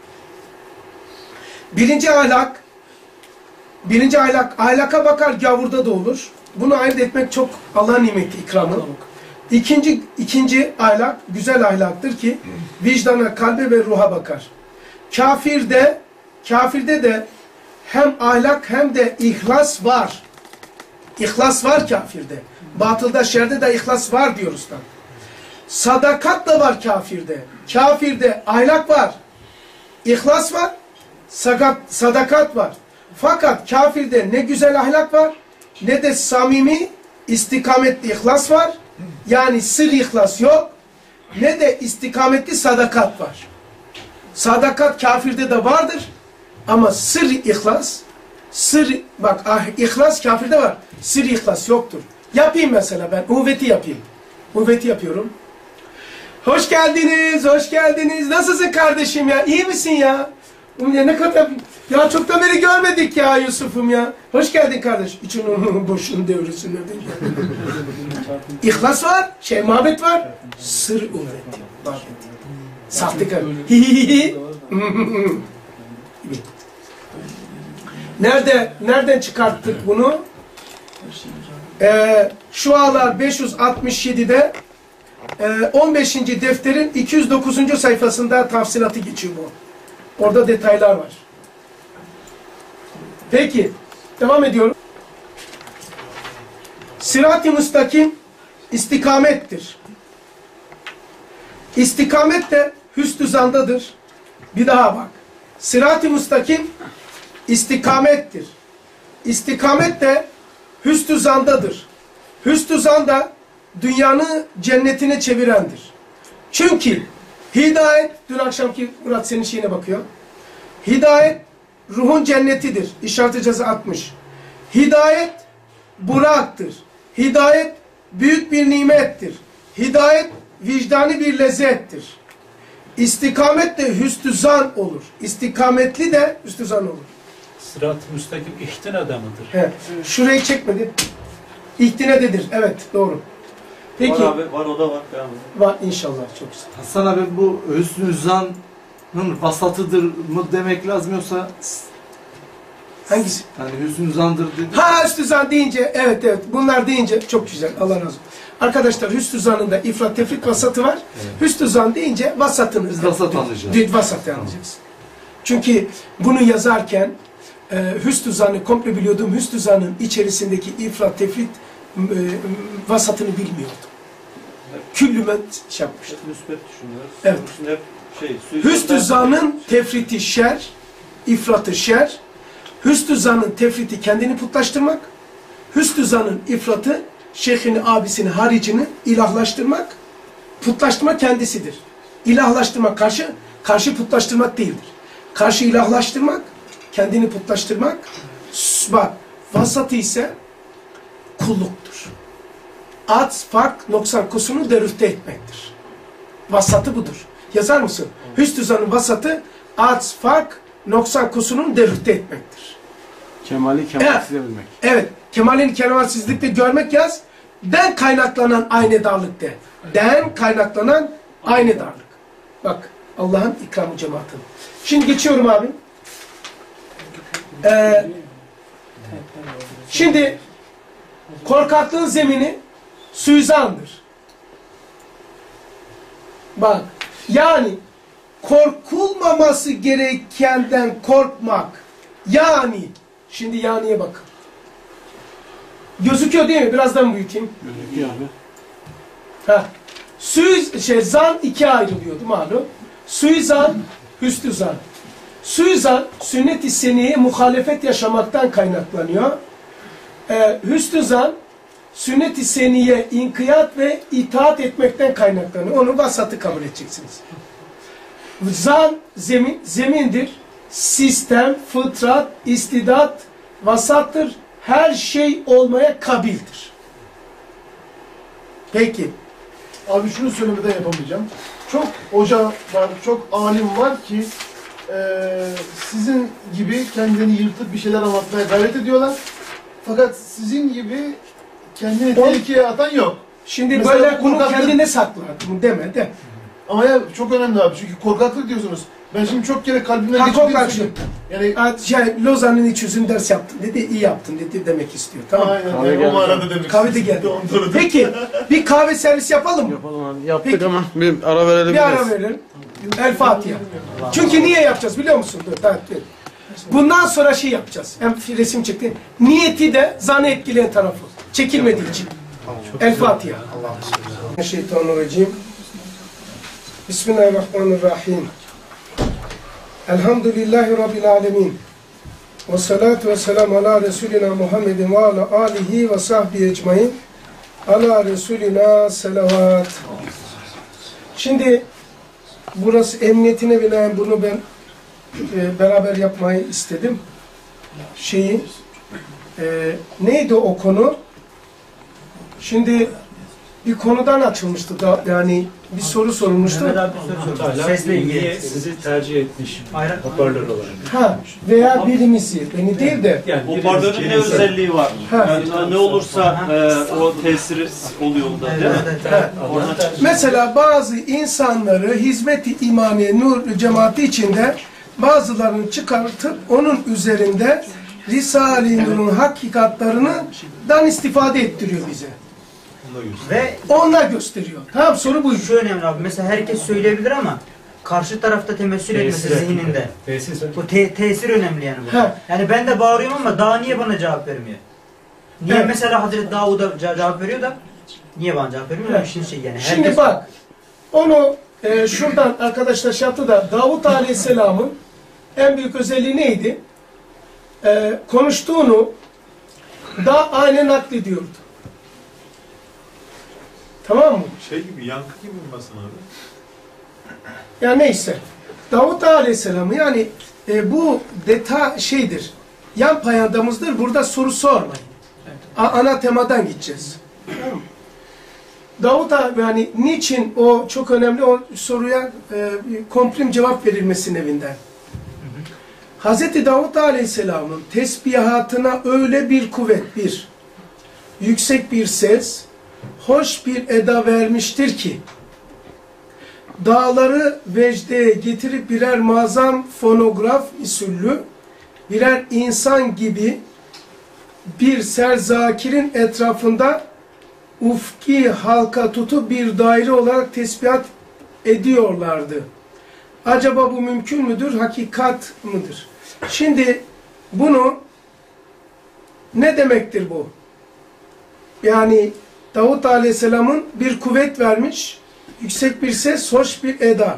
[SPEAKER 1] Birinci ahlak birinci ahlak ahlaka bakar, gavurda da olur. Bunu ayırt etmek çok Allah'ın nimeti, ikramı. İkinci, ikinci ahlak, güzel ahlaktır ki vicdana, kalbe ve ruha bakar. Kafirde, kafirde de hem ahlak hem de ihlas var. İhlas var kafirde. Batılda, şerde de ihlas var diyoruz da. Sadakat da var kafirde. Kafirde ahlak var. İhlas var. Sakat, sadakat var. Fakat kafirde ne güzel ahlak var, ne de samimi, istikametli ihlas var. Yani sır ihlas yok. Ne de istikametli sadakat var. Sadakat kafirde de vardır. Ama sır ihlas, sır, bak ah, ihlas kafirde var. Sır ihlas yoktur. Yapayım mesela ben. Uvveti yapayım. Uvveti yapıyorum. Hoş geldiniz, hoş geldiniz. Nasılsın kardeşim ya? İyi misin ya? Ya ne kadar, ya çoktan beri görmedik ya Yusuf'um ya. Hoş geldin kardeş. İçin onun boşluğunu devresin. İhlas var, şey muhabbet var. Sır uvveti. Sahtekar. Nerede, nereden çıkarttık bunu? Ee, Şualar beş yüz altmış yedi'de on beşinci defterin iki yüz dokuzuncu sayfasında tafsilatı geçiyor bu. Orada detaylar var. Peki, devam ediyorum. Sırat-ı müstakim istikamettir. İstikamet de hüsnü zandadır. Bir daha bak. Sırat-ı müstakim istikamettir. İstikamet de hüsnü zandadır. Hüsnü zanda dünyanın cennetine çevirendir. Çünkü hidayet, dün akşamki Murat senin şeyine bakıyor. Hidayet ruhun cennetidir. İşaret ceza atmış. Hidayet buraktır. Hidayet büyük bir nimettir. Hidayet vicdani bir lezzettir. İstikamet de hüsnü zan olur. İstikametli de hüsnü zan olur.
[SPEAKER 3] Sırat-ı müstakim ihtinada mıdır?
[SPEAKER 1] He. Şurayı çekmedi. İhtinededir. Evet, doğru. Peki.
[SPEAKER 2] Var abi, var o da var. Devam edelim.
[SPEAKER 1] Var inşallah, çok güzel.
[SPEAKER 6] Hasan abi bu hüsnü zanın vasatıdır mı demek lazım yoksa
[SPEAKER 1] hangisi?
[SPEAKER 6] Yani hüsnü zandır dedi.
[SPEAKER 1] Ha hüsnü zan deyince, evet evet, bunlar deyince çok güzel, Allah razı olsun. Arkadaşlar hüsnü zanın da ifrat tefrit vasatı var. Evet. Hüsnü zan deyince vasatını
[SPEAKER 6] Biz vasat anlayacağız.
[SPEAKER 1] Düz vasatı anlayacağız. Çünkü bunu yazarken e, hüsnü zanı komple biliyordum. Hüsnü zanın içerisindeki ifrat tefrit e, vasatını bilmiyordum. Küllümen şey yapmıştım.
[SPEAKER 2] Hep müspet düşünüyoruz.
[SPEAKER 1] Evet.
[SPEAKER 2] Hep şey,
[SPEAKER 1] hüsnü zanın tefriti şer, ifratı şer. Hüsnü zanın tefriti kendini putlaştırmak. Hüsnü zanın ifratı şeyhini, abisini, haricini ilahlaştırmak. Putlaştırmak kendisidir. İlahlaştırmak karşı, karşı putlaştırmak değildir. Karşı ilahlaştırmak, kendini putlaştırmak. Bak, vasatı ise kulluktur. Ats, fark, noksan, kusunu derüfte etmektir. Vasatı budur. Yazar mısın? Hüsnü zanın vasatı, ats, fark, noksan, kusunun derüfte etmektir.
[SPEAKER 4] Kemali kemalsizde evet, bilmek.
[SPEAKER 1] Evet. Kemalini kemalsizlikte görmek yaz. Den kaynaklanan aynı darlık de. Den kaynaklanan aynı darlık. Bak Allah'ın ikramı cemaatini. Şimdi geçiyorum abi. Ee, şimdi korkaklığın zemini suizandır. Bak yani korkulmaması gerekenden korkmak. Yani şimdi yaniye bakın. Gözüküyor değil mi? Birazdan büyüteyim.
[SPEAKER 4] Gözüküyor abi.
[SPEAKER 1] Ha. Suiz, şey, zan ikiye ayrılıyordu malum. Suizan, hüsnü zan. Suizan, sünnet-i seniyeye muhalefet yaşamaktan kaynaklanıyor. Ee, hüsnü zan, sünnet-i seniye inkiyat ve itaat etmekten kaynaklanıyor. Onu vasatı kabul edeceksiniz. Zan, zemin, zemindir. Sistem, fıtrat, istidat, vasattır. Her şey olmaya kabildir. Peki.
[SPEAKER 9] Abi şunu söylemeden yapamayacağım. Çok hoca var, çok alim var ki e, sizin gibi kendini yırtıp bir şeyler anlatmaya gayret ediyorlar. Fakat sizin gibi kendini tehlikeye atan yok.
[SPEAKER 1] Şimdi
[SPEAKER 9] mesela
[SPEAKER 1] böyle bunu
[SPEAKER 9] korkaklık...
[SPEAKER 1] kendine sakla. Bunu deme de.
[SPEAKER 9] Ama ya çok önemli abi çünkü korkaklık diyorsunuz. Ben şimdi çok kere kalbimden geçirdiğini söylüyorum. Yani
[SPEAKER 1] şey, Lozan'ın iç yüzünü ders yaptın dedi, iyi yaptın dedi demek istiyor. Tamam.
[SPEAKER 9] Aynen. Yani, o arada demek.
[SPEAKER 1] Kahve de geldi. Peki bir kahve servis yapalım mı?
[SPEAKER 4] Yapalım abi. Yaptık
[SPEAKER 1] Peki.
[SPEAKER 4] ama bir ara verelim.
[SPEAKER 1] Bir ara verelim. El Fatiha. Çünkü niye yapacağız biliyor musun? Dur, tamam, dur. Bundan sonra şey yapacağız. Hem resim çıktı. Niyeti de zanı etkileyen tarafı. Çekilmediği için. El Fatiha. Şeytanirracim. Bismillahirrahmanirrahim. Elhamdülillahi Rabbil alemin. Ve salatu ve selamu ala Resulina Muhammedin ve ala alihi ve sahbihi ecmain. Ala Resulina selavat. Şimdi burası emniyetine binaen bunu ben e, beraber yapmayı istedim. Şeyi e, neydi o konu? Şimdi bir konudan açılmıştı da yani bir soru sorulmuştu.
[SPEAKER 8] Mehmet abi bir soru sormuş. Sesle ilgili.
[SPEAKER 3] Niye sizi tercih etmiş hoparlör olarak?
[SPEAKER 1] Ha veya birimizi beni değil de
[SPEAKER 2] yani hoparlörün ne özelliği var? Yani ne olursa e, o tesiri oluyor onda değil mi?
[SPEAKER 1] Evet. Mesela bazı insanları hizmet-i imaniye nur cemaati içinde bazılarını çıkartıp onun üzerinde Risale-i Nur'un hakikatlarından istifade ettiriyor bize.
[SPEAKER 8] Ve
[SPEAKER 1] onlar gösteriyor. Tamam, soru buydu.
[SPEAKER 8] Şu önemli abi. Mesela herkes söyleyebilir ama karşı tarafta temessül etmesi zihninde. Bu te tesir önemli yani bu.
[SPEAKER 1] Ha.
[SPEAKER 8] Yani ben de bağırıyorum ama daha niye bana cevap vermiyor? Niye
[SPEAKER 1] Evet.
[SPEAKER 8] mesela Hazreti Davud'a cevap veriyor da niye bana cevap vermiyor?
[SPEAKER 1] Evet.
[SPEAKER 8] Şimdi şey yani.
[SPEAKER 1] Şimdi
[SPEAKER 8] herkes...
[SPEAKER 1] bak, onu e, şuradan arkadaşlar şey yaptı da, Davut Aleyhisselam'ın en büyük özelliği neydi? E, konuştuğunu da aynen naklediyordu. Tamam mı?
[SPEAKER 10] Şey gibi, yankı gibi mi Hasan abi?
[SPEAKER 1] Ya neyse. Davut Aleyhisselam'ı yani e, bu deta şeydir. Yan payandamızdır. Burada soru sormayın. A ana temadan gideceğiz. Tamam mı? Davut abi yani niçin o çok önemli o soruya e, komplim cevap verilmesinin evinden. Hazreti Davut Aleyhisselam'ın tesbihatına öyle bir kuvvet, bir yüksek bir ses, hoş bir eda vermiştir ki dağları vecdeye getirip birer muazzam fonograf usulü birer insan gibi bir serzakirin etrafında ufki halka tutup bir daire olarak tesbihat ediyorlardı. Acaba bu mümkün müdür? Hakikat mıdır? Şimdi bunu ne demektir bu? Yani Davut Aleyhisselam'ın bir kuvvet vermiş, yüksek bir ses, hoş bir eda.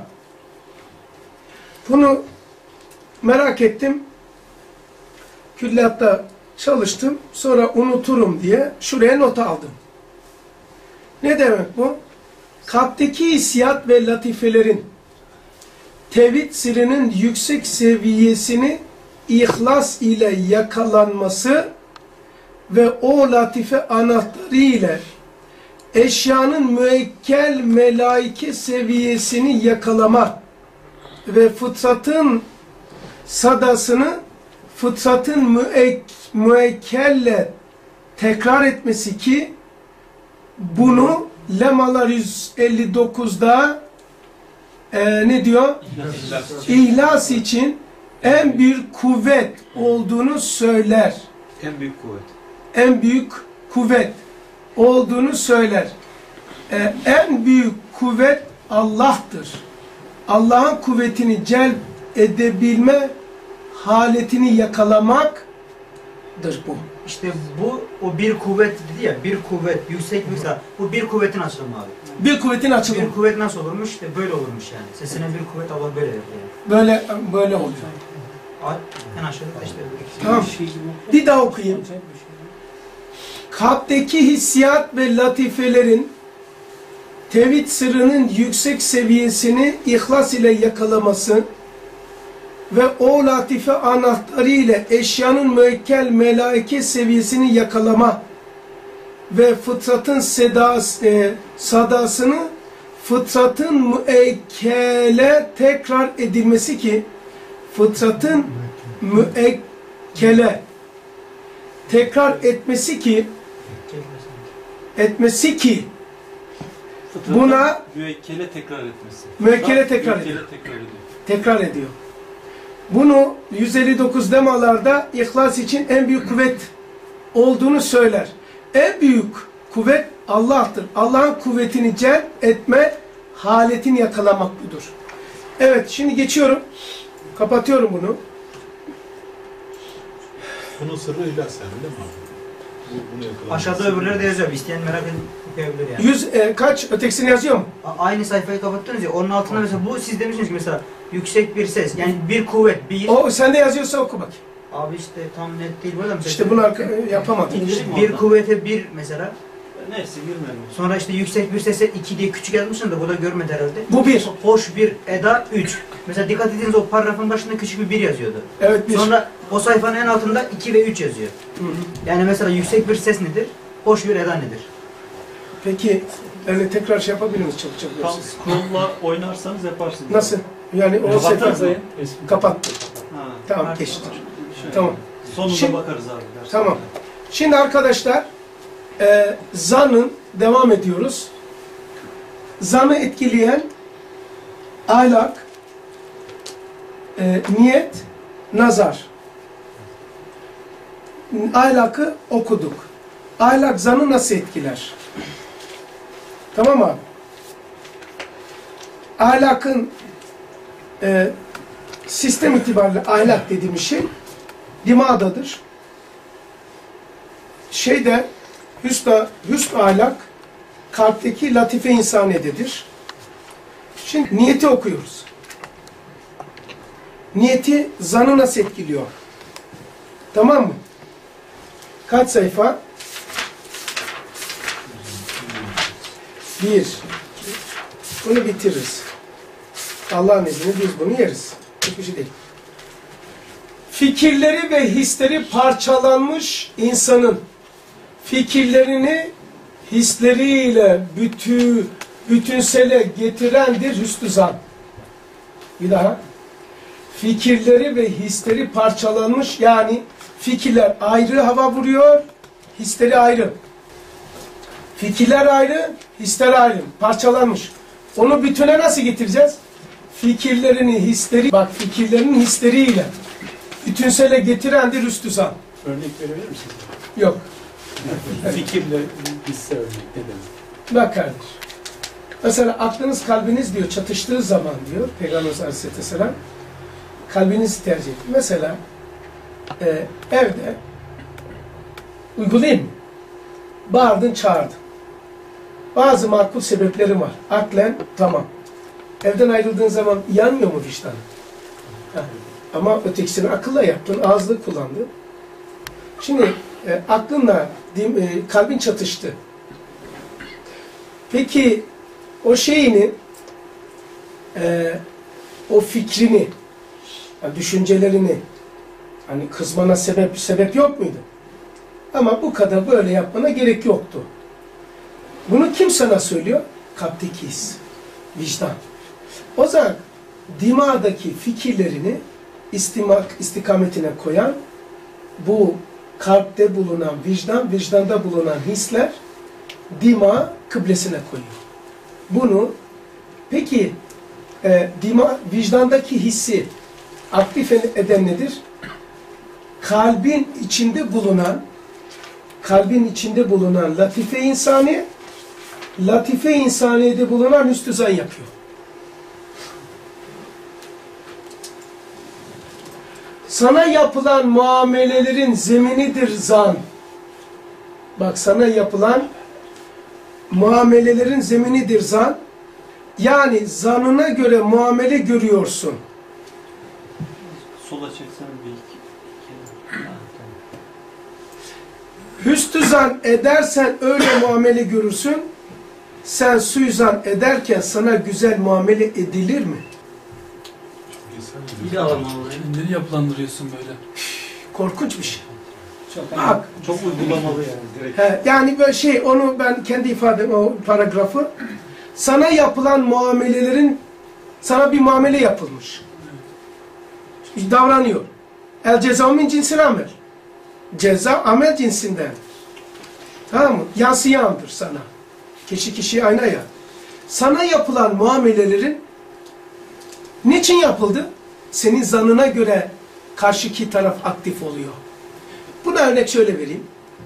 [SPEAKER 1] Bunu merak ettim. Külliyatta çalıştım. Sonra unuturum diye şuraya not aldım. Ne demek bu? Kalpteki hissiyat ve latifelerin tevhid sirrinin yüksek seviyesini ihlas ile yakalanması ve o latife anahtarı ile eşyanın müekkel melaike seviyesini yakalama ve fıtratın sadasını fıtratın müek, müekkelle tekrar etmesi ki bunu Lemalar yüz elli dokuzda e, ne diyor? İhlas, İhlas için en büyük kuvvet olduğunu söyler.
[SPEAKER 2] En büyük kuvvet.
[SPEAKER 1] En büyük kuvvet olduğunu söyler. Ee, en büyük kuvvet Allah'tır. Allah'ın kuvvetini celp edebilme haletini yakalamaktır bu.
[SPEAKER 8] İşte bu o bir kuvvet dedi ya, bir kuvvet, yüksek bir mesela bu bir kuvvetin açılımı abi.
[SPEAKER 1] Bir kuvvetin açılımı.
[SPEAKER 8] Bir kuvvet nasıl olurmuş? İşte böyle olurmuş yani. Sesine bir kuvvet Allah böyle yapıyor.
[SPEAKER 1] Böyle böyle oluyor.
[SPEAKER 8] En aşağıda işte.
[SPEAKER 1] Tamam. Bir daha okuyayım. Kalpteki hissiyat ve latifelerin tevhid sırrının yüksek seviyesini ihlas ile yakalaması ve o latife anahtarı ile eşyanın müekkel melaike seviyesini yakalama ve fıtratın sedas, e, sadasını fıtratın müekkele tekrar edilmesi ki fıtratın müekkele tekrar etmesi ki etmesi ki buna
[SPEAKER 2] müekkele tekrar etmesi.
[SPEAKER 1] Müekkele tekrar ediyor.
[SPEAKER 2] tekrar ediyor.
[SPEAKER 1] Tekrar ediyor. Bunu yüz elli dokuz demalarda ihlas için en büyük kuvvet olduğunu söyler. En büyük kuvvet Allah'tır. Allah'ın kuvvetini celp etme haletini yakalamak budur. Evet, şimdi geçiyorum. Kapatıyorum bunu.
[SPEAKER 10] Bunun sırrı ihlas yani değil mi abi? Bu, bunu yakalamak.
[SPEAKER 8] Aşağıda öbürleri de yazıyor. İsteyen merak edip okuyabilir yani.
[SPEAKER 1] Yüz e, kaç? Ötekisini yazıyor mu?
[SPEAKER 8] A aynı sayfayı kapattınız ya. Onun altında mesela bu siz demişsiniz ki mesela yüksek bir ses. Yani bir kuvvet, bir...
[SPEAKER 1] O sende yazıyorsa oku bak.
[SPEAKER 8] Abi işte tam net değil böyle mi?
[SPEAKER 1] İşte bunu yapamadım.
[SPEAKER 8] Bir kuvvete bir mesela.
[SPEAKER 2] Neyse girmeyelim.
[SPEAKER 8] Sonra işte yüksek bir sese iki diye küçük yazmışsın da bu da görmedi herhalde.
[SPEAKER 1] Bu bir.
[SPEAKER 8] Hoş bir eda üç. Mesela dikkat ediniz o paragrafın başında küçük bir bir yazıyordu.
[SPEAKER 1] Evet bir.
[SPEAKER 8] Sonra o sayfanın en altında iki ve üç yazıyor.
[SPEAKER 1] Hı hı.
[SPEAKER 8] Yani mesela yüksek bir ses nedir? Hoş bir eda nedir?
[SPEAKER 1] Peki yani tekrar şey yapabilir miyiz çabuk çabuk?
[SPEAKER 2] Tam scroll'la oynarsanız yaparsınız.
[SPEAKER 1] Nasıl? Yani o
[SPEAKER 2] Kapattınız
[SPEAKER 1] sefer
[SPEAKER 2] mı?
[SPEAKER 1] kapattı.
[SPEAKER 2] Ha.
[SPEAKER 1] Tamam geçti.
[SPEAKER 2] Şöyle.
[SPEAKER 1] Tamam.
[SPEAKER 2] Sonunda
[SPEAKER 1] Şimdi-
[SPEAKER 2] bakarız abi. dersen.
[SPEAKER 1] Tamam. Şimdi arkadaşlar e, zanın devam ediyoruz. Zanı etkileyen ahlak, e, niyet, nazar. Ahlakı okuduk. Ahlak zanı nasıl etkiler? Tamam abi. Ahlakın e, sistem itibariyle ahlak dediğimiz şey dimağdadır. Şeyde hüsn, hüsn ahlak kalpteki latife insaniyededir. Şimdi niyeti okuyoruz. Niyeti zanı nasıl etkiliyor? Tamam mı? Kaç sayfa? Bir. Bunu bitiririz. Allah'ın izniyle biz bunu yeriz. Hiçbir şey değil. Fikirleri ve hisleri parçalanmış insanın fikirlerini hisleriyle bütü, bütünsele getirendir hüsnü zan. Bir daha. Fikirleri ve hisleri parçalanmış, yani fikirler ayrı hava vuruyor, hisleri ayrı. Fikirler ayrı, hisler ayrı. Parçalanmış. Onu bütüne nasıl getireceğiz? Fikirlerini, hisleri, bak fikirlerinin hisleriyle bütünsele getirendir hüsnü zan.
[SPEAKER 3] Örnek verebilir misin?
[SPEAKER 1] Yok.
[SPEAKER 3] Fikirle hisse örnek ne demek?
[SPEAKER 1] Bak kardeş. Mesela aklınız kalbiniz diyor çatıştığı zaman diyor Peygamber Aleyhisselam kalbinizi tercih edin. Mesela e, evde uygulayayım mı? Bağırdın çağırdın. Bazı makul sebeplerim var. Aklen tamam. Evden ayrıldığın zaman yanmıyor mu vicdan? Ha. Ama ötekisini akılla yaptın, ağızlı kullandın. Şimdi e, aklınla dim, e, kalbin çatıştı. Peki o şeyini, e, o fikrini, yani düşüncelerini, hani kızmana sebep sebep yok muydu? Ama bu kadar böyle yapmana gerek yoktu. Bunu kim sana söylüyor? Kalpteki his, vicdan. O zaman dimağdaki fikirlerini istimak, istikametine koyan bu kalpte bulunan vicdan, vicdanda bulunan hisler dima kıblesine koyuyor. Bunu peki e, dima, vicdandaki hissi aktif eden nedir? Kalbin içinde bulunan kalbin içinde bulunan latife insani, latife insaniyede bulunan hüsnü zan yapıyor. Sana yapılan muamelelerin zeminidir zan. Bak, sana yapılan muamelelerin zeminidir zan. Yani zanına göre muamele görüyorsun.
[SPEAKER 2] Sola çeksen bir iki.
[SPEAKER 1] Hüsnü zan edersen öyle muamele görürsün. Sen suizan ederken sana güzel muamele edilir mi?
[SPEAKER 7] Bir daha kendini yapılandırıyorsun böyle.
[SPEAKER 1] Korkunç bir şey.
[SPEAKER 5] Çok,
[SPEAKER 1] Bak,
[SPEAKER 2] Çok uygulamalı yani. Direkt.
[SPEAKER 1] he, yani böyle şey, onu ben kendi ifadem, o paragrafı. Sana yapılan muamelelerin, sana bir muamele yapılmış. Davranıyor. El ceza min cinsil amel. Ceza amel cinsinden. Tamam mı? Yansıyandır sana. Kişi kişi ayna ya. Sana yapılan muamelelerin niçin yapıldı? Senin zanına göre karşıki taraf aktif oluyor. Buna örnek şöyle vereyim.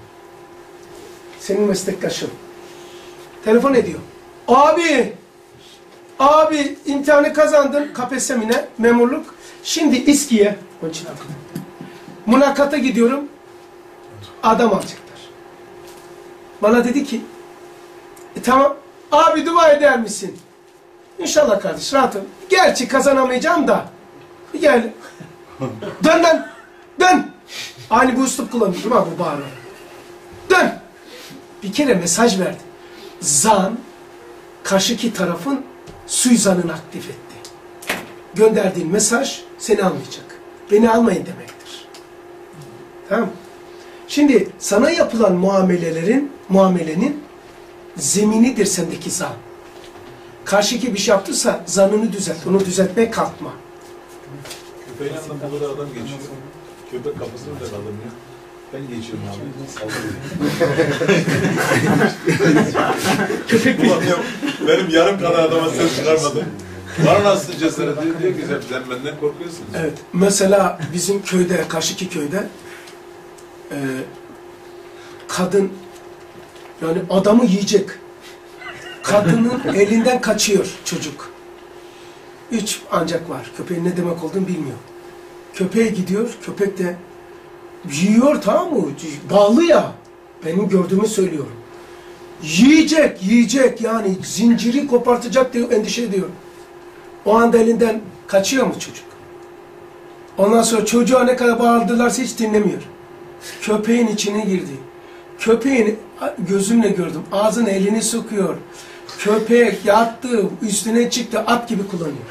[SPEAKER 1] Senin meslektaşın telefon ediyor. Abi, abi imtihanı kazandın, K P S M'ine, memurluk. Şimdi İSKİ'ye, onun için aklım. Mülakata gidiyorum, adam alacaklar. Bana dedi ki, e, tamam, abi dua eder misin? İnşallah kardeş, rahatım. Gerçi kazanamayacağım da, bir gel. Dön lan, dön. Aynı bu üslup kullanıyorum ha, bu bağırma. Dön. Bir kere mesaj verdi. Zan, karşıki tarafın suizanını aktif etti. Gönderdiğin mesaj seni almayacak. Beni almayın demektir. Tamam. Şimdi sana yapılan muamelelerin, muamelenin zeminidir sendeki zan. Karşıki bir şey yaptıysa zanını düzelt. Onu düzeltmeye kalkma.
[SPEAKER 10] Köpeğin yanından burada adam geçiyor. Köpek kafasını da kaldırmıyor. Ben geçiyorum abi. Köpek benim yarım kadar adama ses çıkarmadı. Bana nasıl cesaret diyor, diyor ki sen benden korkuyorsun.
[SPEAKER 1] Evet. Mesela bizim köyde, karşıki köyde e, kadın yani adamı yiyecek. Kadının elinden kaçıyor çocuk. Üç ancak var. Köpeğin ne demek olduğunu bilmiyor. Köpeğe gidiyor, köpek de yiyor, tamam mı? Bağlı ya. Benim gördüğümü söylüyorum. Yiyecek, yiyecek yani zinciri kopartacak diye endişe ediyor. O anda elinden kaçıyor mu çocuk? Ondan sonra çocuğa ne kadar bağırdılarsa hiç dinlemiyor. Köpeğin içine girdi. Köpeğin gözümle gördüm. Ağzına elini sokuyor. Köpek yattı, üstüne çıktı, at gibi kullanıyor.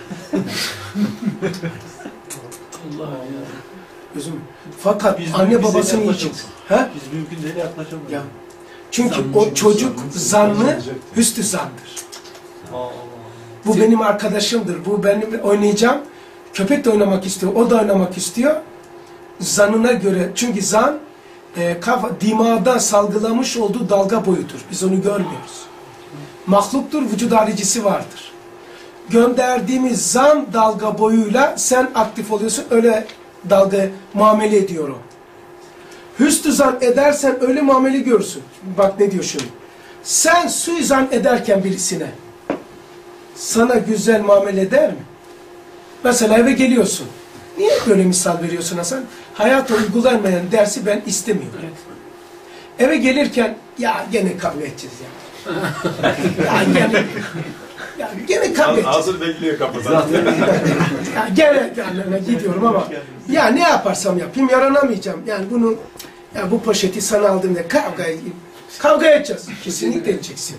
[SPEAKER 3] Allah ya.
[SPEAKER 1] Gözüm. Fakat
[SPEAKER 11] Biz
[SPEAKER 1] anne
[SPEAKER 11] bize
[SPEAKER 1] babasının için.
[SPEAKER 11] yaklaşalım.
[SPEAKER 1] He?
[SPEAKER 11] Biz mümkün değil yaklaşamayız.
[SPEAKER 1] Ya. Çünkü
[SPEAKER 11] Zannı
[SPEAKER 1] o
[SPEAKER 11] için
[SPEAKER 1] çocuk
[SPEAKER 11] zannı,
[SPEAKER 1] zannı
[SPEAKER 11] zannı.
[SPEAKER 1] hüsnü zandır.
[SPEAKER 11] Aa.
[SPEAKER 1] Bu benim arkadaşımdır. Bu benim oynayacağım. Köpek de oynamak istiyor. O da oynamak istiyor. Zanına göre. Çünkü zan e, kafa, dimağda salgılamış olduğu dalga boyutur. Biz onu görmüyoruz. Mahluktur. Vücut haricisi vardır. Gönderdiğimiz zan dalga boyuyla sen aktif oluyorsun. Öyle dalga muamele ediyor o. Hüsnü zan edersen öyle muamele görürsün. Bak ne diyor şimdi. Sen suizan ederken birisine sana güzel muamele eder mi? Mesela eve geliyorsun. Niye böyle misal veriyorsun Hasan? Hayata uygulanmayan dersi ben istemiyorum.
[SPEAKER 3] Evet.
[SPEAKER 1] Eve gelirken ya gene kavga edeceğiz ya. ya gene ya gene kavga edeceğiz.
[SPEAKER 10] Hazır bekliyor kapıda.
[SPEAKER 1] ya gene yani gidiyorum ama ya ne yaparsam yapayım yaranamayacağım. Yani bunu ya bu poşeti sana aldığımda kavga kavga edeceğiz. Kesinlikle edeceksin.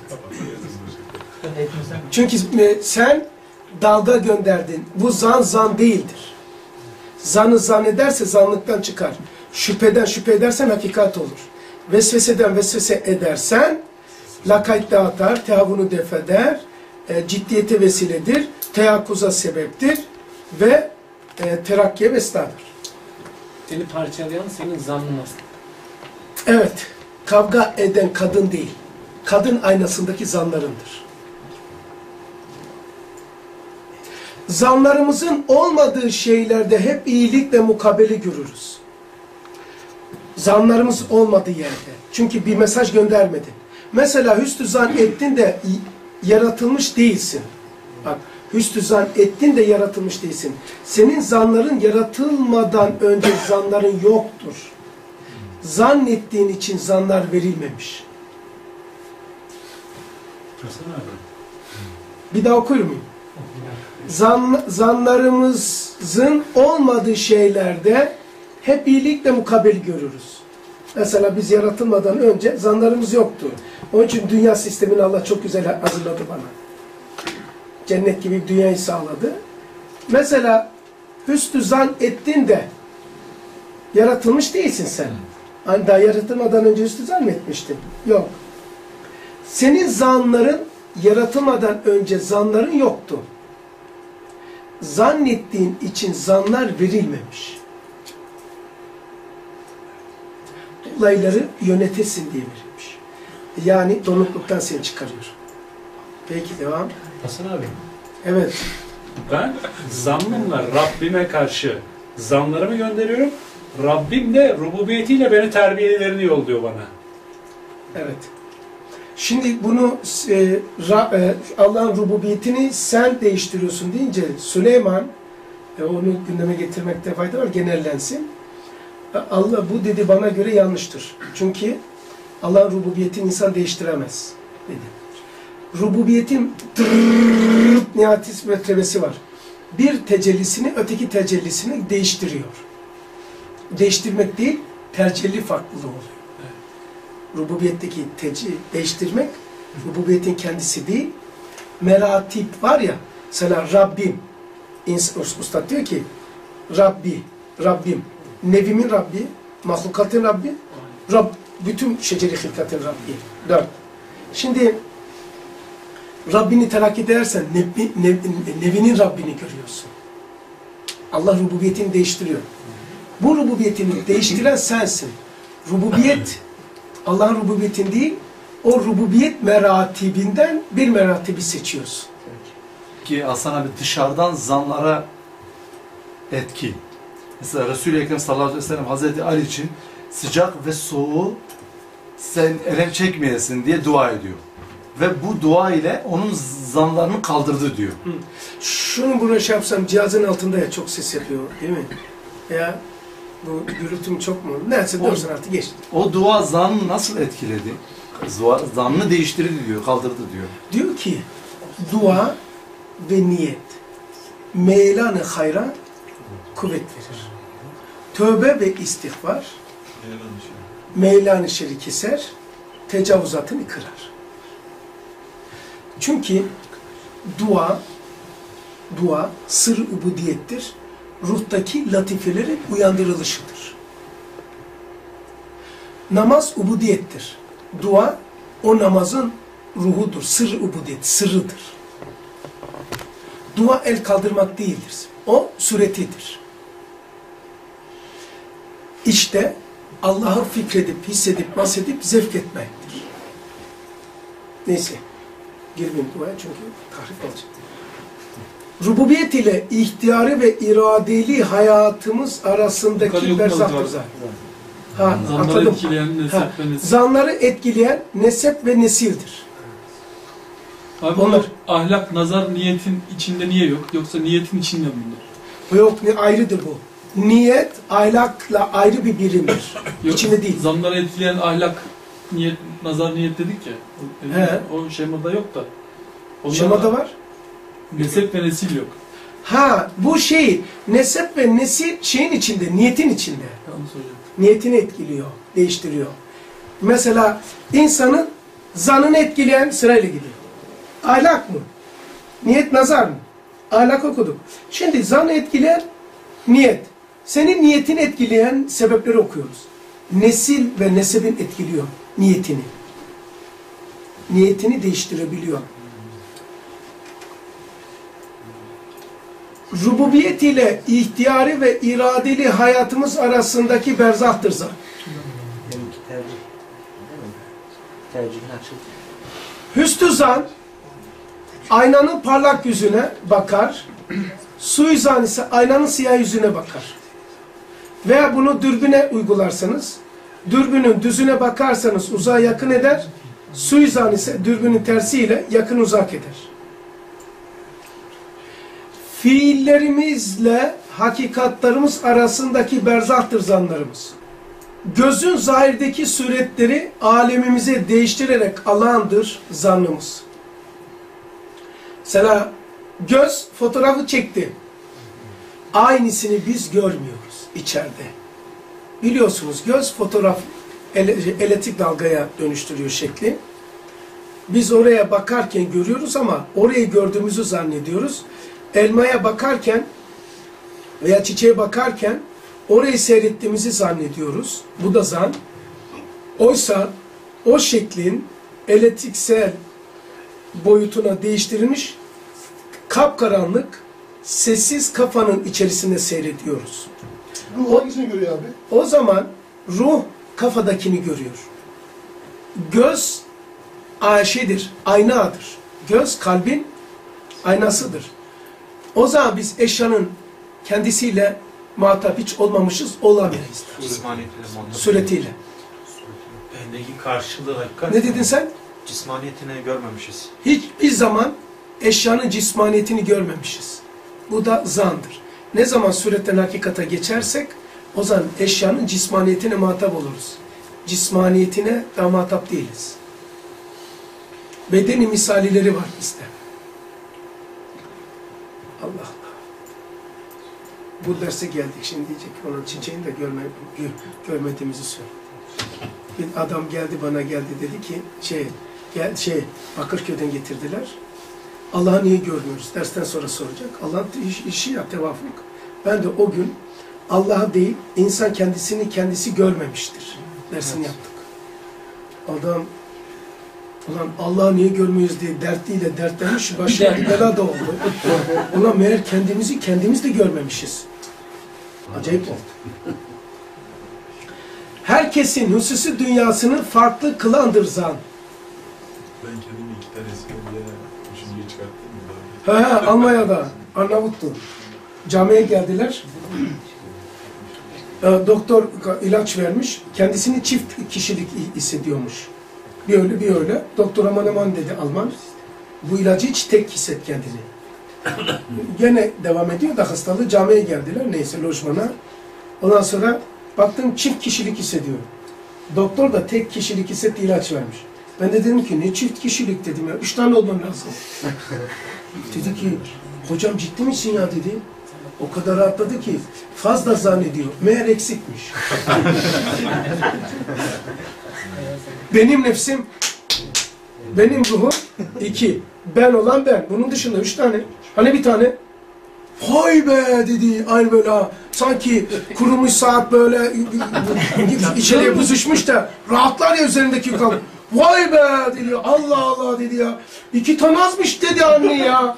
[SPEAKER 1] Çünkü sen dalga gönderdin. Bu zan zan değildir. Zanı zannederse zanlıktan çıkar. Şüpheden şüphe edersen hakikat olur. Vesveseden vesvese edersen lakayt dağıtar, tehavvunu defeder, e, ciddiyete vesiledir, teyakkuza sebeptir ve e, terakkiye vesikadır.
[SPEAKER 5] Seni parçalayan senin zannın aslında.
[SPEAKER 1] Evet, kavga eden kadın değil. Kadın aynasındaki zanlarındır. Zanlarımızın olmadığı şeylerde hep iyilikle mukabele görürüz. Zanlarımız olmadığı yerde. Çünkü bir mesaj göndermedin. Mesela hüsnü zan ettin de yaratılmış değilsin. Bak, hüsnü zan ettin de yaratılmış değilsin. Senin zanların yaratılmadan önce zanların yoktur. Zannettiğin için zanlar verilmemiş. Bir daha okur muyum? Zan, zanlarımızın olmadığı şeylerde hep iyilikle mukabele görürüz. Mesela biz yaratılmadan önce zanlarımız yoktu. Onun için dünya sistemini Allah çok güzel hazırladı bana. Cennet gibi bir dünyayı sağladı. Mesela hüsnü zan ettin de yaratılmış değilsin sen. Hani daha yaratılmadan önce hüsnü zan mı etmiştin? Yok. Senin zanların yaratılmadan önce zanların yoktu. Zannettiğin için zanlar verilmemiş. Olayları yönetesin diye verilmiş. Yani donukluktan seni çıkarıyor. Peki devam.
[SPEAKER 3] Hasan abi.
[SPEAKER 1] Evet.
[SPEAKER 3] Ben zannımla Rabbime karşı zanlarımı gönderiyorum. Rabbim de rububiyetiyle beni terbiyelerini yolluyor bana.
[SPEAKER 1] Evet. Şimdi bunu e, e, Allah'ın rububiyetini sen değiştiriyorsun deyince Süleyman, e, onu gündeme getirmekte fayda var, genellensin. Allah bu dedi bana göre yanlıştır. Çünkü Allah'ın rububiyetini insan değiştiremez dedi. Rububiyetin nihayetsiz mertebesi var. Bir tecellisini öteki tecellisini değiştiriyor. Değiştirmek değil, tercelli farklılığı oluyor. Rububiyetteki teci değiştirmek, rububiyetin kendisi değil, meratip var ya, mesela Rabbim, Ustad diyor ki, Rabbi, Rabbim, nevimin Rabbi, mahlukatın Rabbi, Rab, bütün şeceri hilkatın Rabbi. Dört. Şimdi, Rabbini terakki edersen, nevi, nev, nevinin Rabbini görüyorsun. Allah rububiyetini değiştiriyor. Bu rububiyetini değiştiren sensin. Rububiyet, Allah'ın rububiyetin değil, o rububiyet meratibinden bir meratibi seçiyorsun.
[SPEAKER 6] Ki Hasan abi dışarıdan zanlara etki. Mesela Resul-i Ekrem sallallahu aleyhi ve sellem Hazreti Ali için sıcak ve soğuğu sen elem çekmeyesin diye dua ediyor. ve bu dua ile onun zanlarını kaldırdı diyor.
[SPEAKER 1] Hı. Şunu buna şey yapsam cihazın altında ya çok ses yapıyor değil mi? Ya bu gürültüm çok mu? Neyse dursun artık geç.
[SPEAKER 6] O dua zanını nasıl etkiledi? Dua, zanını değiştirdi diyor, kaldırdı diyor.
[SPEAKER 1] Diyor ki dua ve niyet meylan-ı hayra kuvvet verir. Tövbe ve istiğfar meylan-ı şer'i keser, tecavüzatını kırar. Çünkü dua dua sır-ı ubudiyettir. Ruhtaki latifelerin uyandırılışıdır. Namaz ubudiyettir. Dua o namazın ruhudur. Sır-ı ubudiyet, sırrıdır. Dua el kaldırmak değildir. O suretidir. İşte Allah'ı fikredip, hissedip, bahsedip zevk etmektir. Neyse. Girmeyeyim duaya çünkü tahrif olacak. Rububiyet ile ihtiyari ve iradeli hayatımız arasındaki berzahtır zaten. Ha,
[SPEAKER 7] Zanları
[SPEAKER 1] atladım.
[SPEAKER 7] etkileyen nesep
[SPEAKER 1] Ha,
[SPEAKER 7] ve nesil.
[SPEAKER 1] zanları etkileyen nesep ve nesildir.
[SPEAKER 7] Abi
[SPEAKER 1] Onlar.
[SPEAKER 7] bu ahlak, nazar niyetin içinde niye yok? Yoksa niyetin içinde mi bunlar?
[SPEAKER 1] Yok, ne ayrıdır bu. Niyet, ahlakla ayrı bir birimdir.
[SPEAKER 7] Yok,
[SPEAKER 1] İçinde değil.
[SPEAKER 7] Zanları etkileyen ahlak, niyet, nazar niyet dedik ya. O,
[SPEAKER 1] He.
[SPEAKER 7] o şemada yok da. Onlar
[SPEAKER 1] Şemada var.
[SPEAKER 7] Nesep ve nesil yok.
[SPEAKER 1] Ha, bu şey, nesep ve nesil şeyin içinde, niyetin içinde.
[SPEAKER 7] Onu söyleyeyim.
[SPEAKER 1] Niyetini etkiliyor, değiştiriyor. Mesela insanın zanını etkileyen sırayla gidiyor. Ahlak mı? Niyet, nazar mı? Ahlak okuduk. Şimdi zanı etkileyen niyet. Senin niyetini etkileyen sebepleri okuyoruz. Nesil ve nesebin etkiliyor niyetini. Niyetini değiştirebiliyor. Rububiyet ile ihtiyari ve iradeli hayatımız arasındaki berzahtır zan.
[SPEAKER 8] Benimki tercih. Tercihin açıldı.
[SPEAKER 1] Hüsnü zan, aynanın parlak yüzüne bakar, suizan ise aynanın siyah yüzüne bakar. Veya bunu dürbüne uygularsanız, dürbünün düzüne bakarsanız uzağa yakın eder, suizan ise dürbünün tersiyle yakın uzak eder. Fiillerimizle hakikatlarımız arasındaki berzahtır zanlarımız. Gözün zahirdeki suretleri alemimize değiştirerek alandır zannımız. Mesela göz fotoğrafı çekti. Aynısını biz görmüyoruz içeride. Biliyorsunuz göz fotoğraf elektrik dalgaya dönüştürüyor şekli. Biz oraya bakarken görüyoruz ama orayı gördüğümüzü zannediyoruz. Elmaya bakarken veya çiçeğe bakarken orayı seyrettiğimizi zannediyoruz. Bu da zan. Oysa o şeklin elektriksel boyutuna değiştirilmiş kapkaranlık, sessiz kafanın içerisinde seyrediyoruz.
[SPEAKER 9] Ruh hangisini görüyor abi?
[SPEAKER 1] O zaman ruh kafadakini görüyor. Göz şeydir, aynadır. Göz kalbin aynasıdır. O zaman biz eşyanın kendisiyle muhatap hiç olmamışız, olamayız. Suretiyle.
[SPEAKER 11] Bendeki karşılığı hakikat.
[SPEAKER 1] Ne dedin sen?
[SPEAKER 11] Cismaniyetini görmemişiz.
[SPEAKER 1] Hiçbir zaman eşyanın cismaniyetini görmemişiz. Bu da zandır. Ne zaman suretten hakikata geçersek o zaman eşyanın cismaniyetine muhatap oluruz. Cismaniyetine daha muhatap değiliz. Bedeni misalileri var bizde. Allah Allah. Bu derse geldik şimdi diyecek ki onun çiçeğini de görme, gö, görmediğimizi söyledi. Bir adam geldi bana geldi dedi ki şey gel şey Bakırköy'den getirdiler. Allah'ı niye görmüyoruz? Dersten sonra soracak. Allah'ın iş, işi ya tevafuk. Ben de o gün Allah'ı değil insan kendisini kendisi görmemiştir. Dersini evet. yaptık. Adam ulan Allah'ı niye görmüyoruz diye dertliyle dertlenmiş, başına bir bela da oldu. Ulan meğer kendimizi kendimiz de görmemişiz. Acayip oldu. Herkesin hususi dünyasını farklı kılandır zan.
[SPEAKER 10] Ben kendimi iki tanesini diye düşünce çıkarttım.
[SPEAKER 1] He he, Almanya'da, Arnavutlu. Camiye geldiler. E, doktor ilaç vermiş. Kendisini çift kişilik hissediyormuş. Bir öyle bir öyle. Doktor aman aman dedi Alman. Bu ilacı iç, tek hisset kendini. Gene devam ediyor da hastalığı, camiye geldiler. Neyse lojmana. Ondan sonra baktım çift kişilik hissediyorum. Doktor da tek kişilik hissetti, ilaç vermiş. Ben de dedim ki ne çift kişilik dedim ya. Üç tane olmam lazım. Dedi ki hocam ciddi misin ya dedi. O kadar rahatladı ki fazla zannediyor. Meğer eksikmiş. Benim nefsim, benim ruhum iki. Ben olan ben. Bunun dışında üç tane. Hani bir tane? Hay be dedi. Aynı böyle ha. Sanki kurumuş saat böyle içeriye buzuşmuş da rahatlar ya üzerindeki yük alıyor. Vay be dedi. Allah Allah dedi ya. İki tane azmış dedi anne ya.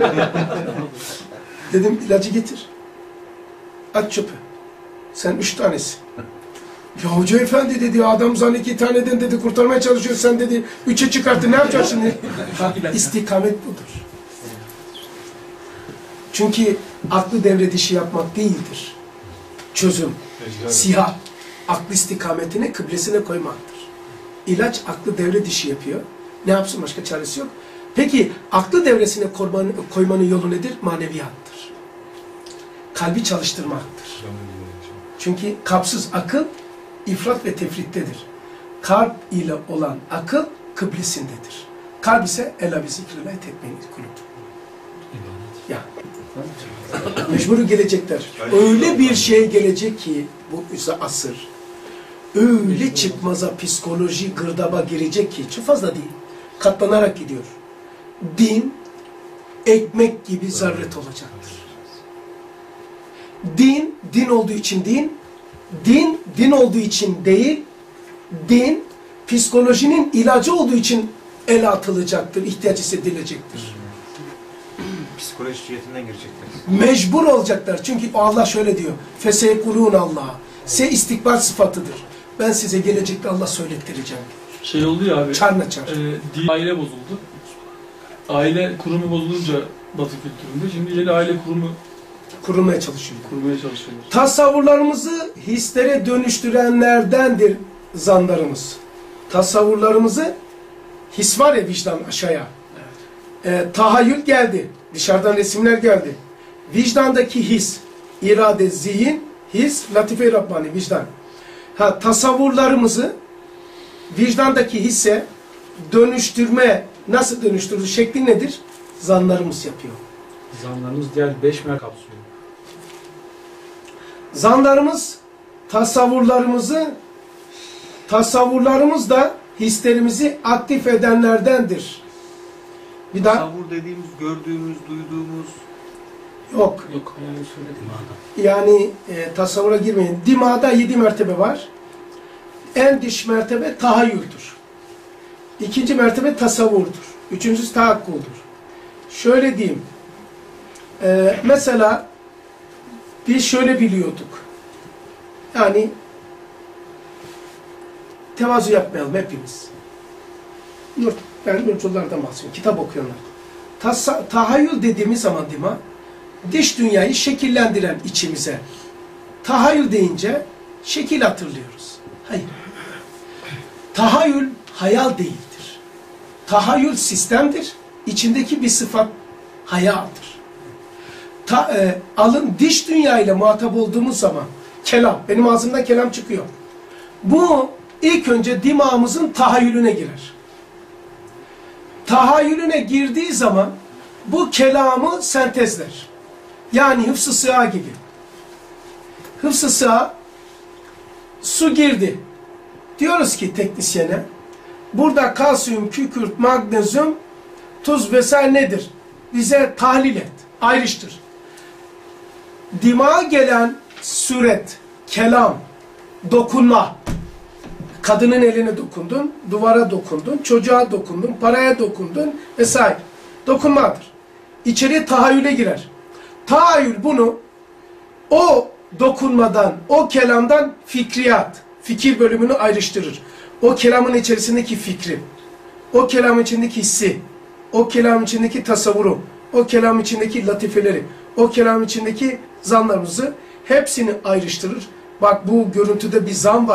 [SPEAKER 1] Dedim ilacı getir. Aç çöpü. Sen üç tanesi. Ya hoca efendi dedi, adam zan iki taneden dedi kurtarmaya çalışıyor, sen dedi üçe çıkarttı, ne yapacaksın şimdi? Ha, istikamet budur. Çünkü aklı devre dışı yapmak değildir. Çözüm, siha, aklı istikametine, kıblesine koymaktır. İlaç aklı devre dışı yapıyor. Ne yapsın, başka çaresi yok. Peki aklı devresine koymanın, koymanın yolu nedir? Maneviyattır. Kalbi çalıştırmaktır. Çünkü kalpsiz akıl ifrat ve tefrittedir. Kalp ile olan akıl kıblesindedir. Kalp ise ela bi zikrillah tetme'in kulub. Ya. Mecbur gelecekler. Öyle bir şey gelecek ki bu asır. Öyle çıkmaza, psikoloji, gırdaba girecek ki çok fazla değil. Katlanarak gidiyor. Din ekmek gibi zarret olacaktır. Din, din olduğu için din, din, din olduğu için değil, din, psikolojinin ilacı olduğu için ele atılacaktır, ihtiyaç hissedilecektir.
[SPEAKER 11] Psikoloji cihetinden girecekler.
[SPEAKER 1] Mecbur olacaklar. Çünkü Allah şöyle diyor, fesekulûn Allah. Se istikbal sıfatıdır. Ben size gelecekte Allah söylettireceğim.
[SPEAKER 7] Şey oldu ya abi,
[SPEAKER 1] çarla çar.
[SPEAKER 7] E, aile bozuldu. Aile kurumu bozulunca Batı kültüründe, şimdi yeni aile kurumu
[SPEAKER 1] kurulmaya çalışıyor.
[SPEAKER 7] Kurmaya çalışıyorlar.
[SPEAKER 1] Tasavvurlarımızı hislere dönüştürenlerdendir zanlarımız. Tasavvurlarımızı, his var ya vicdan aşağıya. Evet. E, tahayyül geldi. Dışarıdan resimler geldi. Vicdandaki his, irade, zihin, his, latife-i Rabbani, vicdan. Ha, tasavvurlarımızı vicdandaki hisse dönüştürme, nasıl dönüştürür şekli nedir? Zanlarımız yapıyor.
[SPEAKER 3] Zanlarımız diğer beş mer kapsıyor.
[SPEAKER 1] Zanlarımız, tasavvurlarımızı, tasavvurlarımız da hislerimizi aktif edenlerdendir. Bir daha.
[SPEAKER 11] Tasavvur dediğimiz, gördüğümüz, duyduğumuz.
[SPEAKER 1] Yok.
[SPEAKER 5] Yok. Yani söyledim.
[SPEAKER 1] Yani e, tasavvura girmeyin. Dimada yedi mertebe var. En dış mertebe tahayyüldür. İkinci mertebe tasavvurdur. Üçüncüsü tahakkuldur. Şöyle diyeyim. E, mesela biz şöyle biliyorduk. Yani tevazu yapmayalım hepimiz. Nur, ben nurcullardan bahsediyorum. Kitap okuyorlar. Tasa, tahayyül dediğimiz zaman dima, dış dünyayı şekillendiren içimize. Tahayyül deyince şekil hatırlıyoruz. Hayır. Tahayyül hayal değildir. Tahayyül sistemdir. İçindeki bir sıfat hayaldir. Ta, e, alın dış dünya ile muhatap olduğumuz zaman kelam, benim ağzımdan kelam çıkıyor. Bu ilk önce dimağımızın tahayyülüne girer. Tahayyülüne girdiği zaman bu kelamı sentezler. Yani hıfz-ı sığa gibi. Hıfz-ı sığa, su girdi. Diyoruz ki teknisyene, burada kalsiyum, kükürt, magnezyum, tuz vesaire nedir? Bize tahlil et, ayrıştır. Dimağa gelen süret, kelam, dokunma. Kadının eline dokundun, duvara dokundun, çocuğa dokundun, paraya dokundun vesaire. Dokunmadır. İçeriye tahayyüle girer. Tahayyül bunu o dokunmadan, o kelamdan fikriyat, fikir bölümünü ayrıştırır. O kelamın içerisindeki fikri, o kelamın içindeki hissi, o kelamın içindeki tasavvuru, o kelamın içindeki latifeleri, o kelamın içindeki zanlarımızı hepsini ayrıştırır. Bak bu görüntüde bir zan var,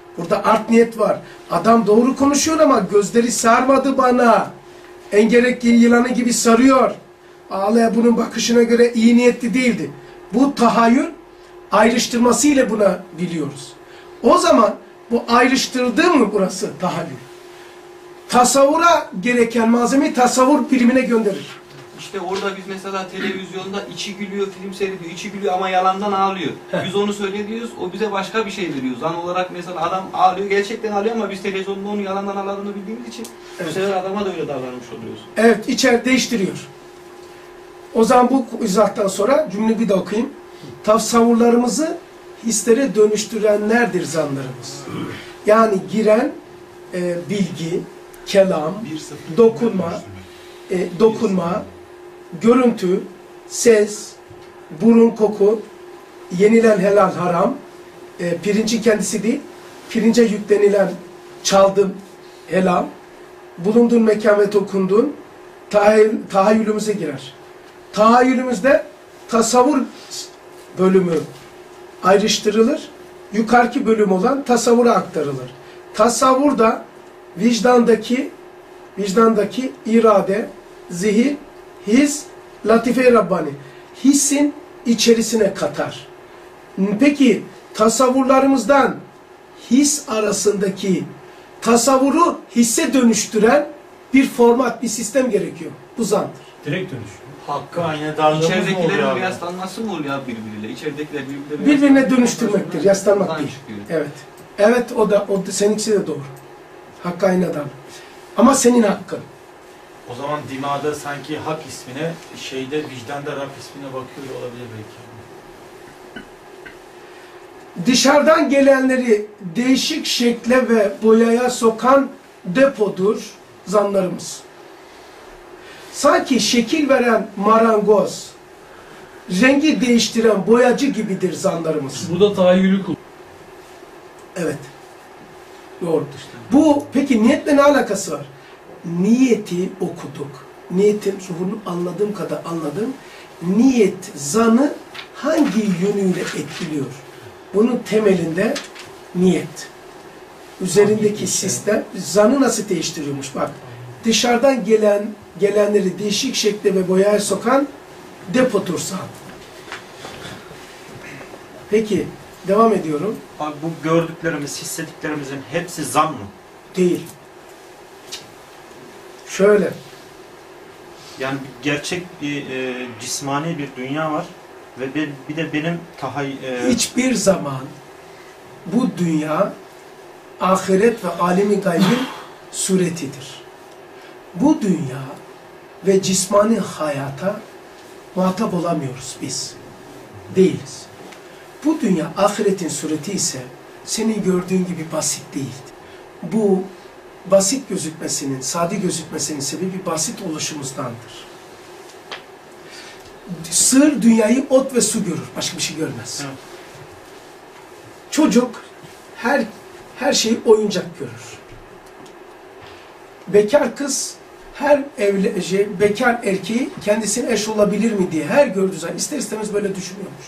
[SPEAKER 1] Burada art niyet var. Adam doğru konuşuyor ama gözleri sarmadı bana. Engerek yılanı gibi sarıyor. Ağlaya bunun bakışına göre iyi niyetli değildi. Bu tahayyül ayrıştırmasıyla buna biliyoruz. O zaman bu ayrıştırdı mı burası tahayyül? Tasavvura gereken malzemeyi tasavvur birimine gönderir.
[SPEAKER 11] İşte orada biz mesela televizyonda içi gülüyor, film seyrediyor, içi gülüyor ama yalandan ağlıyor.
[SPEAKER 1] Heh.
[SPEAKER 11] Biz onu söylediyoruz, o bize başka bir şey veriyor. Zan olarak mesela adam ağlıyor, gerçekten ağlıyor ama biz televizyonda onu yalandan ağladığını bildiğimiz için
[SPEAKER 1] Evet.
[SPEAKER 11] bu sefer adama da öyle davranmış oluyoruz.
[SPEAKER 1] Evet, içer değiştiriyor. O zaman bu izahtan sonra cümle bir de okuyayım. Tasavvurlarımızı hislere dönüştürenlerdir zanlarımız. Yani giren e, bilgi, kelam, dokunma, e, dokunma, görüntü, ses, burun, koku, yenilen helal haram, e, pirincin kendisi değil, pirince yüklenilen çaldım helal, bulunduğun mekan ve dokunduğun tahayyül, tahayyülümüze girer. Tahayyülümüzde tasavvur bölümü ayrıştırılır. Yukarıki bölüm olan tasavvura aktarılır. Tasavvur da vicdandaki vicdandaki irade, zihin, his, latife-i Rabbani. Hissin içerisine katar. Peki tasavvurlarımızdan his arasındaki tasavvuru hisse dönüştüren bir format, bir sistem gerekiyor. Bu zandır.
[SPEAKER 3] Direkt dönüş.
[SPEAKER 12] Hakkı aynı darlığımız mı oluyor
[SPEAKER 11] İçeridekilerin
[SPEAKER 12] abi?
[SPEAKER 11] kıyaslanması mı oluyor birbiriyle? İçeridekiler birbirine
[SPEAKER 1] Birbirine dönüştürmektir, yaslanmak
[SPEAKER 11] Buradan
[SPEAKER 1] değil.
[SPEAKER 11] çıkıyor.
[SPEAKER 1] Evet. Evet, o da, o da seninkisi de doğru. Hakkı aynı adam. Ama senin hakkın.
[SPEAKER 12] O zaman dimada sanki hak ismine, şeyde vicdanda Rab ismine bakıyor olabilir belki.
[SPEAKER 1] Dışarıdan gelenleri değişik şekle ve boyaya sokan depodur zanlarımız. Sanki şekil veren marangoz, rengi değiştiren boyacı gibidir zanlarımız.
[SPEAKER 7] Bu da tahayyülü kul.
[SPEAKER 1] Evet. Doğrudur. Bu peki niyetle ne alakası var? Niyeti okuduk. Niyetin ruhunu anladığım kadar anladım. Niyet zanı hangi yönüyle etkiliyor? Bunun temelinde niyet. Üzerindeki sistem zanı nasıl değiştiriyormuş? Bak, dışarıdan gelen gelenleri değişik şekle ve boyaya sokan depodur zan. Peki, devam ediyorum.
[SPEAKER 12] Abi bu gördüklerimiz, hissettiklerimizin hepsi zan mı?
[SPEAKER 1] Değil. Şöyle.
[SPEAKER 12] Yani bir gerçek bir e, cismani bir dünya var ve bir, bir de benim tahay... E...
[SPEAKER 1] Hiçbir zaman bu dünya ahiret ve alemi gaybin suretidir. Bu dünya ve cismani hayata muhatap olamıyoruz biz. Değiliz. Bu dünya ahiretin sureti ise senin gördüğün gibi basit değildi. Bu basit gözükmesinin, sade gözükmesinin sebebi basit oluşumuzdandır. Sığır dünyayı ot ve su görür, başka bir şey görmez.
[SPEAKER 12] Evet.
[SPEAKER 1] Çocuk her her şeyi oyuncak görür. Bekar kız her evli, şey, bekar erkeği kendisine eş olabilir mi diye her gördüğü zaman ister istemez böyle düşünüyormuş.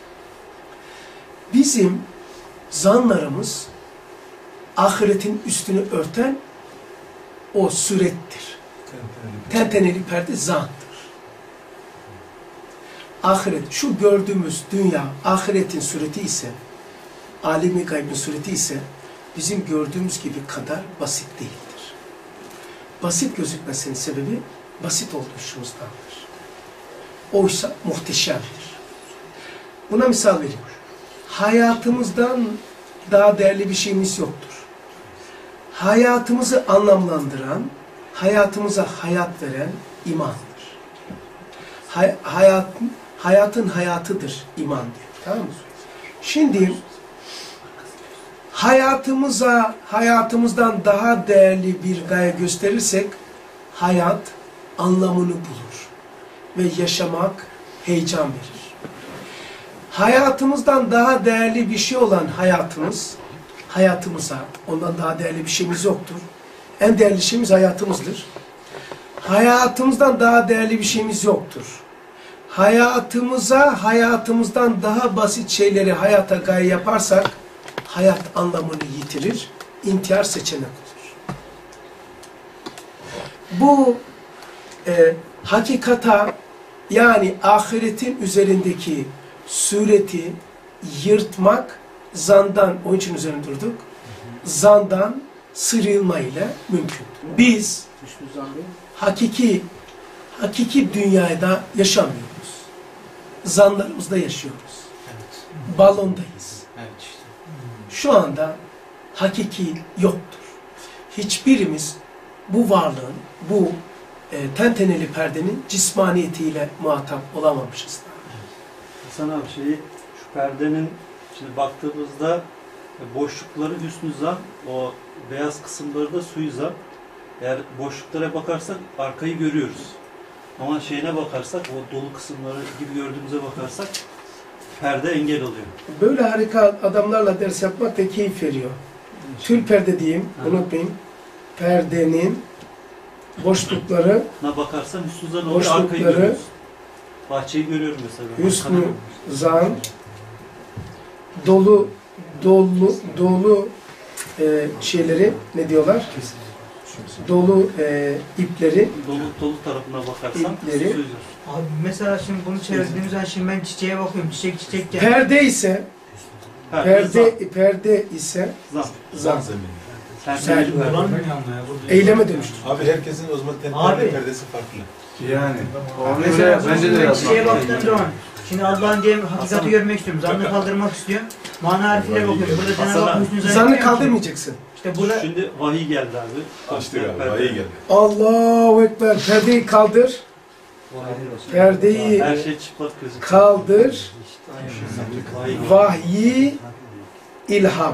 [SPEAKER 1] Bizim zanlarımız ahiretin üstünü örten o surettir. Tenteneli perde zandır. Ahiret, şu gördüğümüz dünya ahiretin sureti ise, alemi gaybin sureti ise bizim gördüğümüz gibi kadar basit değildir. Basit gözükmesinin sebebi basit oluşumuzdandır. Oysa muhteşemdir. Buna misal vereyim. Hayatımızdan daha değerli bir şeyimiz yoktur. Hayatımızı anlamlandıran, hayatımıza hayat veren imandır. Hay hayat, hayatın hayatıdır iman diyor. Tamam mı? Şimdi hayatımıza, hayatımızdan daha değerli bir gaye gösterirsek hayat anlamını bulur ve yaşamak heyecan verir. Hayatımızdan daha değerli bir şey olan hayatımız, hayatımıza, ondan daha değerli bir şeyimiz yoktur. En değerli şeyimiz hayatımızdır. Hayatımızdan daha değerli bir şeyimiz yoktur. Hayatımıza, hayatımızdan daha basit şeyleri hayata gaye yaparsak, hayat anlamını yitirir, intihar seçenek olur. Bu e, hakikata, yani ahiretin üzerindeki sureti yırtmak, zandan, onun için üzerine durduk, zandan sıyrılma ile mümkün. Biz hakiki hakiki dünyada yaşamıyoruz. Zanlarımızda yaşıyoruz.
[SPEAKER 11] Evet.
[SPEAKER 1] Balondayız.
[SPEAKER 11] Evet işte.
[SPEAKER 1] Şu anda hakiki yoktur. Hiçbirimiz bu varlığın, bu e, tenteneli perdenin cismaniyetiyle muhatap olamamışız.
[SPEAKER 2] Hasan abi şeyi, şu perdenin şimdi baktığımızda boşlukları hüsnü zan, o beyaz kısımları da suizan. Eğer boşluklara bakarsak arkayı görüyoruz. Ama şeyine bakarsak, o dolu kısımları gibi gördüğümüze bakarsak perde engel oluyor.
[SPEAKER 1] Böyle harika adamlarla ders yapmak da keyif veriyor. Tül perde diyeyim, unutmayın. Perdenin boşlukları,
[SPEAKER 2] Na bakarsan hüsnü zan oluyor, arkayı
[SPEAKER 1] boşlukları,
[SPEAKER 2] görüyoruz. Bahçeyi görüyorum mesela.
[SPEAKER 1] hüsnü zan, dolu, dolu, dolu e, şeyleri, ne diyorlar? Dolu e, ipleri,
[SPEAKER 2] Dolu, dolu tarafına bakarsan
[SPEAKER 1] İpleri.
[SPEAKER 2] suizan.
[SPEAKER 8] Abi mesela şimdi bunu çevirdiğimiz zaman şimdi ben çiçeğe bakıyorum. Çiçek çiçek gel.
[SPEAKER 1] perde ise,
[SPEAKER 2] Ha,
[SPEAKER 1] perde, perde ise
[SPEAKER 2] zan.
[SPEAKER 1] zan.
[SPEAKER 2] Sen
[SPEAKER 1] Eyleme dönüştür.
[SPEAKER 10] Abi herkesin o zaman
[SPEAKER 8] Abi.
[SPEAKER 10] tentane perdesi farklı.
[SPEAKER 6] Yani.
[SPEAKER 8] Mesela
[SPEAKER 6] bence de
[SPEAKER 8] ben
[SPEAKER 6] yazmak
[SPEAKER 8] çiçeğe
[SPEAKER 6] gerekiyor.
[SPEAKER 8] baktığım zaman şimdi Allah'ın diyelim hakikati görmek istiyorum. Zannı kaldırmak istiyorum. Mana harfiyle bakıyorum. Burada Cenab-ı Hak hüsnü
[SPEAKER 1] Zanı
[SPEAKER 8] zannetmiyor.
[SPEAKER 1] kaldırmayacaksın.
[SPEAKER 8] İşte burada
[SPEAKER 2] Şimdi vahiy geldi abi.
[SPEAKER 10] Açtık abi.
[SPEAKER 2] Perde.
[SPEAKER 10] Vahiy geldi.
[SPEAKER 1] Allahu Ekber. Perdeyi kaldır. Perdeyi
[SPEAKER 2] Her şey çıplak gözüküyor.
[SPEAKER 1] kaldır.
[SPEAKER 2] Vahiy.
[SPEAKER 1] Vahyi ilham.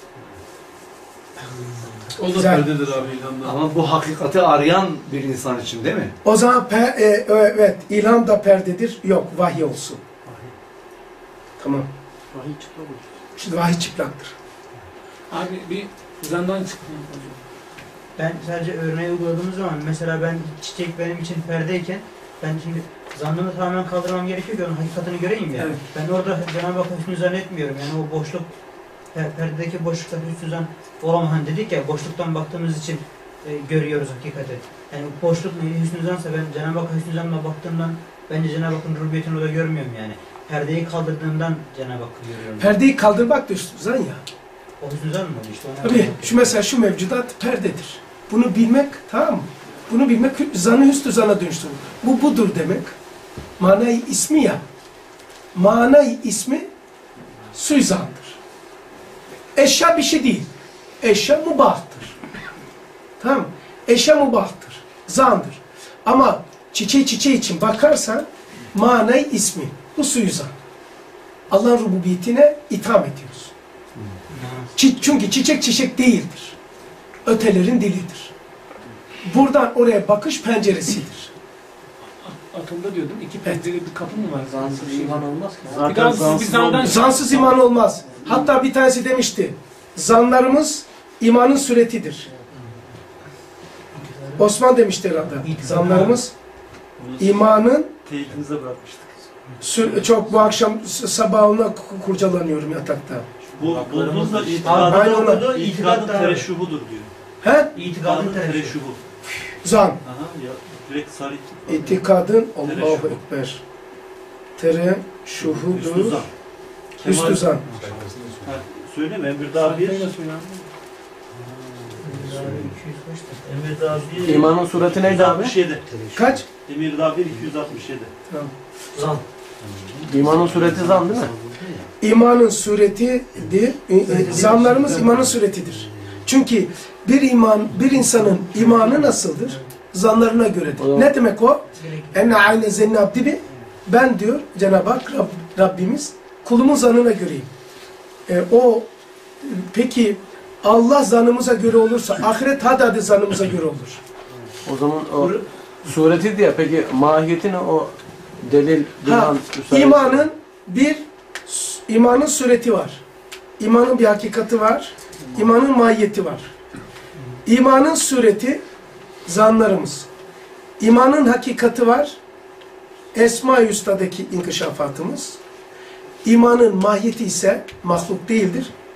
[SPEAKER 7] O da
[SPEAKER 1] Güzel.
[SPEAKER 7] perdedir abi ilhamda.
[SPEAKER 6] Ama bu hakikati arayan bir insan için değil mi?
[SPEAKER 1] O zaman pe, e, evet, ilham da perdedir. Yok, vahiy olsun. Tamam.
[SPEAKER 3] Vahiy çıplak olur.
[SPEAKER 1] Şimdi vahiy çıplaktır.
[SPEAKER 5] Abi bir zandan çıktım.
[SPEAKER 8] ben sadece örneği uyguladığımız zaman mesela ben çiçek benim için perdeyken ben şimdi zannımı tamamen kaldırmam gerekiyor ki onun hakikatini göreyim ya.
[SPEAKER 1] Evet.
[SPEAKER 8] Ben orada Cenab-ı Hak hüsnü zannetmiyorum. Yani o boşluk per- perdedeki boşlukta hüsnü zan olamaz. Hani dedik ya boşluktan baktığımız için e, görüyoruz hakikati. Yani boşluk ne hüsnü zansa ben Cenab-ı Hak hüsnü zanla baktığımdan bence Cenab-ı Hakk'ın rububiyetini orada görmüyorum yani. Perdeyi kaldırdığımdan Cenab-ı Hakk'ı görüyorum.
[SPEAKER 1] Perdeyi kaldırmak da üstü zan ya.
[SPEAKER 8] O hüsnü zan mı işte? Ona
[SPEAKER 1] Tabii şu mesela şu mevcudat perdedir. Bunu bilmek, tamam mı? Bunu bilmek zanı hüsnü zana dönüştürür. Bu budur demek. Manayı ismi ya. Manayı ismi suizandır. Eşya bir şey değil. Eşya mubahtır. Tamam mı? Eşya mubahtır. Zandır. Ama çiçeği çiçeği için bakarsan manayı ismi. Bu suizan. Allah'ın rububiyetine itham ediyoruz. Çi- çünkü çiçek çiçek değildir. Ötelerin dilidir. Buradan oraya bakış penceresidir.
[SPEAKER 5] Akılda diyordum iki pencere bir kapı mı var?
[SPEAKER 3] Zansız iman olmaz ki.
[SPEAKER 5] Bir daha bir zandan
[SPEAKER 1] Zansız iman olmaz. Hatta bir tanesi demişti. Zanlarımız imanın suretidir. Osman demişti herhalde. Zanlarımız imanın
[SPEAKER 2] Teyitinize bırakmıştık.
[SPEAKER 1] sür- çok bu akşam s- sabahına ku- kurcalanıyorum yatakta.
[SPEAKER 2] Bu bulduğunuzda
[SPEAKER 1] Aynen
[SPEAKER 2] itikadın,
[SPEAKER 1] öyle.
[SPEAKER 2] itikadın tereşşuhudur diyor.
[SPEAKER 1] He?
[SPEAKER 8] İtikadın tereşşuhu.
[SPEAKER 2] tereşşuhu.
[SPEAKER 1] Zan.
[SPEAKER 2] Aha, ya direkt sarı.
[SPEAKER 1] İtikadın Allahu
[SPEAKER 2] Tereşşuhu.
[SPEAKER 1] Ekber. Tere
[SPEAKER 2] Hüsnü
[SPEAKER 1] şuhudu.
[SPEAKER 2] zan.
[SPEAKER 1] Hüsnü zan.
[SPEAKER 2] Ha, söyleyeyim mi? Emir daha bir. Emir daha bir.
[SPEAKER 4] İmanın sureti neydi abi?
[SPEAKER 2] iki yüz altmış yedi.
[SPEAKER 1] Kaç?
[SPEAKER 2] Emir daha bir iki yüz altmış yedi.
[SPEAKER 1] Tamam.
[SPEAKER 8] Zan.
[SPEAKER 4] İmanın sureti zan değil mi?
[SPEAKER 1] İmanın suretidir. E, e, Zanlarımız imanın suretidir. Çünkü bir iman, bir insanın imanı nasıldır? Zanlarına göredir.
[SPEAKER 4] O-
[SPEAKER 1] Ne demek o? Enne aile zenni abdi, ben diyor Cenab-ı Hak Rab, Rabbimiz kulumun zanına göreyim. E, o peki Allah zanımıza göre olursa ahiret hadi zanımıza göre olur.
[SPEAKER 4] O zaman o sureti diye peki mahiyeti ne o delil,
[SPEAKER 1] Ha,
[SPEAKER 4] dilan, müsaade-
[SPEAKER 1] imanın bir imanın sureti var. İmanın bir hakikati var. İmanın mahiyeti var. İmanın sureti zanlarımız. İmanın hakikati var. Esma-i Hüsna'daki inkişafatımız. İmanın mahiyeti ise mahluk değildir.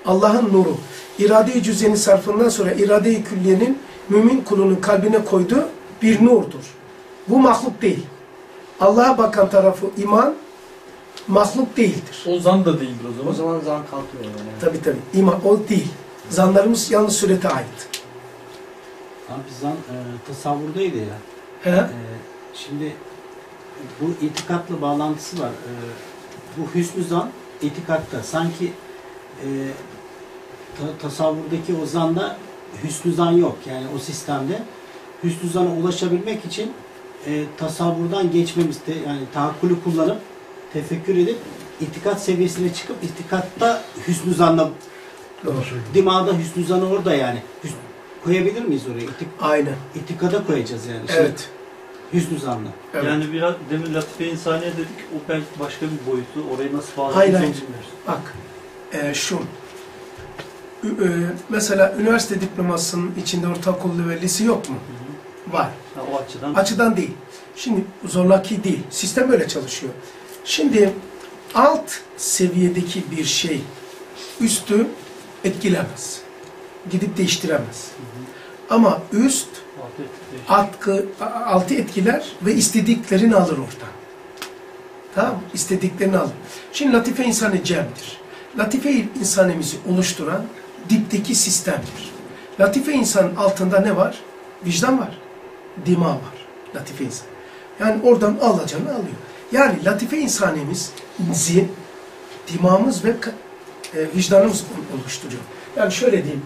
[SPEAKER 1] Allah'ın nuru. İrade-i cüz'enin sarfından sonra irade-i külliyenin mümin kulunun kalbine koyduğu bir nurdur. Bu mahluk değil. Allah'a bakan tarafı iman, mahluk değildir.
[SPEAKER 7] O zan da değildir o zaman.
[SPEAKER 13] O zaman zan kalkıyor yani.
[SPEAKER 1] Tabii tabii. İman o değil. Zanlarımız yalnız surete ait.
[SPEAKER 14] Abi zan e, tasavvurdaydı ya.
[SPEAKER 1] He?
[SPEAKER 14] E, şimdi bu itikatla bağlantısı var. E, bu hüsnü zan itikatta. Sanki e, ta, tasavvurdaki o zanda hüsnü zan yok. Yani o sistemde hüsnü zana ulaşabilmek için e, tasavvurdan geçmemiz, de, yani tahakkülü kullanıp tefekkür edip itikat seviyesine çıkıp itikatta hüsnü zanla dimağda hüsnü zanı orada yani. Hüsnü, koyabilir miyiz oraya? İtik,
[SPEAKER 1] Aynen.
[SPEAKER 14] İtikada koyacağız yani.
[SPEAKER 1] Evet.
[SPEAKER 14] Hüsnü zanla.
[SPEAKER 1] Evet.
[SPEAKER 2] Yani biraz demin latife insaniye dedik, o belki başka bir boyutu. Orayı nasıl bağladığımızı
[SPEAKER 1] Hayır hayır.
[SPEAKER 2] bilmiyoruz.
[SPEAKER 1] Bak. E, şu. Ü- e, mesela üniversite diplomasının içinde ortaokul ve lise yok mu?
[SPEAKER 2] Hı hı.
[SPEAKER 1] Var.
[SPEAKER 2] Ha, o açıdan.
[SPEAKER 1] Açıdan değil. Şimdi zorlaki değil. Sistem öyle çalışıyor. Şimdi alt seviyedeki bir şey üstü etkilemez. Gidip değiştiremez. Ama üst atkı, altı etkiler ve istediklerini alır oradan. Tamam mı? İstediklerini alır. Şimdi latife insanı cemdir. Latife insanemizi oluşturan dipteki sistemdir. Latife insanın altında ne var? Vicdan var. Dima var. Latife insan. Yani oradan alacağını alıyor. Yani latife insanemiz zihin, dimağımız ve e, vicdanımız oluşturuyor. Yani şöyle diyeyim.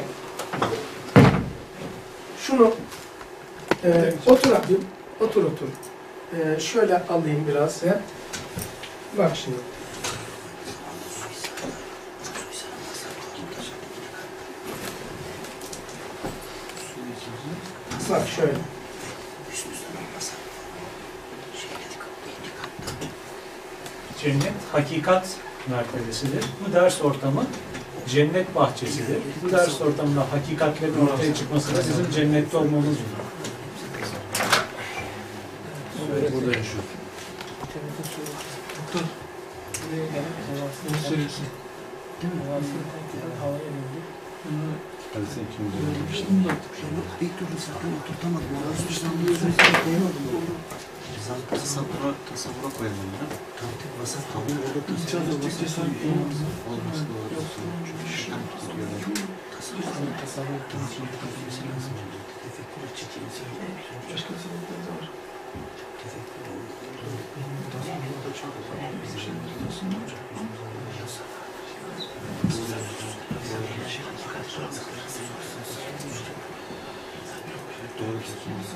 [SPEAKER 1] Şunu e, otur abi. Otur otur. E, şöyle alayım biraz. He. Bak şimdi. Bak şöyle.
[SPEAKER 3] Cennet hakikat mertebesidir. Bu ders ortamı cennet bahçesidir. Bu ders ortamında hakikatlerin ortaya çıkması da bizim cennette olmamızdır.
[SPEAKER 7] Burada yaşıyor. Bunu söylüyorsun.
[SPEAKER 4] Hadi sen kim diyor?
[SPEAKER 14] İlk türlü sakın oturtamadım. Orası İslam'ı koyamadım. Tasavvura, tasavvura koyalım ya. Tabii tabii. Vasat kabul orada tasavvur olması doğru. Çünkü şeytan tutuyor. Tasavvur, tasavvur ettiğimiz için lazım. Tefekkür için başka bir sebepler de var. Tefekkür tasavvurda çok bir şey olacak. Doğru diyorsunuz.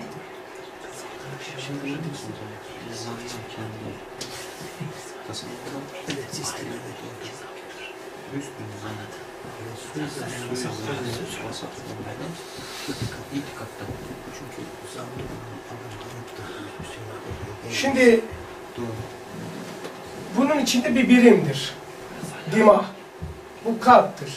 [SPEAKER 14] Şimdi ne diyorsunuz? Zaten kendi tasavvurda sistemi de doğru. Üst bir zannet.
[SPEAKER 1] Şimdi bunun içinde bir birimdir. Dimağ. Bu kalptir.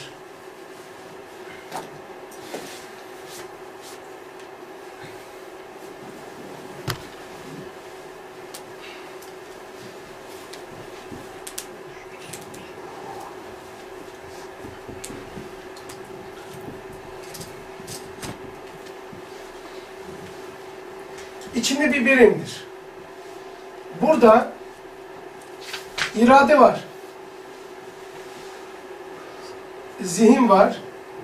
[SPEAKER 1] İçinde bir birimdir. Burada irade var. Zihin var.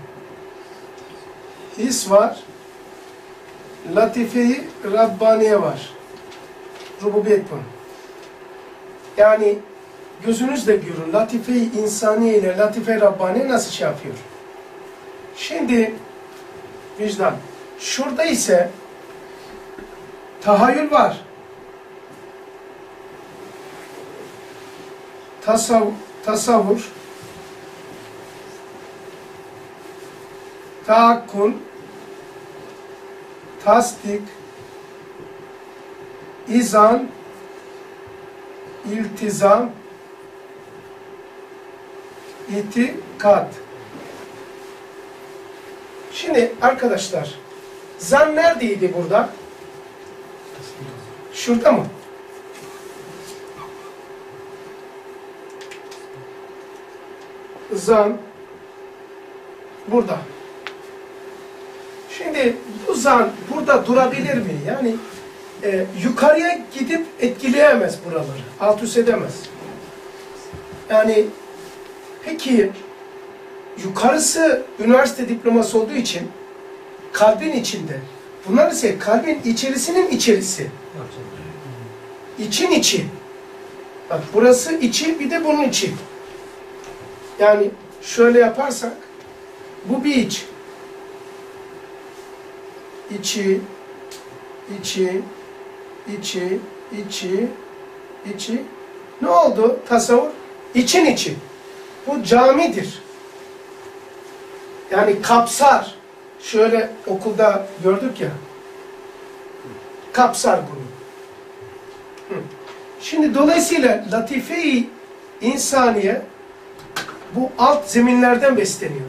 [SPEAKER 1] His var. Latife-i Rabbaniye var. Rububiyet var. Yani gözünüzle görün. Latife-i insaniye ile Latife-i Rabbaniye nasıl şey yapıyor? Şimdi vicdan. Şurada ise tahayyül var. Tasav tasavvur, tahakkül, tasdik, izan, iltizam, itikat. Şimdi arkadaşlar, zan neredeydi burada? Şurada mı? Zan, burada. Şimdi bu zan burada durabilir mi? Yani e, yukarıya gidip etkileyemez buraları. Alt üst edemez. Yani peki yukarısı üniversite diploması olduğu için kalbin içinde. Bunlar ise kalbin içerisinin içerisi. İçin içi. Bak burası içi, bir de bunun içi. Yani şöyle yaparsak bu bir iç. İçi, içi, içi, içi, içi. Ne oldu? Tasavvur. İçin içi. Bu camidir. Yani kapsar. Şöyle okulda gördük ya. Kapsar bunu. Hı. Şimdi dolayısıyla latife-i insaniye bu alt zeminlerden besleniyor.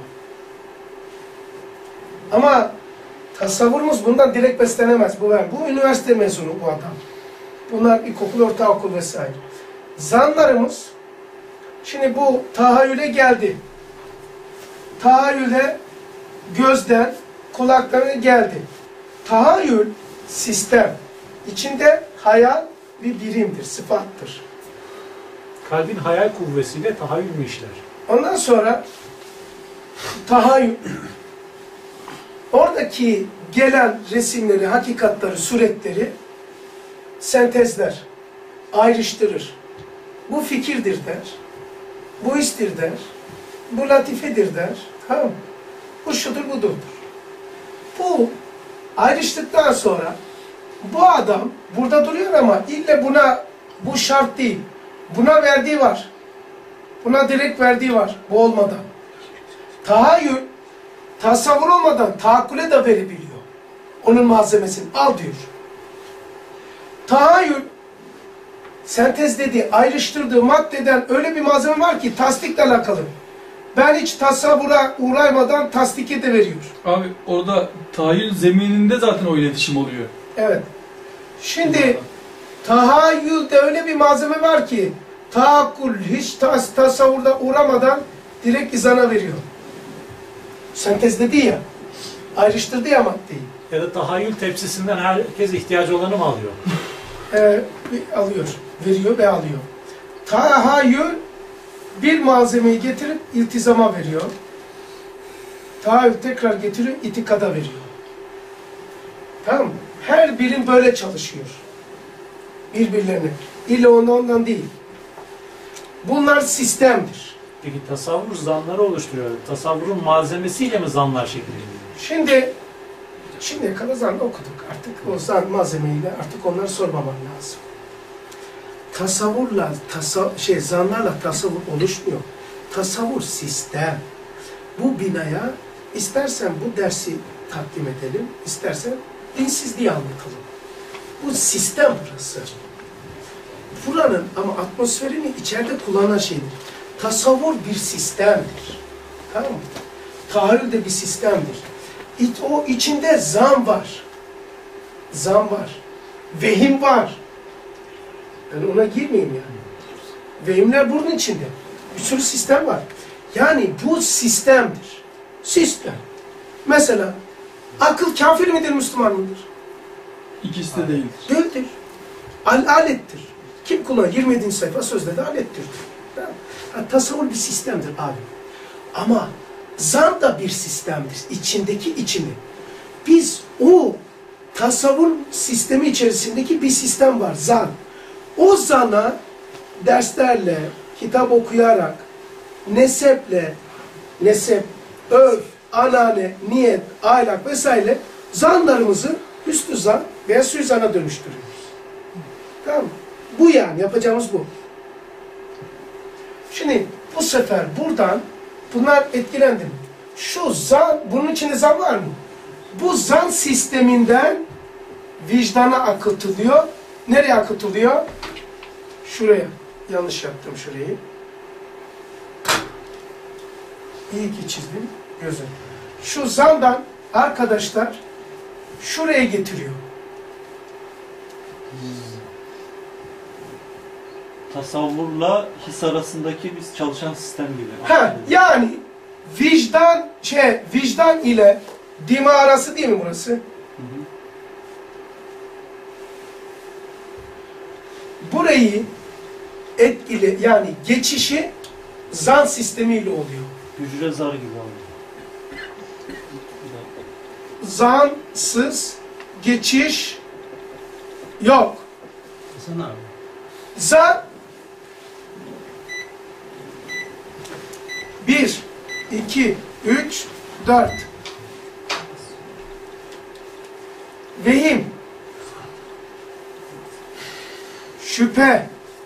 [SPEAKER 1] Ama tasavvurumuz bundan direkt beslenemez. Bu, bu üniversite mezunu bu adam. Bunlar ilkokul, ortaokul vesaire. Zanlarımız, şimdi bu tahayyüle geldi. Tahayyüle gözden, kulaktan geldi. Tahayyül, sistem. İçinde hayal bir birimdir, sıfattır.
[SPEAKER 3] Kalbin hayal kuvvesiyle tahayyül mü işler?
[SPEAKER 1] Ondan sonra tahayyül, oradaki gelen resimleri, hakikatleri, suretleri sentezler, ayrıştırır. Bu fikirdir der, bu histir der, bu latifedir der, tamam mı? Bu şudur budur. Bu ayrıştıktan sonra bu adam burada duruyor ama ille buna bu şart değil. Buna verdiği var. Buna direkt verdiği var. Bu olmadan. Tahayyül, tasavvur olmadan tahakküle de verebiliyor. Onun malzemesini al diyor. Tahayyül, sentez dediği, ayrıştırdığı maddeden öyle bir malzeme var ki tasdikle alakalı. Ben hiç tasavvura uğraymadan tasdike de veriyor.
[SPEAKER 7] Abi orada tahayyül zemininde zaten o iletişim oluyor.
[SPEAKER 1] Evet. Şimdi tahayyülde öyle bir malzeme var ki tahakkül hiç tas tasavvurda uğramadan direkt izana veriyor. Sentez dedi ya, ayrıştırdı ya maddeyi.
[SPEAKER 3] Ya da tahayyül tepsisinden herkes ihtiyacı olanı mı alıyor?
[SPEAKER 1] Ee, alıyor, veriyor ve alıyor. Tahayyül bir malzemeyi getirip iltizama veriyor. Tahayyül tekrar getiriyor, itikada veriyor. Tamam mı? Her birim böyle çalışıyor. Birbirlerine. İlla ondan ondan değil. Bunlar sistemdir.
[SPEAKER 3] Peki tasavvur zanları oluşturuyor. Tasavvurun malzemesiyle mi zanlar şekilleniyor?
[SPEAKER 1] Şimdi, şimdiye kadar zanla okuduk. Artık o zan malzemeyle artık onları sormaman lazım. Tasavvurla, tasa, şey, zanlarla tasavvur oluşmuyor. Tasavvur sistem. Bu binaya istersen bu dersi takdim edelim, istersen dinsizliği anlatalım. Bu sistem burası. Buranın ama atmosferini içeride kullanan şeydir. Tasavvur bir sistemdir. Tamam mı? Tahayyül de bir sistemdir. İt, o içinde zan var. Zan var. Vehim var. Ben ona girmeyeyim yani. Vehimler bunun içinde. Bir sürü sistem var. Yani bu sistemdir. Sistem. Mesela akıl kafir midir, Müslüman mıdır?
[SPEAKER 7] İkisi de değildir.
[SPEAKER 1] Değildir. Al alettir. Kim kullanır? yirmi yedinci sayfa sözde de alettir. Tamam. Ha, tasavvur bir sistemdir abi. Ama zan da bir sistemdir. İçindeki içini. Biz o tasavvur sistemi içerisindeki bir sistem var. Zan. O zana derslerle, kitap okuyarak, neseple, nesep, örf, anane, niyet, ahlak vesaire zanlarımızı hüsnü zan veya suizana dönüştürüyoruz. Tamam mı? Bu yani yapacağımız bu. Şimdi bu sefer buradan bunlar etkilendi mi? Şu zan, bunun içinde zan var mı? Bu zan sisteminden vicdana akıtılıyor. Nereye akıtılıyor? Şuraya. Yanlış yaptım şurayı. İyi ki çizdim. Gözüm. Şu zandan arkadaşlar şuraya getiriyor.
[SPEAKER 2] Tasavvurla his arasındaki biz çalışan sistem gibi.
[SPEAKER 1] Ha, yani vicdan vicdan şey vicdan ile dima arası değil mi burası? Hı hı. Burayı etkili yani geçişi zan sistemiyle oluyor.
[SPEAKER 2] Hücre zarı gibi oluyor.
[SPEAKER 1] Zansız geçiş yok.
[SPEAKER 14] Hasan abi.
[SPEAKER 1] Zan bir, iki, üç, dört. Vehim, şüphe,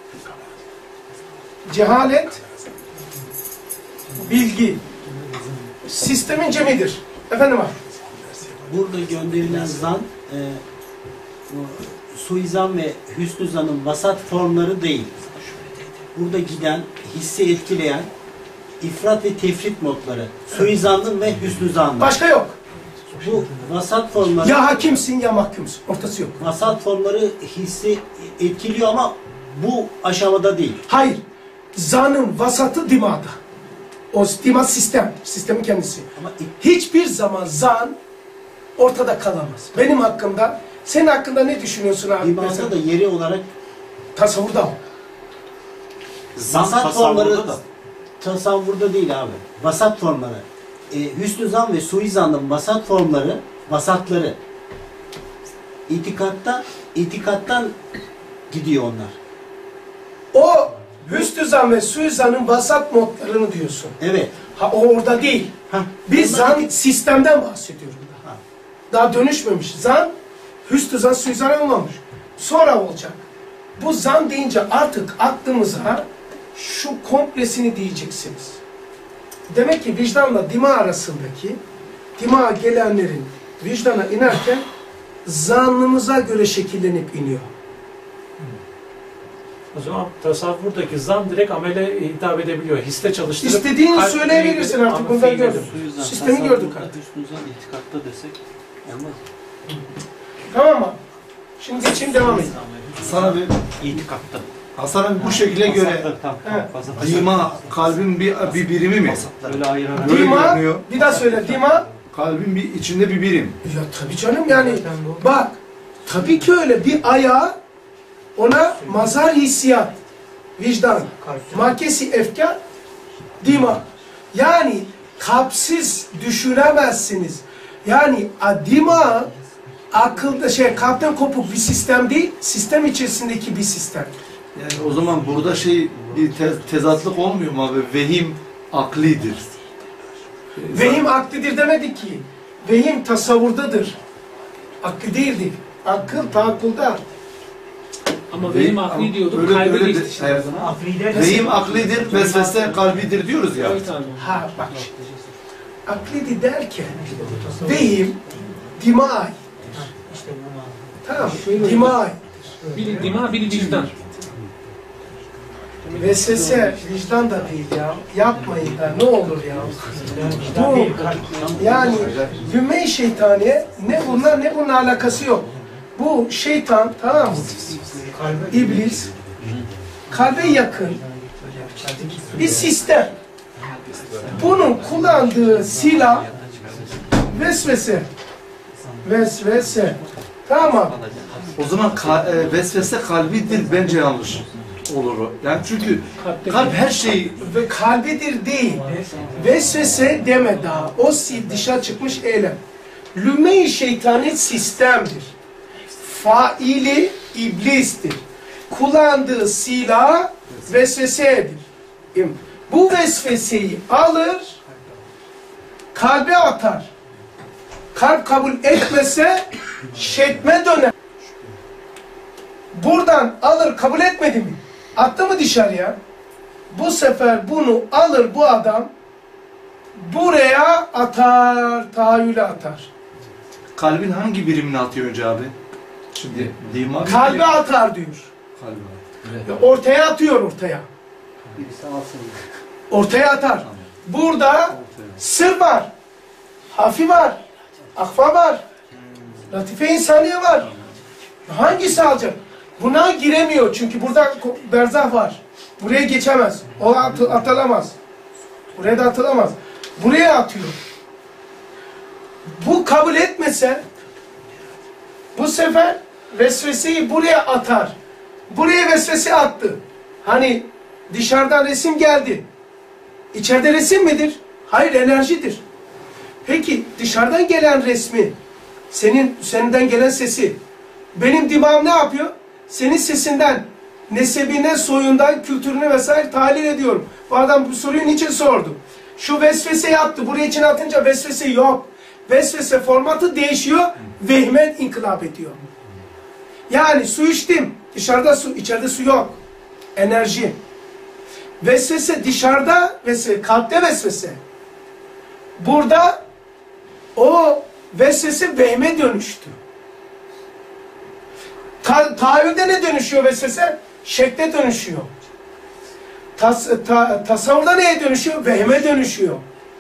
[SPEAKER 1] cehalet, bilgi. Sistemin cemidir. Efendim abi.
[SPEAKER 14] Burada gönderilen zan e, o, suizan ve hüsnü zanın vasat formları değil. Burada giden, hissi etkileyen ifrat ve tefrit modları. Suizanın ve hüsnü zanın.
[SPEAKER 1] Başka yok.
[SPEAKER 14] Bu vasat formları...
[SPEAKER 1] Ya hakimsin ya mahkumsun. Ortası yok.
[SPEAKER 14] Vasat formları hissi etkiliyor ama bu aşamada değil.
[SPEAKER 1] Hayır. Zanın vasatı dimada. O dima sistem. Sistemin kendisi. Ama hiçbir zaman zan ortada kalamaz. Benim hakkımda, senin hakkında ne düşünüyorsun abi?
[SPEAKER 14] Dimada da yeri olarak
[SPEAKER 1] tasavvurda o.
[SPEAKER 14] Vasat formları da. Tasavvurda değil abi. Vasat formları. E, hüsnü zan ve suizanın vasat formları, vasatları. İtikatta, itikattan gidiyor onlar.
[SPEAKER 1] O hüsnü zan ve suizanın vasat modlarını diyorsun.
[SPEAKER 14] Evet.
[SPEAKER 1] Ha o orada değil.
[SPEAKER 14] Ha,
[SPEAKER 1] Biz zan sistemden bahsediyorum daha. Ha. Daha dönüşmemiş. Zan, hüsnü zan, suizan olmamış. Sonra olacak. Bu zan deyince artık aklımıza şu komplesini diyeceksiniz. Demek ki vicdanla dima arasındaki, dima gelenlerin vicdana inerken zannımıza göre şekillenip iniyor.
[SPEAKER 3] O zaman tasavvurdaki zan direkt amele hitap edebiliyor. Histe çalıştırıp...
[SPEAKER 1] İstediğini söyleyebilirsin artık. Bundan gördüm. Sistemi gördük artık.
[SPEAKER 2] Hüsnü zan itikatta desek olmaz.
[SPEAKER 1] Tamam mı? Şimdi geçeyim devam edin.
[SPEAKER 6] Sana bir
[SPEAKER 2] itikatta.
[SPEAKER 6] Hasan abi bu şekle göre dima kalbin bir, bir birimi mi?
[SPEAKER 2] Öyle ayırarak.
[SPEAKER 1] Dima, bir daha söyle. Dima
[SPEAKER 6] kalbin bir içinde bir birim.
[SPEAKER 1] Ya tabii canım yani bak tabii ki öyle bir ayağı ona mazhar hissiyat, vicdan, makesi efkar, dima. Yani kalpsiz düşünemezsiniz. Yani dima akılda şey kalpten kopuk bir sistem değil, sistem içerisindeki bir sistem.
[SPEAKER 6] Yani o zaman burada şey bir te tezatlık olmuyor mu abi? Vehim aklidir.
[SPEAKER 1] Vehim aklidir demedik ki. Vehim tasavvurdadır. Akli değildir. Akıl taakkulda.
[SPEAKER 5] Ama vehim akli diyorduk. Kalbe geçti işte.
[SPEAKER 6] Evet. Vehim aklidir, vesvese kalbidir diyoruz ya.
[SPEAKER 5] Evet abi.
[SPEAKER 1] Ha bak. Aklidi derken vehim dimay. Tamam. Dimay.
[SPEAKER 5] Biri dima, biri vicdan.
[SPEAKER 1] Vesvese vicdan da değil ya. Yapmayın da ne olur ya. Bu yani hümme-i şeytaniye ne bunlar ne bununla alakası yok. Bu şeytan tamam mı? İblis kalbe yakın bir sistem. Bunun kullandığı silah vesvese. Vesvese. Tamam.
[SPEAKER 6] O zaman ka e, vesvese kalbidir bence yanlış olur o. Yani çünkü kalp her şey
[SPEAKER 1] ve kalbidir değil. Vesvese deme daha. O dışa çıkmış eylem. Lümme-i şeytani sistemdir. Faili iblistir. Kullandığı silah vesvesedir. Bu vesveseyi alır, kalbe atar. Kalp kabul etmese şetme döner. Buradan alır kabul etmedi mi? Attı mı dışarıya? Bu sefer bunu alır bu adam buraya atar, tahayyüle atar.
[SPEAKER 6] Kalbin hangi birimini atıyor önce abi? Şimdi dima
[SPEAKER 1] kalbe birim atar diyor.
[SPEAKER 6] Kalbe.
[SPEAKER 1] Evet. Ortaya atıyor ortaya. Ortaya atar. Burada sır var. Hafi var. Akfa var. Latife insaniye var. Hangisi alacak? Buna giremiyor çünkü burada berzah var. Buraya geçemez. O at atılamaz. Buraya da atılamaz. buraya atıyor. Bu kabul etmese bu sefer vesveseyi buraya atar. Buraya vesvese attı. Hani dışarıdan resim geldi. İçeride resim midir? Hayır, enerjidir. Peki dışarıdan gelen resmi, senin senden gelen sesi, benim dimağım ne yapıyor? Senin sesinden, nesebine, soyundan, kültürüne vesaire tahlil ediyorum. Bu adam bu soruyu niçin sordu? Şu vesveseyi attı. Buraya için atınca vesvese yok. Vesvese formatı değişiyor. Vehme inkılap ediyor. Yani su içtim. Dışarıda su, içeride su yok. Enerji. Vesvese dışarıda, vesvese, kalpte vesvese. Burada o vesvese vehme dönüştü. Ta tahayyülde ne dönüşüyor vesvese? Şekle dönüşüyor. Tas ta tasavvurda neye dönüşüyor? Vehme dönüşüyor.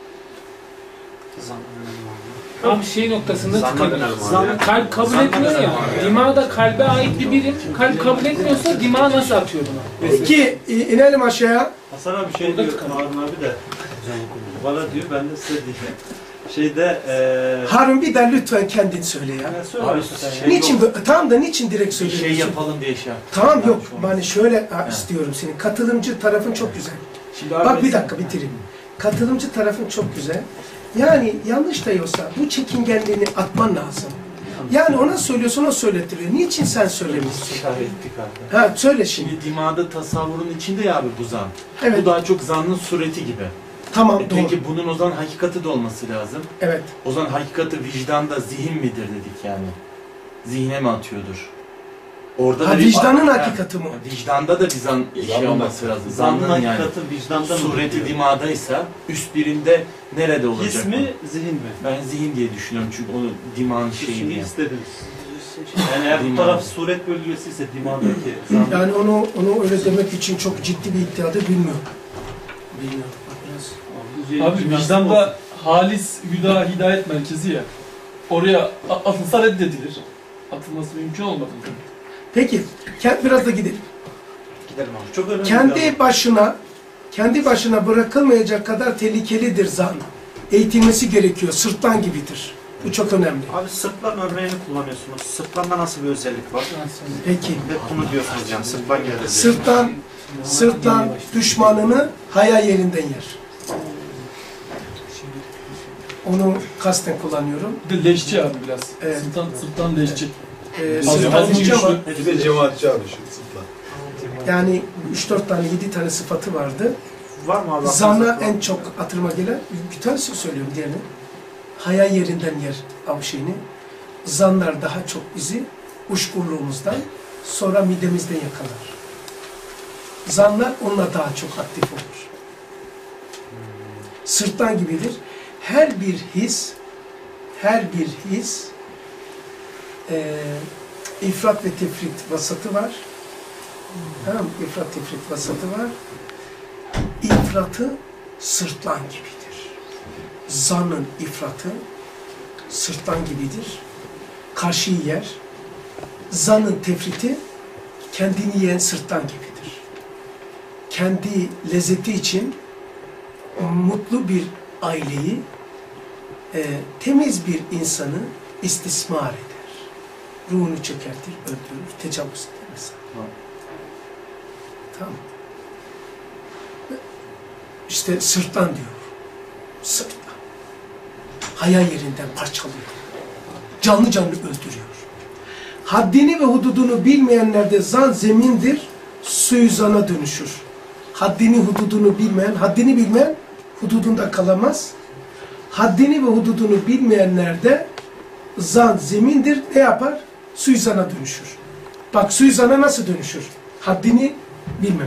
[SPEAKER 5] Abi şey noktasında tıkanıyor. Kalp kabul etmiyor ya. Dima da kalbe ait bir birim. Kalp kabul etmiyorsa dima nasıl atıyor buna?
[SPEAKER 1] Peki inelim aşağıya.
[SPEAKER 2] Hasan abi şey diyor, Harun abi de bana diyor, ben de size diyeceğim. Şeyde eee
[SPEAKER 1] Harun bir de lütfen kendin söyle ya.
[SPEAKER 2] Ya söyle abi,
[SPEAKER 1] Şey niçin yok. Tamam da niçin direkt söylüyorsun?
[SPEAKER 2] Şey yapalım diye şey yaptım.
[SPEAKER 1] Tamam yok. Yani şöyle ha, istiyorum senin. Katılımcı tarafın çok güzel.
[SPEAKER 2] Şimdi
[SPEAKER 1] Bak bir dakika bitireyim. Katılımcı tarafın çok güzel. Yani yanlış da yoksa bu çekingenliğini atman lazım. Yani ona söylüyorsun, o söylettiriyor. Niçin sen söylemiyorsun?
[SPEAKER 10] ettik abi.
[SPEAKER 1] Ha söyle şimdi.
[SPEAKER 10] Şimdi dimağda tasavvurun içinde ya abi bu zan.
[SPEAKER 1] Evet.
[SPEAKER 10] Bu daha çok zannın sureti gibi.
[SPEAKER 1] Tamam,
[SPEAKER 10] e
[SPEAKER 1] doğru.
[SPEAKER 10] Peki bunun o zaman hakikati de olması lazım.
[SPEAKER 1] Evet.
[SPEAKER 10] O zaman hakikati vicdanda zihin midir dedik yani. Zihne mi atıyordur? Orada
[SPEAKER 1] Ha,
[SPEAKER 10] da bir-
[SPEAKER 1] vicdanın
[SPEAKER 10] Ha,
[SPEAKER 1] hakikati mi?
[SPEAKER 10] Vicdanda da bir zan şey olması lazım. Zannın yani.
[SPEAKER 2] hakikati vicdanda mı
[SPEAKER 10] Sureti
[SPEAKER 2] diyor?
[SPEAKER 10] dimadaysa üst birinde nerede olacak?
[SPEAKER 2] His
[SPEAKER 10] bu?
[SPEAKER 2] mi, zihin mi?
[SPEAKER 10] Ben zihin diye düşünüyorum çünkü onu dimağın şeyi
[SPEAKER 2] Şimdi
[SPEAKER 10] diye.
[SPEAKER 2] istediniz. Yani eğer bu
[SPEAKER 10] Dima.
[SPEAKER 2] taraf suret bölgesi ise dimadaki zan.
[SPEAKER 1] Yani onu onu öyle demek için çok ciddi bir iddiadır bilmiyorum. Bilmiyorum. Bak biraz.
[SPEAKER 7] Abi vicdanda halis hüda hidayet merkezi ya. Oraya a- atılsa reddedilir. Atılması mümkün olmadı.
[SPEAKER 1] Peki, kend- biraz da gidelim.
[SPEAKER 2] Gidelim abi. Çok önemli.
[SPEAKER 1] Kendi başına, kendi başına bırakılmayacak kadar tehlikelidir zan. Eğitilmesi gerekiyor. Sırtlan gibidir. Bu çok önemli.
[SPEAKER 12] Abi sırtlan örneğini kullanıyorsunuz. Sırtlanda nasıl bir özellik var?
[SPEAKER 1] Peki.
[SPEAKER 12] Hep bunu diyorsunuz yani. Sırtlan geldi.
[SPEAKER 1] Sırtlan, sırtlan düşmanını haya yerinden yer. Onu kasten kullanıyorum.
[SPEAKER 7] Bir de leşçi abi biraz.
[SPEAKER 1] Evet.
[SPEAKER 7] Sırttan, sırttan leşçi.
[SPEAKER 1] Ee,
[SPEAKER 7] Az-
[SPEAKER 1] sırtlan
[SPEAKER 7] az
[SPEAKER 1] leşçi ama
[SPEAKER 7] güçlü.
[SPEAKER 9] Bir de cemaatçi abi şu sırtlan.
[SPEAKER 1] yani üç dört tane, yedi tane sıfatı vardı.
[SPEAKER 12] Var mı abi?
[SPEAKER 1] Zanna en çok hatırıma gelen, bir tanesi söylüyorum diğerini. Haya yerinden yer av şeyini. Zanlar daha çok bizi uşkurluğumuzdan, sonra midemizden yakalar. Zanlar onunla daha çok aktif olur. Sırtlan gibidir. Her bir his, her bir his e, ifrat ve tefrit vasatı var. Tamam mı? İfrat, tefrit vasatı var. İfratı sırtlan gibidir. Zannın ifratı sırtlan gibidir. Karşıyı yer. Zannın tefriti kendini yiyen sırtlan gibidir. Kendi lezzeti için mutlu bir aileyi, e, temiz bir insanı istismar eder. Ruhunu çökertir, öldürür, tecavüz eder mesela. Tamam. İşte sırtlan diyor. Sırtlan. Haya yerinden parçalıyor. Canlı canlı öldürüyor. Haddini ve hududunu bilmeyenlerde zan zemindir, suizana dönüşür. Haddini hududunu bilmeyen, haddini bilmeyen hududunda kalamaz. Haddini ve hududunu bilmeyenlerde zan zemindir, ne yapar? Suizana dönüşür. Bak suizana nasıl dönüşür? Haddini bilmemek.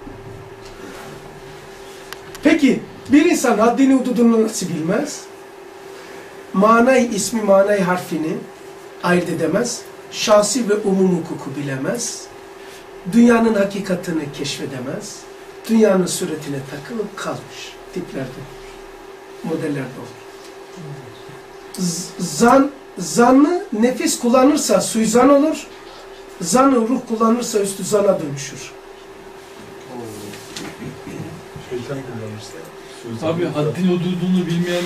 [SPEAKER 1] Peki bir insan haddini hududunu nasıl bilmez? Manayı, ismi manayı harfini ayırt edemez. Şahsi ve umum hukuku bilemez. Dünyanın hakikatini keşfedemez. Dünyanın suretine takılıp kalmış tiplerde olur. Modellerde olur. Zan, zanlı nefis kullanırsa suizan olur. Zanı ruh kullanırsa üstü zana dönüşür.
[SPEAKER 9] Şeytan kullanırsa.
[SPEAKER 7] Abi haddin hududunu bilmeyenler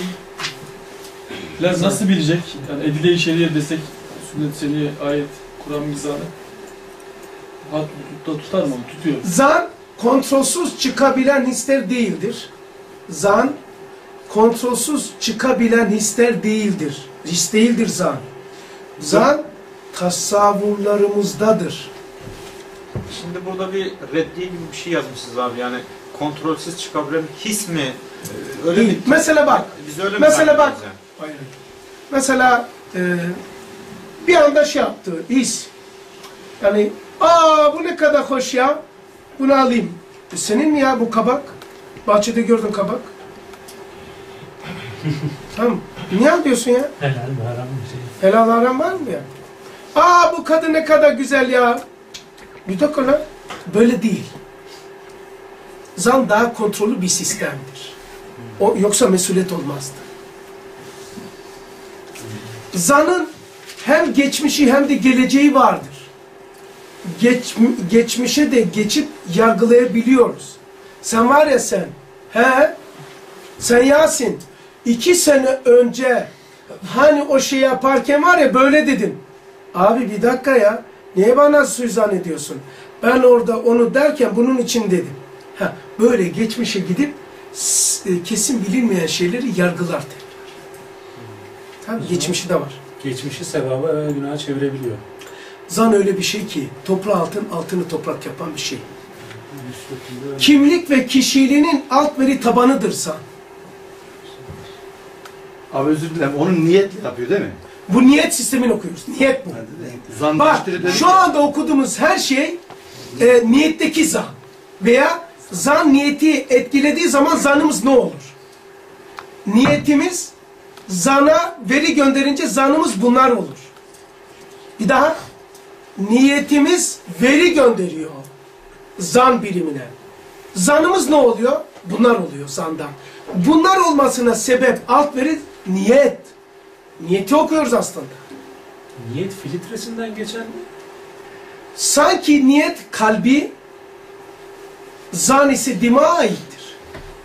[SPEAKER 7] nasıl bilecek? Yani edile-i şeriye desek, sünnet-i seniye, ayet, Kur'an mizanı had hudutta tutar mı? Tutuyor.
[SPEAKER 1] Zan kontrolsüz çıkabilen hisler değildir. Zan kontrolsüz çıkabilen hisler değildir. His değildir zan. Zan tasavvurlarımızdadır.
[SPEAKER 12] Şimdi burada bir reddiye gibi bir şey yazmışsınız abi, yani kontrolsüz çıkabilen his mi? Öyle
[SPEAKER 1] Değil.
[SPEAKER 12] bir,
[SPEAKER 1] Mesela bak.
[SPEAKER 12] Biz öyle mi
[SPEAKER 1] Mesela bak.
[SPEAKER 12] zannediyoruz
[SPEAKER 1] Hayır. Mesela e, bir anda şey yaptı. His. Yani aa bu ne kadar hoş ya. Bunu alayım. E, senin mi ya bu kabak? Bahçede gördün kabak. Tamam. Niye alıyorsun ya?
[SPEAKER 3] Helal mi haram mı şey?
[SPEAKER 1] Helal haram var mı ya? Aa bu kadın ne kadar güzel ya. Bir dakika lan. Böyle değil. Zan daha kontrollü bir sistemdir. O, yoksa mesuliyet olmazdı. Zanın hem geçmişi hem de geleceği vardır. Geç, geçmişe de geçip yargılayabiliyoruz. Sen var ya sen, he? Sen Yasin, iki sene önce hani o şey yaparken var ya böyle dedin. Abi bir dakika ya, niye bana suizan ediyorsun? Ben orada onu derken bunun için dedim. Ha, böyle geçmişe gidip kesin bilinmeyen şeyleri yargılar tekrar. Tabii geçmişi de var.
[SPEAKER 3] Geçmişi sevaba ve günaha çevirebiliyor.
[SPEAKER 1] Zan öyle bir şey ki toprağı altın, altını toprak yapan bir şey. Kimlik ve kişiliğinin alt veri tabanıdır zan.
[SPEAKER 6] Abi özür dilerim. Onu niyetle yapıyor değil mi?
[SPEAKER 1] Bu niyet sistemini okuyoruz. Niyet bu.
[SPEAKER 6] Zan
[SPEAKER 1] Bak şu anda okuduğumuz her şey e, niyetteki zan. Veya zan niyeti etkilediği zaman zanımız ne olur? Niyetimiz zana veri gönderince zanımız bunlar olur. Bir daha. Niyetimiz veri gönderiyor zan birimine. Zanımız ne oluyor? Bunlar oluyor zandan. Bunlar olmasına sebep alt veri niyet. Niyeti okuyoruz aslında.
[SPEAKER 3] Niyet filtresinden geçen mi?
[SPEAKER 1] Sanki niyet kalbi, zan ise dimağa aittir.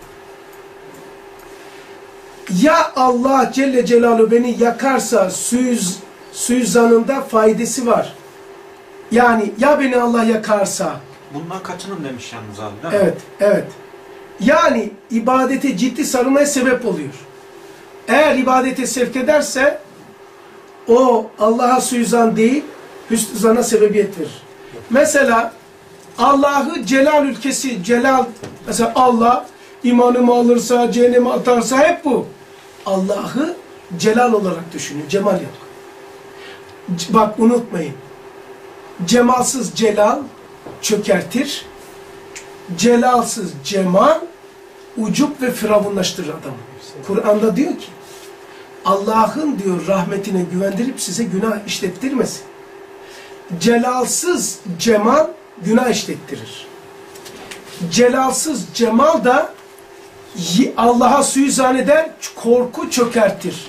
[SPEAKER 1] Ya Allah Celle Celaluhu beni yakarsa suiz, suizanında faydası var. Yani ya beni Allah yakarsa.
[SPEAKER 12] Bundan kaçının demiş yalnız abi değil mi?
[SPEAKER 1] Evet, evet. Yani ibadete ciddi sarılmaya sebep oluyor. Eğer ibadete sevk ederse o Allah'a suizan değil, hüsnü zana sebebiyet verir. Mesela Allah'ı celal ülkesi, celal, mesela Allah imanımı alırsa, cehenneme atarsa hep bu. Allah'ı celal olarak düşünün, cemal yok. C bak unutmayın. Cemalsız celal çökertir. Celalsız cemal ucup ve firavunlaştırır adamı. Kur'an'da diyor ki Allah'ın diyor rahmetine güvendirip size günah işlettirmesin. Celalsız cemal günah işlettirir. Celalsız cemal da Allah'a suizan eder, korku çökertir.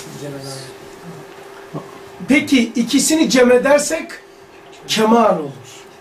[SPEAKER 1] Peki ikisini cem edersek kemal olur.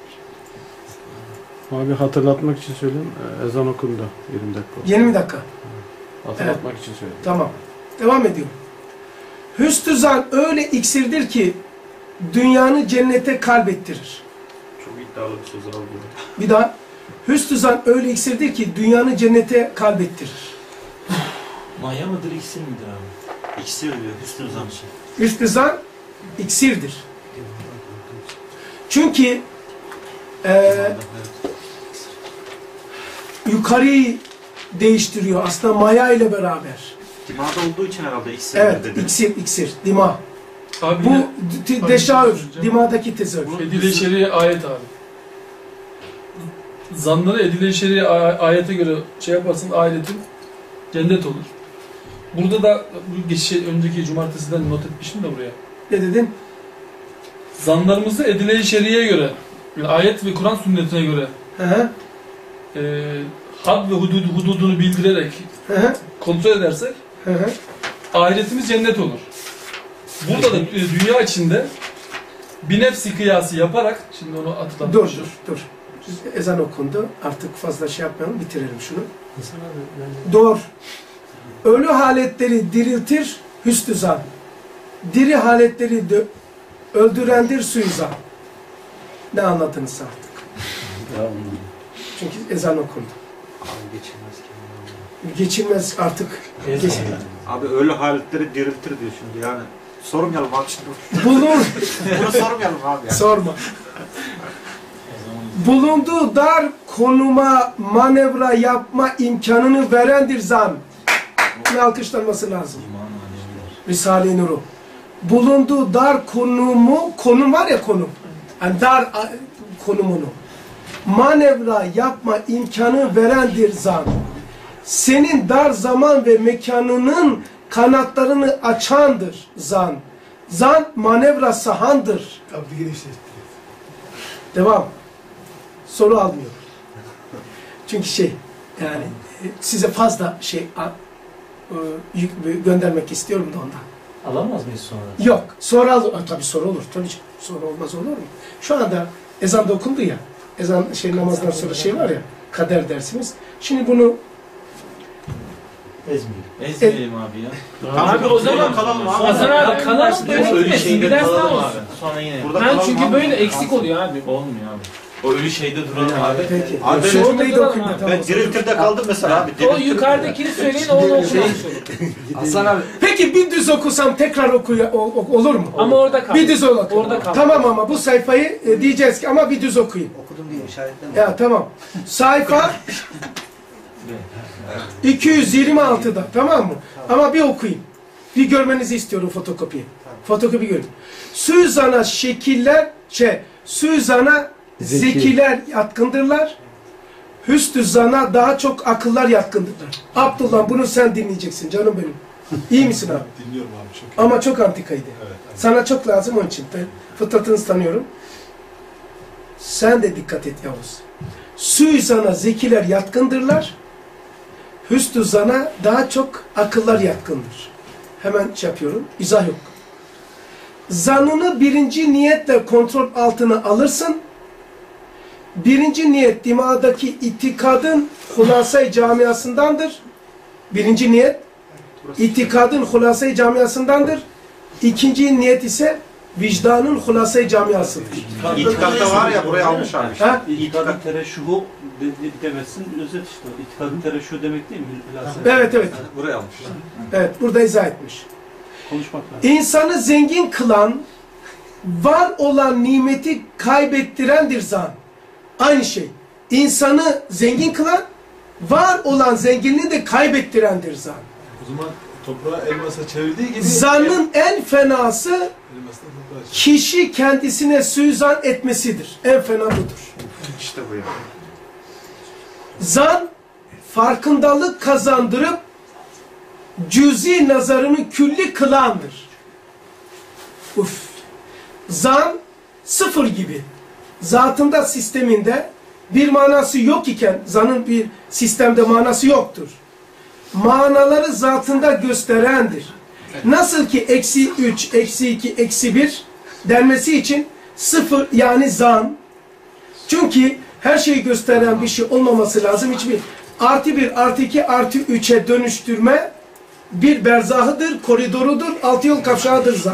[SPEAKER 4] Abi hatırlatmak için söyleyeyim. Ezan okundu. yirmi dakika.
[SPEAKER 1] yirmi dakika.
[SPEAKER 4] Hatırlatmak
[SPEAKER 1] evet.
[SPEAKER 4] için söyleyeyim.
[SPEAKER 1] Tamam. Devam ediyorum. Hüsnü zan öyle iksirdir ki dünyanı cennete kalbettirir.
[SPEAKER 12] Çok iddialı bir söz abi.
[SPEAKER 1] Bir daha. Hüsnü zan öyle iksirdir ki dünyanı cennete kalbettirir.
[SPEAKER 12] Maya mıdır, iksir midir abi? İksir diyor hüsnü zan için.
[SPEAKER 1] Hüsnü zan iksirdir. Çünkü e, yukarıyı değiştiriyor aslında maya ile beraber.
[SPEAKER 12] Dimağda olduğu için herhalde iksir
[SPEAKER 1] evet,
[SPEAKER 12] dedi.
[SPEAKER 1] iksir, iksir, dima.
[SPEAKER 7] Abi
[SPEAKER 1] bu
[SPEAKER 7] yine,
[SPEAKER 1] deşaür, dimağdaki tezahür.
[SPEAKER 7] Edile-i şeriye ayet abi. Zanları edile-i şeriye ayete göre şey yaparsan ahiretin cennet olur. Burada da bu geçişe, önceki cumartesiden not etmişim de buraya.
[SPEAKER 1] Ne dedin?
[SPEAKER 7] Zanlarımızı edile-i şeriyeye göre, yani ayet ve Kur'an sünnetine göre
[SPEAKER 1] hı hı.
[SPEAKER 7] E, had ve hudud, hududunu bildirerek
[SPEAKER 1] hı hı.
[SPEAKER 7] kontrol edersek
[SPEAKER 1] hı hı.
[SPEAKER 7] ahiretimiz cennet olur. Burada da dünya içinde bir nefsi kıyası yaparak, şimdi onu hatırlatmışım.
[SPEAKER 1] Dur, dur, dur. Ezan okundu. Artık fazla şey yapmayalım. Bitirelim şunu.
[SPEAKER 14] Hasan abi ben...
[SPEAKER 1] Doğru. Ölü haletleri diriltir hüsnü zan. Diri haletleri öldürendir suizan. Ne anladınız artık? Çünkü ezan okundu.
[SPEAKER 12] Abi geçilmez ki.
[SPEAKER 1] Geçilmez artık. Geç...
[SPEAKER 12] Abi ölü haletleri diriltir diyor şimdi yani. Sormayalım abi şimdi.
[SPEAKER 1] Bulun.
[SPEAKER 12] Bunu sormayalım abi yani.
[SPEAKER 1] Sorma. Bulunduğu dar konuma manevra yapma imkanını verendir zan. Ne alkışlanması lazım? Risale-i Nur'u. Bulunduğu dar konumu, konum var ya konum. Yani dar konumunu. Manevra yapma imkanı verendir zan. Senin dar zaman ve mekanının kanatlarını açandır zan. Zan manevra sahandır. Devam. Soru almıyor. Çünkü şey yani size fazla şey yük göndermek istiyorum da ondan.
[SPEAKER 13] Alamaz mıyız sonra?
[SPEAKER 1] Yok. Sonra al. Tabii soru olur. Tabii soru olmaz olur mu? Şu anda ezan da okundu ya. Ezan şey namazdan sonra şey var ya. Kader dersimiz. Şimdi bunu
[SPEAKER 13] ezmeyelim.
[SPEAKER 10] Ezmeyelim abi ya.
[SPEAKER 5] Abi o zaman kalalım abi. Hasan abi kalalım böyle gitmesin. Bir ders daha olsun.
[SPEAKER 13] Sonra yine.
[SPEAKER 5] Ben çünkü böyle eksik oluyor abi.
[SPEAKER 13] Olmuyor abi. O ölü şeyde duralım abi.
[SPEAKER 1] Peki.
[SPEAKER 12] Abi
[SPEAKER 1] şu orayı da okuyun.
[SPEAKER 12] Ben diriltirde kaldım mesela abi.
[SPEAKER 5] O yukarıdakini söyleyin onu okumuş olur.
[SPEAKER 6] Hasan abi.
[SPEAKER 1] Peki bir düz okusam tekrar okuya olur mu?
[SPEAKER 5] Ama orada kal.
[SPEAKER 1] Bir düz oku.
[SPEAKER 5] Orada kal.
[SPEAKER 1] Tamam ama bu sayfayı e, diyeceğiz ki ama bir düz okuyun.
[SPEAKER 8] Okudum diye işaretleme.
[SPEAKER 1] Ya tamam. Sayfa iki yüz yirmi altıda tamam mı? Ama bir okuyayım. Bir görmenizi istiyorum fotokopiyi. Fotokopi görün. Suizana şekiller, şey, suizana
[SPEAKER 4] Zeki.
[SPEAKER 1] zekiler yatkındırlar. Hüsnü zana daha çok akıllar yatkındırlar. Abdullah bunu sen dinleyeceksin canım benim. İyi misin abi?
[SPEAKER 9] Dinliyorum abi çok iyi.
[SPEAKER 1] Ama çok antikaydı.
[SPEAKER 9] Evet, evet.
[SPEAKER 1] Sana çok lazım onun için. Ben fıtratınızı tanıyorum. Sen de dikkat et Yavuz. Suizana zekiler yatkındırlar. Hüsnü zana daha çok akıllar yatkındır. Hemen şey yapıyorum. İzah yok. Zanını birinci niyetle kontrol altına alırsın. Birinci niyet dimağdaki itikadın hulasay camiasındandır. Birinci niyet itikadın hulasay camiasındandır. İkinci niyet ise vicdanın hulasay camiasıdır.
[SPEAKER 12] İtikatta var ya buraya almış abi.
[SPEAKER 1] Ha?
[SPEAKER 2] İtikadın tereşuhu de, de, demezsin özet işte. İtikadın tereşuhu demek değil mi? Bilhassa.
[SPEAKER 1] Evet evet.
[SPEAKER 12] Buraya almış.
[SPEAKER 1] Evet burada izah etmiş.
[SPEAKER 2] Konuşmak lazım.
[SPEAKER 1] İnsanı zengin kılan, var olan nimeti kaybettirendir zan. Aynı şey. İnsanı zengin kılan, var olan zenginliği de kaybettirendir zan.
[SPEAKER 9] O zaman toprağı elmasa çevirdiği gibi...
[SPEAKER 1] Zannın en fenası
[SPEAKER 9] elmasla toprağı çevir.
[SPEAKER 1] kişi kendisine suizan etmesidir. En fena budur.
[SPEAKER 12] İşte bu ya.
[SPEAKER 1] Zan, farkındalık kazandırıp cüzi nazarını külli kılandır. Uf. Zan, sıfır gibi. Zatında, sisteminde bir manası yok iken, zanın bir sistemde manası yoktur. Manaları zatında gösterendir. Nasıl ki eksi üç, eksi iki, eksi bir denmesi için sıfır yani zan. Çünkü her şeyi gösteren bir şey olmaması lazım. Hiçbir artı bir, artı iki, artı üçe dönüştürme bir berzahıdır, koridorudur, altı yol kavşağıdır zan.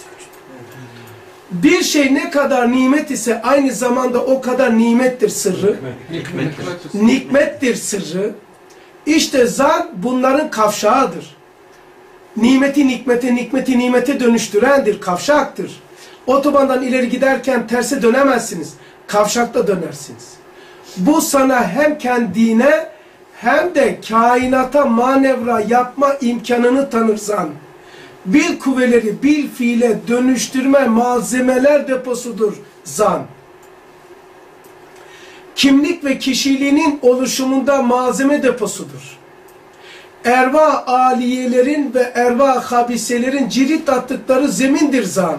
[SPEAKER 1] Bir şey ne kadar nimet ise aynı zamanda o kadar nimettir sırrı.
[SPEAKER 10] Nikmettir.
[SPEAKER 1] Nikmettir sırrı. İşte zan bunların kavşağıdır. Nimeti nikmete, nikmeti nimete dönüştürendir, kavşaktır. Otobandan ileri giderken terse dönemezsiniz. Kavşakta dönersiniz. Bu sana hem kendine hem de kainata manevra yapma imkanını tanırsan, bil kuvveleri bil fiile dönüştürme malzemeler deposudur zan. Kimlik ve kişiliğinin oluşumunda malzeme deposudur. Erva aliyelerin ve erva habiselerin cirit attıkları zemindir zan.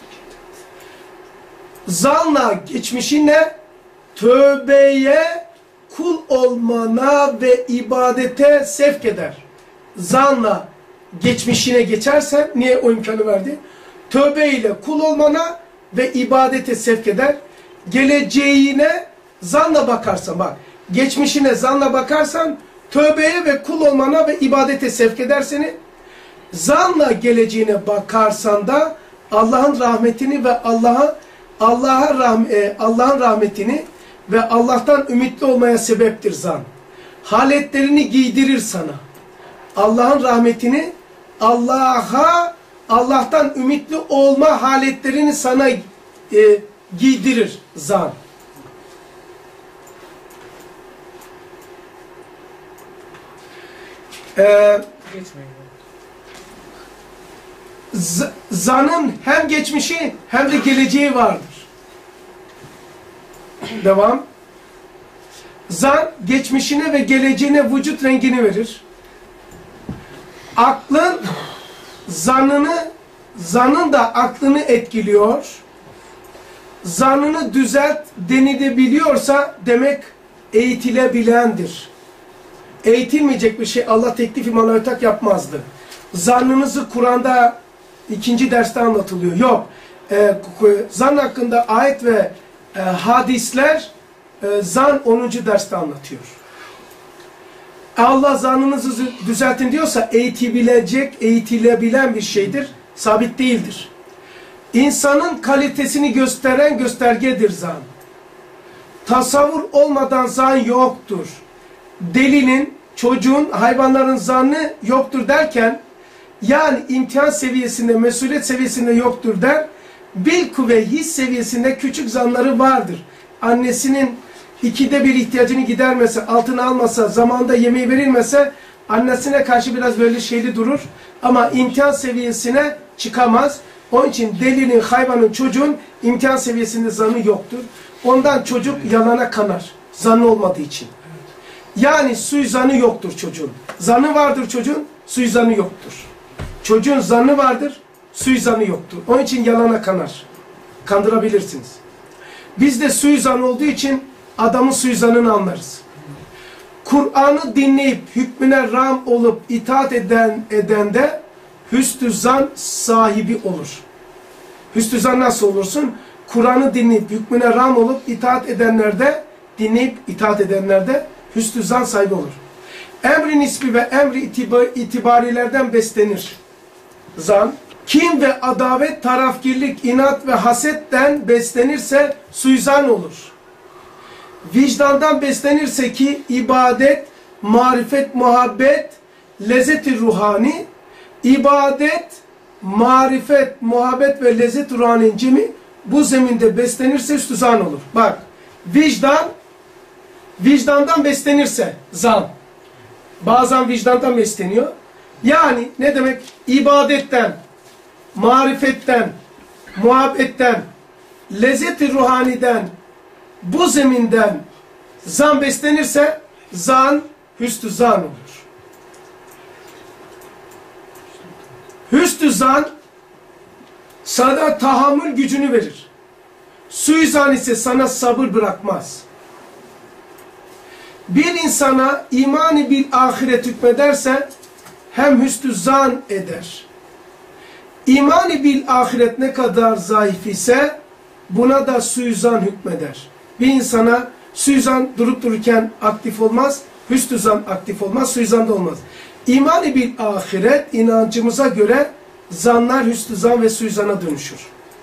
[SPEAKER 1] Zanla geçmişine, tövbeye, kul olmana ve ibadete sevk eder. Zanla geçmişine geçersen, niye o imkanı verdi? Tövbe ile kul olmana ve ibadete sevk eder. Geleceğine zanla bakarsan, bak, geçmişine zanla bakarsan, tövbeye ve kul olmana ve ibadete sevk eder seni. Zanla geleceğine bakarsan da Allah'ın rahmetini ve Allah'a Allah'a rahm Allah'ın rahmetini ve Allah'tan ümitli olmaya sebeptir zan. Haletlerini giydirir sana. Allah'ın rahmetini, Allah'a Allah'tan ümitli olma haletlerini sana e, giydirir zan. Ee, zanın hem geçmişi hem de geleceği vardır. Devam. Zan geçmişine ve geleceğine vücut rengini verir. Aklın zanını, zanın da aklını etkiliyor. Zanını düzelt denilebiliyorsa demek eğitilebilendir. Eğitilmeyecek bir şey Allah teklif imanı yapmazdı. Zannınızı Kur'an'da ikinci derste anlatılıyor. Yok. E, zan hakkında ayet ve e, hadisler e, zan onuncu derste anlatıyor. Allah zannınızı düzeltin diyorsa eğitilebilecek, eğitilebilen bir şeydir. Sabit değildir. İnsanın kalitesini gösteren göstergedir zan. Tasavvur olmadan zan yoktur. Delinin, çocuğun, hayvanların zannı yoktur derken, yani imtihan seviyesinde, mesuliyet seviyesinde yoktur der, bilku ve his seviyesinde küçük zanları vardır. Annesinin ikide bir ihtiyacını gidermese, altına almasa, zamanında yemeği verilmese, annesine karşı biraz böyle şeyli durur. Ama imtihan seviyesine çıkamaz. Onun için delinin, hayvanın, çocuğun imtihan seviyesinde zanı yoktur. Ondan çocuk yalana kanar. Zanı olmadığı için. Yani suizanı yoktur çocuğun. Zanı vardır çocuğun, suizanı yoktur. Çocuğun zanı vardır, suizanı yoktur. Onun için yalana kanar. Kandırabilirsiniz. Bizde suizan olduğu için adamın suizanını anlarız. Kur'an'ı dinleyip hükmüne ram olup itaat eden edende hüsnü zan sahibi olur. Hüsnü zan nasıl olursun? Kur'an'ı dinleyip hükmüne ram olup itaat edenlerde, dinleyip itaat edenlerde hüsnü zan sahibi olur. Emri nisbi ve emri itibarilerden beslenir zan. Kin ve adavet, tarafgirlik, inat ve hasetten beslenirse suizan olur. Vicdandan beslenirse ki ibadet, marifet, muhabbet, lezzet-i ruhani, ibadet, marifet, muhabbet ve lezzet-i ruhaninin cemi bu zeminde beslenirse hüsnü zan olur. Bak, vicdan, vicdandan beslenirse zan. Bazen vicdandan besleniyor. Yani ne demek? İbadetten, marifetten, muhabbetten, lezzet-i ruhaniden, bu zeminden zan beslenirse zan hüsnü zan olur. Hüsnü zan sana tahammül gücünü verir. Suizan ise sana sabır bırakmaz. Bir insana imani bil ahiret hükmederse hem hüsnü zan eder. İmani bil ahiret ne kadar zayıf ise buna da suizan hükmeder. Bir insana suizan durup dururken aktif olmaz, hüsnü zan aktif olmaz, suizan da olmaz. İmani bil ahiret inancımıza göre zanlar hüsnü zan ve suizana dönüşür.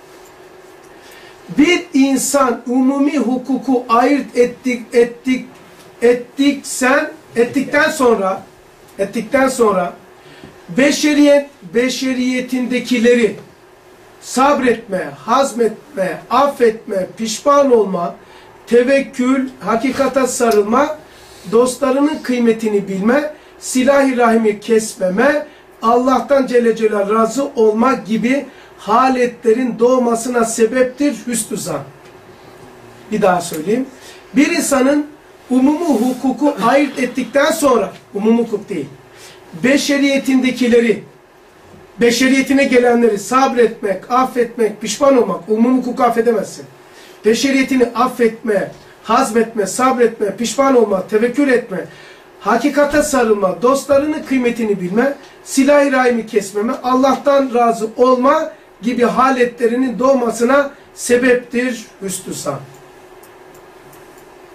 [SPEAKER 1] Bir insan umumi hukuku ayırt ettik, ettik, ettik sen, ettikten sonra, ettikten sonra beşeriyet, beşeriyetindekileri sabretme, hazmetme, affetme, pişman olma, tevekkül, hakikata sarılma, dostlarının kıymetini bilme, silah-ı rahimi kesmeme, Allah'tan Celle Celal razı olmak gibi haletlerin doğmasına sebeptir hüsnü zan. Bir daha söyleyeyim. Bir insanın umumu hukuku ayırt ettikten sonra, umum hukuk değil, beşeriyetindekileri, beşeriyetine gelenleri sabretmek, affetmek, pişman olmak, umum hukuku affedemezsin. Beşeriyetini affetme, hazmetme, sabretme, pişman olma, tevekkül etme, hakikate sarılma, dostlarının kıymetini bilme, silah-ı rahimi kesmeme, Allah'tan razı olma gibi haletlerinin doğmasına sebeptir hüsnü zan.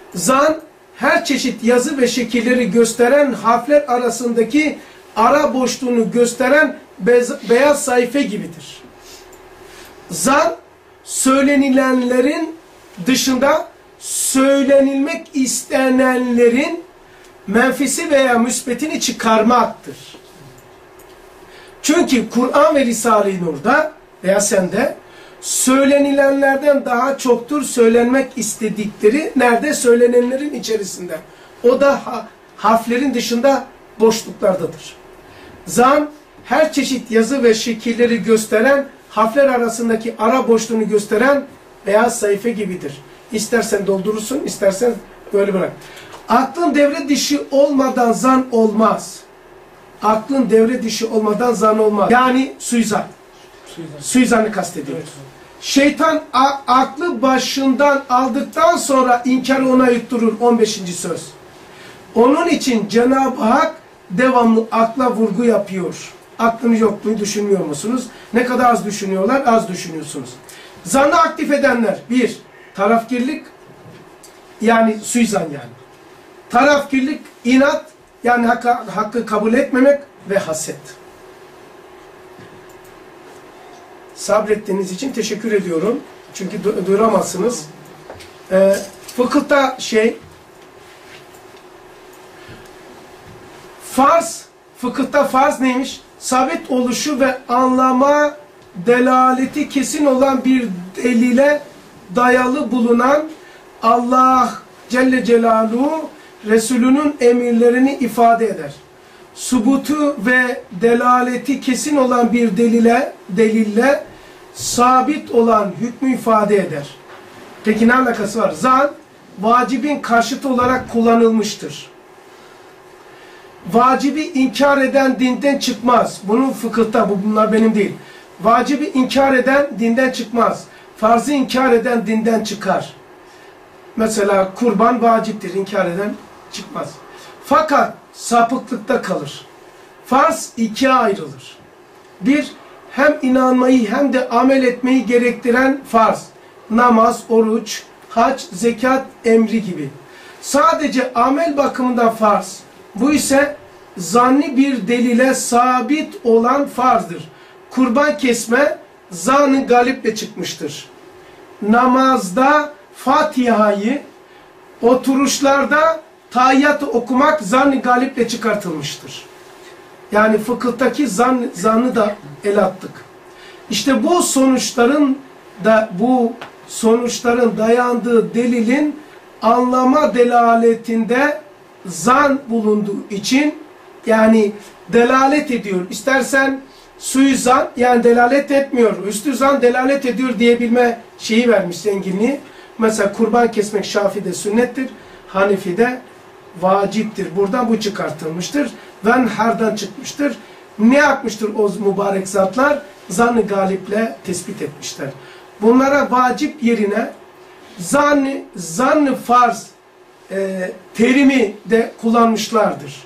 [SPEAKER 1] Zan, her çeşit yazı ve şekilleri gösteren harfler arasındaki ara boşluğunu gösteren beyaz sayfa gibidir. Zan, söylenilenlerin dışında söylenilmek istenenlerin menfisi veya müsbetini çıkarmaktır. Çünkü Kur'an ve Risale-i Nur'da veya sende söylenilenlerden daha çoktur söylenmek istedikleri nerede? Söylenenlerin içerisinde. O da harflerin dışında boşluklardadır. Zan, her çeşit yazı ve şekilleri gösteren, harfler arasındaki ara boşluğunu gösteren beyaz sayfa gibidir. İstersen doldurursun, istersen böyle bırak. Aklın devre dışı olmadan zan olmaz. Aklın devre dışı olmadan zan olmaz. Yani suizan. Suizan. Suizanı kastediyoruz. Evet. Şeytan aklı başından aldıktan sonra inkarı ona yutturur. on beşinci söz. Onun için Cenab-ı Hak devamlı akla vurgu yapıyor. Aklın yokluğu düşünmüyor musunuz? Ne kadar az düşünüyorlar? Az düşünüyorsunuz. Zanı aktif edenler. Bir, tarafkirlik, yani suizan yani. Tarafkirlik, inat, yani hakkı, hakkı kabul etmemek ve haset. Sabrettiğiniz için teşekkür ediyorum. Çünkü du duramazsınız. Ee, fıkıhta şey, farz, fıkıhta farz neymiş? Sabit oluşu ve anlama delaleti kesin olan bir delile dayalı bulunan Allah Celle Celaluhu Resulünün emirlerini ifade eder. Subutu ve delaleti kesin olan bir delile, delille sabit olan hükmü ifade eder. Peki ne alakası var? Zan, vacibin karşıtı olarak kullanılmıştır. Vacibi inkar eden dinden çıkmaz. Bunun fıkıhta, bu bunlar benim değil. Vacibi inkar eden dinden çıkmaz. Farzı inkar eden dinden çıkar. Mesela kurban vaciptir, inkar eden çıkmaz. Fakat sapıklıkta kalır. Farz ikiye ayrılır. Bir, hem inanmayı hem de amel etmeyi gerektiren farz. Namaz, oruç, hac, zekat emri gibi. Sadece amel bakımından farz. Bu ise zanni bir delile sabit olan farzdır. Kurban kesme zan-ı galiple çıkmıştır. Namazda Fatiha'yı, oturuşlarda tahiyyatı okumak zan-ı galiple çıkartılmıştır. Yani fıkıhtaki zan, zanı da el attık. İşte bu sonuçların da bu sonuçların dayandığı delilin anlama delaletinde zan bulunduğu için, yani delalet ediyor. İstersen suizan, yani delalet etmiyor, üstü zan delalet ediyor diyebilme şeyi vermiş, zenginliği. Mesela kurban kesmek Şafii'de sünnettir, Hanefi'de vaciptir. Buradan bu çıkartılmıştır. Venhar'dan çıkmıştır. Ne yapmıştır o mübarek zatlar? Zan-ı galiple tespit etmişler. Bunlara vacip yerine zan-ı zan farz e, terimi de kullanmışlardır.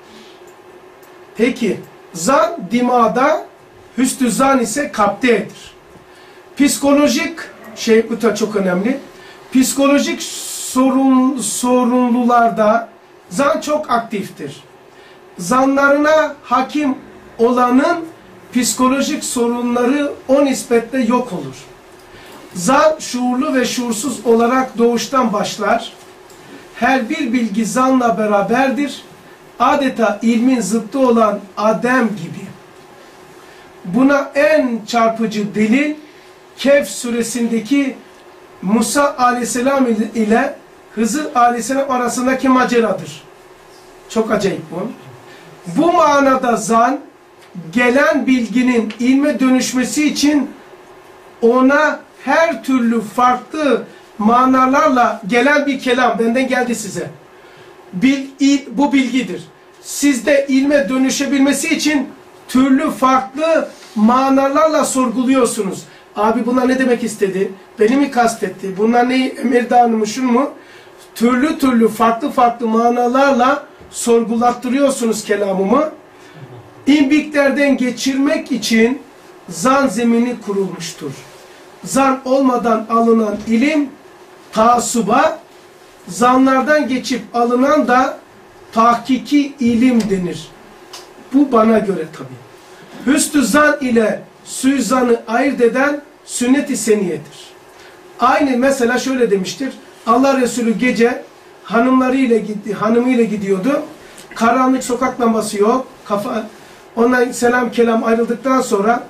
[SPEAKER 1] Peki, zan dimada, hüsnü zan ise kalptedir. Psikolojik şey, bu da çok önemli. Psikolojik sorun, sorunlularda zan çok aktiftir. Zanlarına hakim olanın psikolojik sorunları o nispetle yok olur. Zan şuurlu ve şuursuz olarak doğuştan başlar. Her bir bilgi zanla beraberdir. Adeta ilmin zıttı olan adem gibi. Buna en çarpıcı delil Kehf suresindeki Musa aleyhisselam ile Hızır aleyhisselam arasındaki maceradır. Çok acayip bu. Bu manada zan, gelen bilginin ilme dönüşmesi için ona her türlü farklı manalarla gelen bir kelam, benden geldi size. Bil, il, bu bilgidir. Sizde ilme dönüşebilmesi için türlü farklı manalarla sorguluyorsunuz. Abi bunlar ne demek istedi? Beni mi kastetti? Bunlar neyi? Emirdanı mı, şunu mu? Türlü türlü farklı farklı manalarla sorgulattırıyorsunuz kelamımı. İmbiklerden geçirmek için zan zemini kurulmuştur. Zan olmadan alınan ilim taassuba, zanlardan geçip alınan da tahkiki ilim denir. Bu bana göre tabi. Hüsnü zan ile suizanı ayırt eden sünnet-i seniyedir. Aynı mesela şöyle demiştir. Allah Resulü gece hanımlarıyla gitti, hanımıyla gidiyordu. Karanlık, sokak lambası yok. Kafa, ondan selam kelam ayrıldıktan sonra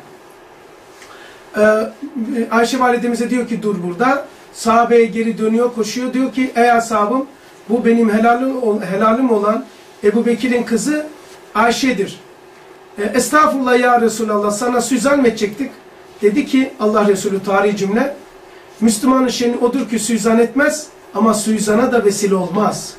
[SPEAKER 1] e, Ayşe validemize diyor ki dur burada. Sahabeye geri dönüyor, koşuyor. Diyor ki ey ashabım, bu benim helalim, helalim olan Ebu Bekir'in kızı Ayşe'dir. E, Estağfurullah ya Resulallah, sana suizan mı edecektik? Dedi ki Allah Resulü, tarihi cümle, Müslümanın şeyini odur ki suizan etmez ama suizana da vesile olmaz.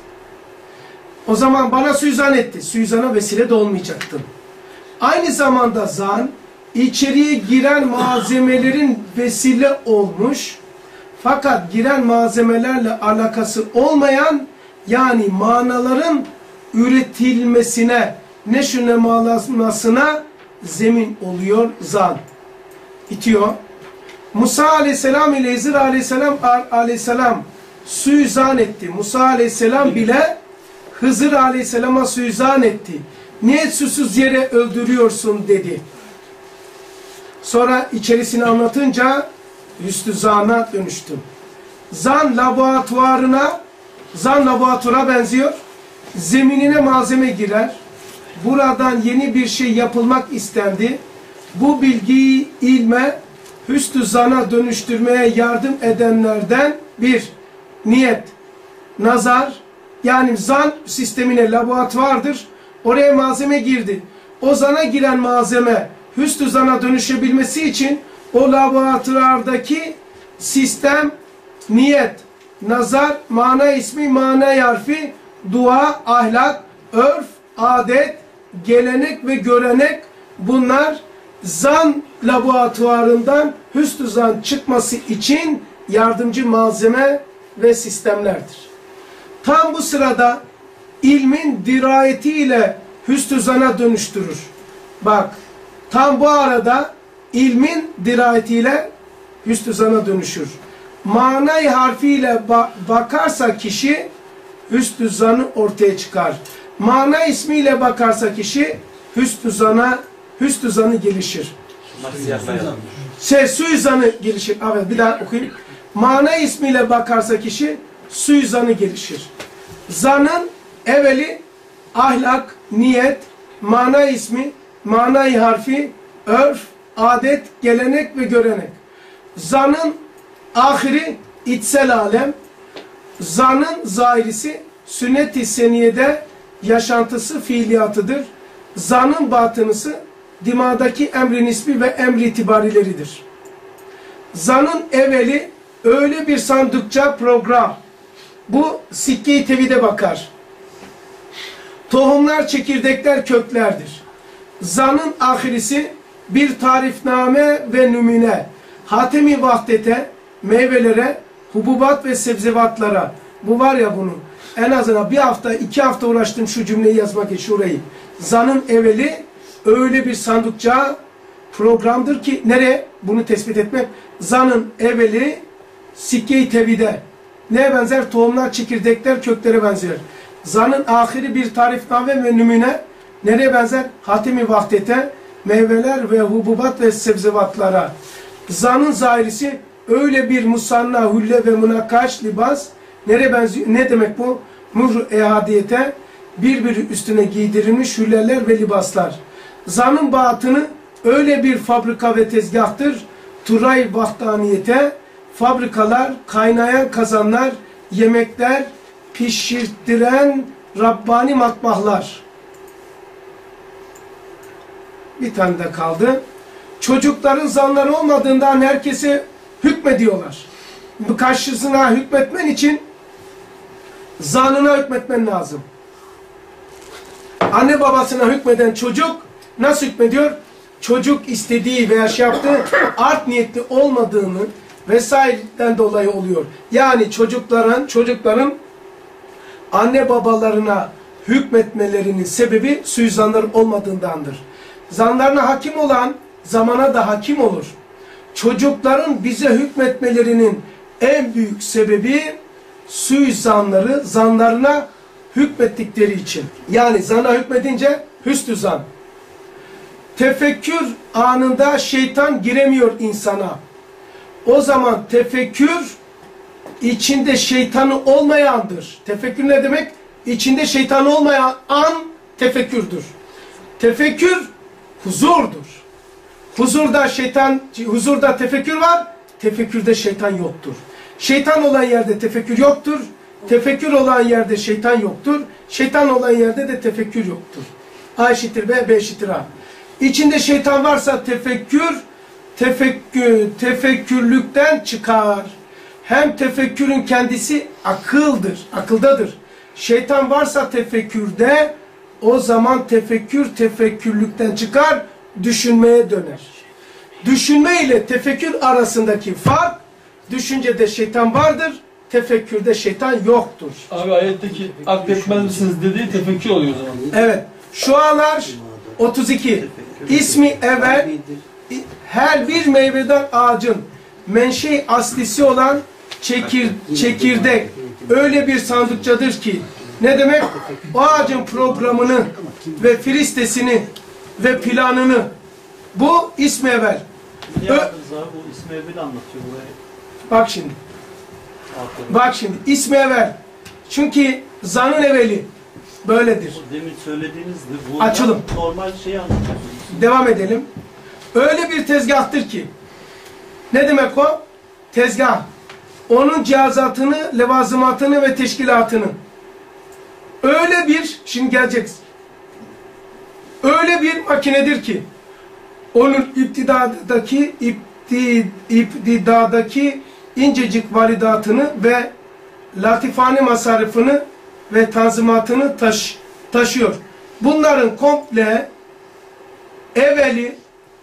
[SPEAKER 1] O zaman bana suizan etti. Suizana vesile de olmayacaktım. Aynı zamanda zan, içeriye giren malzemelerin vesile olmuş, fakat giren malzemelerle alakası olmayan, yani manaların üretilmesine, neşünemasına zemin oluyor zan. İtiyor. Musa aleyhisselam ile Hızır aleyhisselam, aleyhisselam suizan etti. Musa aleyhisselam bile Hızır aleyhisselama suizan etti. Niye susuz yere öldürüyorsun dedi. Sonra içerisini anlatınca hüsnü zana dönüştüm. Zan laboratuvarına, zan laboratuvara benziyor. Zeminine malzeme girer. Buradan yeni bir şey yapılmak istendi. Bu bilgiyi ilme, hüsnü zana dönüştürmeye yardım edenlerden bir, niyet, nazar, yani zan sistemine laboratuvardır. Oraya malzeme girdi. O zana giren malzeme hüsnü zana dönüşebilmesi için o laboratuvardaki sistem, niyet, nazar, mana ismi, mana harfi, dua, ahlak, örf, adet, gelenek ve görenek, bunlar zan laboratuvarından hüsnü zan çıkması için yardımcı malzeme ve sistemlerdir. Tam bu sırada ilmin dirayetiyle hüsnü zana dönüştürür. Bak, tam bu arada ilmin dirayetiyle hüsnü zana dönüşür. Manay harfiyle ba bakarsa kişi hüsnü zanı ortaya çıkar. Mana ismiyle bakarsa kişi hüsnü zana, hüsnü zanı gelişir. Şey, suizanı gelişir. Evet, bir daha okuyayım. Mana ismiyle bakarsa kişi suizanı gelişir. Zanın evveli ahlak, niyet, mana ismi, manayı harfi, örf, adet, gelenek ve görenek. Zanın ahiri içsel alem. Zanın zahirisi sünnet-i seniyede yaşantısı, fiiliyatıdır. Zanın batınısı dimadaki emri nisbi ve emri itibarileridir. Zanın evveli öyle bir sandıkça program. Bu sikke-i tevhide bakar. Tohumlar, çekirdekler, köklerdir. Zanın ahirisi bir tarifname ve numune. Hatemi vahdete, meyvelere, hububat ve sebzevatlara. Bu var ya bunun. En azından bir hafta, iki hafta uğraştım şu cümleyi yazmak için, şurayı. Zanın evveli öyle bir sandıkça programdır ki, nereye? Bunu tespit etmek. Zanın evveli sikke-i tevhide. Neye benzer? Tohumlar, çekirdekler, köklere benzer. Zanın ahiri bir tarifname ve numune. Nereye benzer? Hatemi vahdete, meyveler ve hububat ve sebzevatlara. Zanın zahirisi öyle bir musanna, hülle ve münakaş libas. Nereye benziyor? Ne demek bu? Muhr ehadiyete, birbiri üstüne giydirilmiş hülleler ve libaslar. Zanın batını öyle bir fabrika ve tezgahtır. Turay vahdaniyete, fabrikalar, kaynayan kazanlar, yemekler, pişirtiren Rabbani matbahlar. Bir tane de kaldı. Çocukların zanları olmadığından herkese hükmediyorlar. Karşısına hükmetmen için zanına hükmetmen lazım. Anne babasına hükmeden çocuk nasıl hükmediyor? Çocuk istediği veya şey yaptığı art niyetli olmadığını vesaireden dolayı oluyor. Yani çocukların çocukların anne babalarına hükmetmelerinin sebebi suizanlar olmadığındandır. Zanlarına hakim olan zamana da hakim olur. Çocukların bize hükmetmelerinin en büyük sebebi suizanları zanlarına hükmettikleri için. Yani zana hükmedince hüsnü zan. Tefekkür anında şeytan giremiyor insana. O zaman tefekkür içinde şeytanı olmayandır. Tefekkür ne demek? İçinde şeytanı olmayan an tefekkürdür. Tefekkür huzurdur. Huzurda şeytan, huzurda tefekkür var, tefekkürde şeytan yoktur. Şeytan olan yerde tefekkür yoktur. Tefekkür olan yerde şeytan yoktur. Şeytan olan yerde de tefekkür yoktur. A eşittir B, B eşittir A. İçinde şeytan varsa tefekkür, tefekkür, tefekkürlükten çıkar. Hem tefekkürün kendisi akıldır, akıldadır. Şeytan varsa tefekkürde, o zaman tefekkür tefekkürlükten çıkar, düşünmeye döner. Düşünme ile tefekkür arasındaki fark, düşüncede şeytan vardır, tefekkürde şeytan yoktur.
[SPEAKER 7] Abi ayetteki akletmez misiniz dediği tefekkür oluyor o zaman.
[SPEAKER 1] Evet. Şualar otuz iki. İsmi evvel her bir meyveden ağacın menşei aslisi olan çekir, çekirdek öyle bir sandıkçadır ki ne demek? O ağacın programını ve filistesini ve planını bu ismi evvel.
[SPEAKER 2] Ne yaptınız abi? Bu ismi evvel anlatıyor burayı.
[SPEAKER 1] Bak şimdi. Bak şimdi. İsmi evvel. Çünkü zanın evveli böyledir.
[SPEAKER 2] O demin söylediğinizdi. Bu
[SPEAKER 1] Açılım.
[SPEAKER 2] normal şeyi anlatıyorsunuz.
[SPEAKER 1] Devam edelim. Öyle bir tezgahtır ki. Ne demek o? Tezgah. Onun cihazatını, levazımatını ve teşkilatını. Öyle bir, şimdi geleceğiz. Öyle bir makinedir ki onun iptidadaki ipti, iptidadaki incecik varidatını ve latifane masarifini ve tanzimatını taş, taşıyor. Bunların komple evveli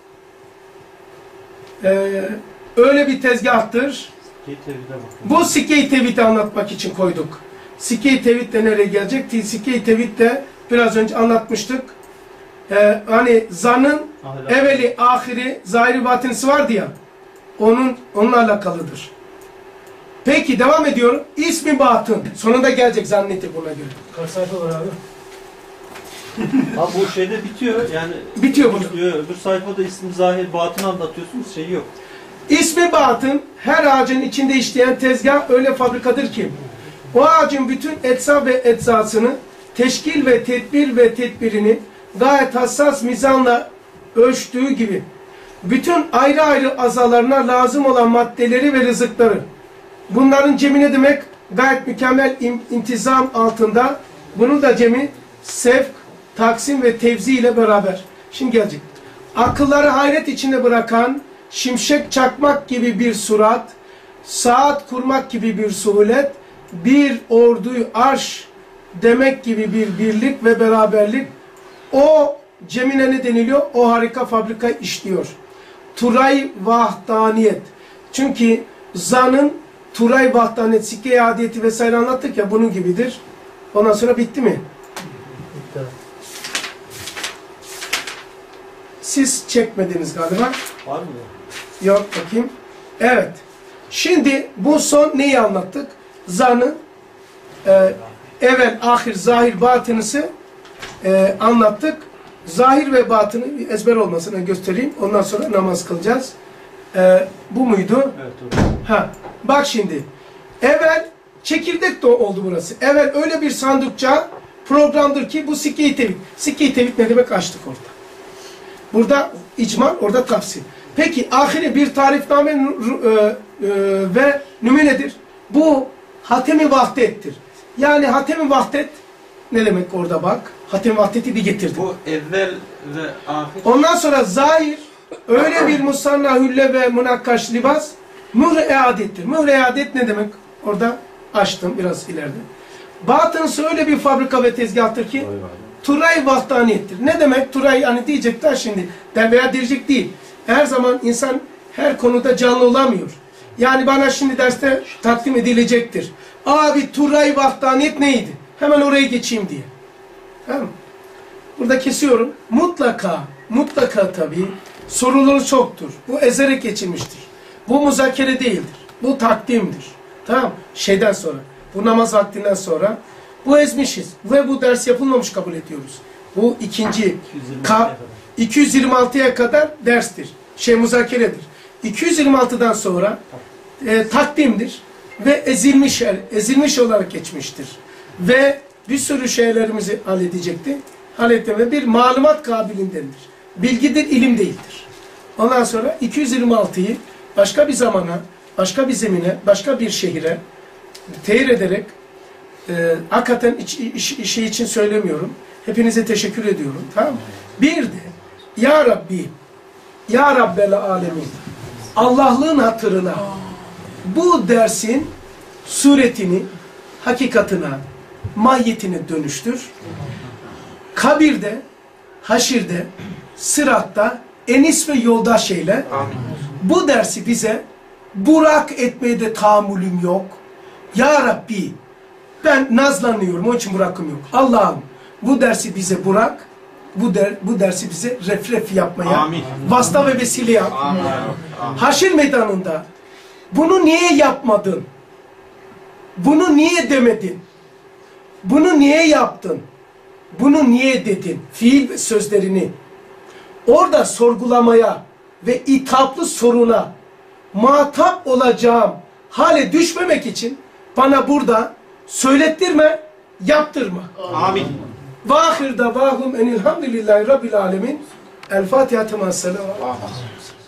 [SPEAKER 1] e, öyle bir tezgahtır. Bu Sikke-i Tevhid'i anlatmak için koyduk. Sikke-i Tevhid de nereye gelecek? Sikke-i Tevhid de biraz önce anlatmıştık. Ee, hani zanın Ahlak. evveli, ahiri, zahiri, batinisi vardı ya. Onun onunla alakalıdır. Peki devam ediyorum. İsmi batın. Sonunda gelecek zanneti buna göre.
[SPEAKER 7] Kaç sayfa var abi?
[SPEAKER 2] Abi bu şeyde bitiyor yani.
[SPEAKER 1] Bitiyor bunu.
[SPEAKER 2] Öbür sayfada ismi zahir batın anlatıyorsunuz, şeyi yok.
[SPEAKER 1] İsmi batın her ağacın içinde işleyen tezgah öyle fabrikadır ki o ağacın bütün etsa ve etsasını teşkil ve tedbir ve tedbirini gayet hassas mizanla ölçtüğü gibi bütün ayrı ayrı azalarına lazım olan maddeleri ve rızıkları bunların cemi ne demek? Gayet mükemmel intizam altında. Bunun da cemi sevk, taksim ve tevzi ile beraber. Şimdi gelecek. Akılları hayret içinde bırakan şimşek çakmak gibi bir surat, saat kurmak gibi bir suhulet, bir orduyu arş demek gibi bir birlik ve beraberlik. O cemine ne deniliyor? O harika fabrika işliyor. Turay vahdaniyet. Çünkü zanın Turay vahdaniyet, sikke-i adiyeti vesaire anlattık ya, bunun gibidir. Ondan sonra bitti mi? Bitti. Siz çekmediniz galiba.
[SPEAKER 2] Var mı?
[SPEAKER 1] Yok, bakayım. Evet. Şimdi bu son neyi anlattık? Zanı e, evvel, ahir, zahir, batınısı e, anlattık. Zahir ve batını ezber olmasını göstereyim. Ondan sonra namaz kılacağız. E, bu muydu?
[SPEAKER 2] Evet. Doğru.
[SPEAKER 1] Ha, bak şimdi. Evvel çekirdek de oldu burası. Evvel öyle bir sandıkça programdır ki bu sikke-i tevhid. Sikke-i tevhid ne demek? Açtık orada. Burada icmal, orada tafsir. Peki ahire bir tarifname e, e, ve nümunedir. Bu hatem-i vahdettir. Yani hatem-i vahdet ne demek orada bak? Hatem-i vahdeti bir getirdim.
[SPEAKER 12] Bu evvel ve ahir.
[SPEAKER 1] Ondan sonra zahir öyle bir musanna hülle ve münakkaş libas mühre adettir. Mühre adet ne demek? Orada açtım biraz ileride. Batınsı öyle bir fabrika ve tezgahtır ki Turay vahdaniyettir. Ne demek? Turay hani diyecekler şimdi. Veya diyecek değil. Her zaman insan her konuda canlı olamıyor. Yani bana şimdi derste takdim edilecektir. Abi Turay vahdaniyet neydi? Hemen oraya geçeyim diye. Tamam. Burada kesiyorum. Mutlaka, mutlaka tabii soruları çoktur. Bu ezerek geçilmiştir. Bu muzakere değildir. Bu takdimdir. Tamam. Şeyden sonra. Bu namaz vaktinden sonra. Bu ezmişiz. Ve bu ders yapılmamış kabul ediyoruz. Bu ikinci. iki yüz yirmi altıya kadar derstir. Şey muzakeredir. iki yüz yirmi altıdan sonra e, takdimdir. Ve ezilmiş, ezilmiş olarak geçmiştir. Ve bir sürü şeylerimizi halledecekti. Halletti ve bir malumat kabilindendir. Bilgidir, ilim değildir. Ondan sonra iki yüz yirmi altıyı başka bir zamana, başka bir zemine, başka bir şehire teyir ederek e, hakikaten iç, iş, işi için söylemiyorum. Hepinize teşekkür ediyorum. Tamam mı? Bir de Ya Rabbi, Ya Rabbel Alemin, Allah'lığın hatırına bu dersin suretini, hakikatine, mahiyetine dönüştür. Kabirde, haşirde, sıratta enis ve yoldaş eyle. Bu dersi bize burak etmeye de tahammülüm yok. Ya Rabbi, ben nazlanıyorum, onun için burakım yok. Allah'ım bu dersi bize burak, bu, der, bu dersi bize refref yapmaya, Amin. Vasıta ve vesile yap. Amin. Haşir meydanında bunu niye yapmadın? Bunu niye demedin? Bunu niye yaptın? Bunu niye dedin? Fiil ve sözlerini orada sorgulamaya ve itaplı soruna muhatap olacağım hale düşmemek için bana burada söylettirme, yaptırma.
[SPEAKER 12] Amin.
[SPEAKER 1] Ve ahir davahum enilhamdülillahi rabbil alemin. El Fatiha temas selamu.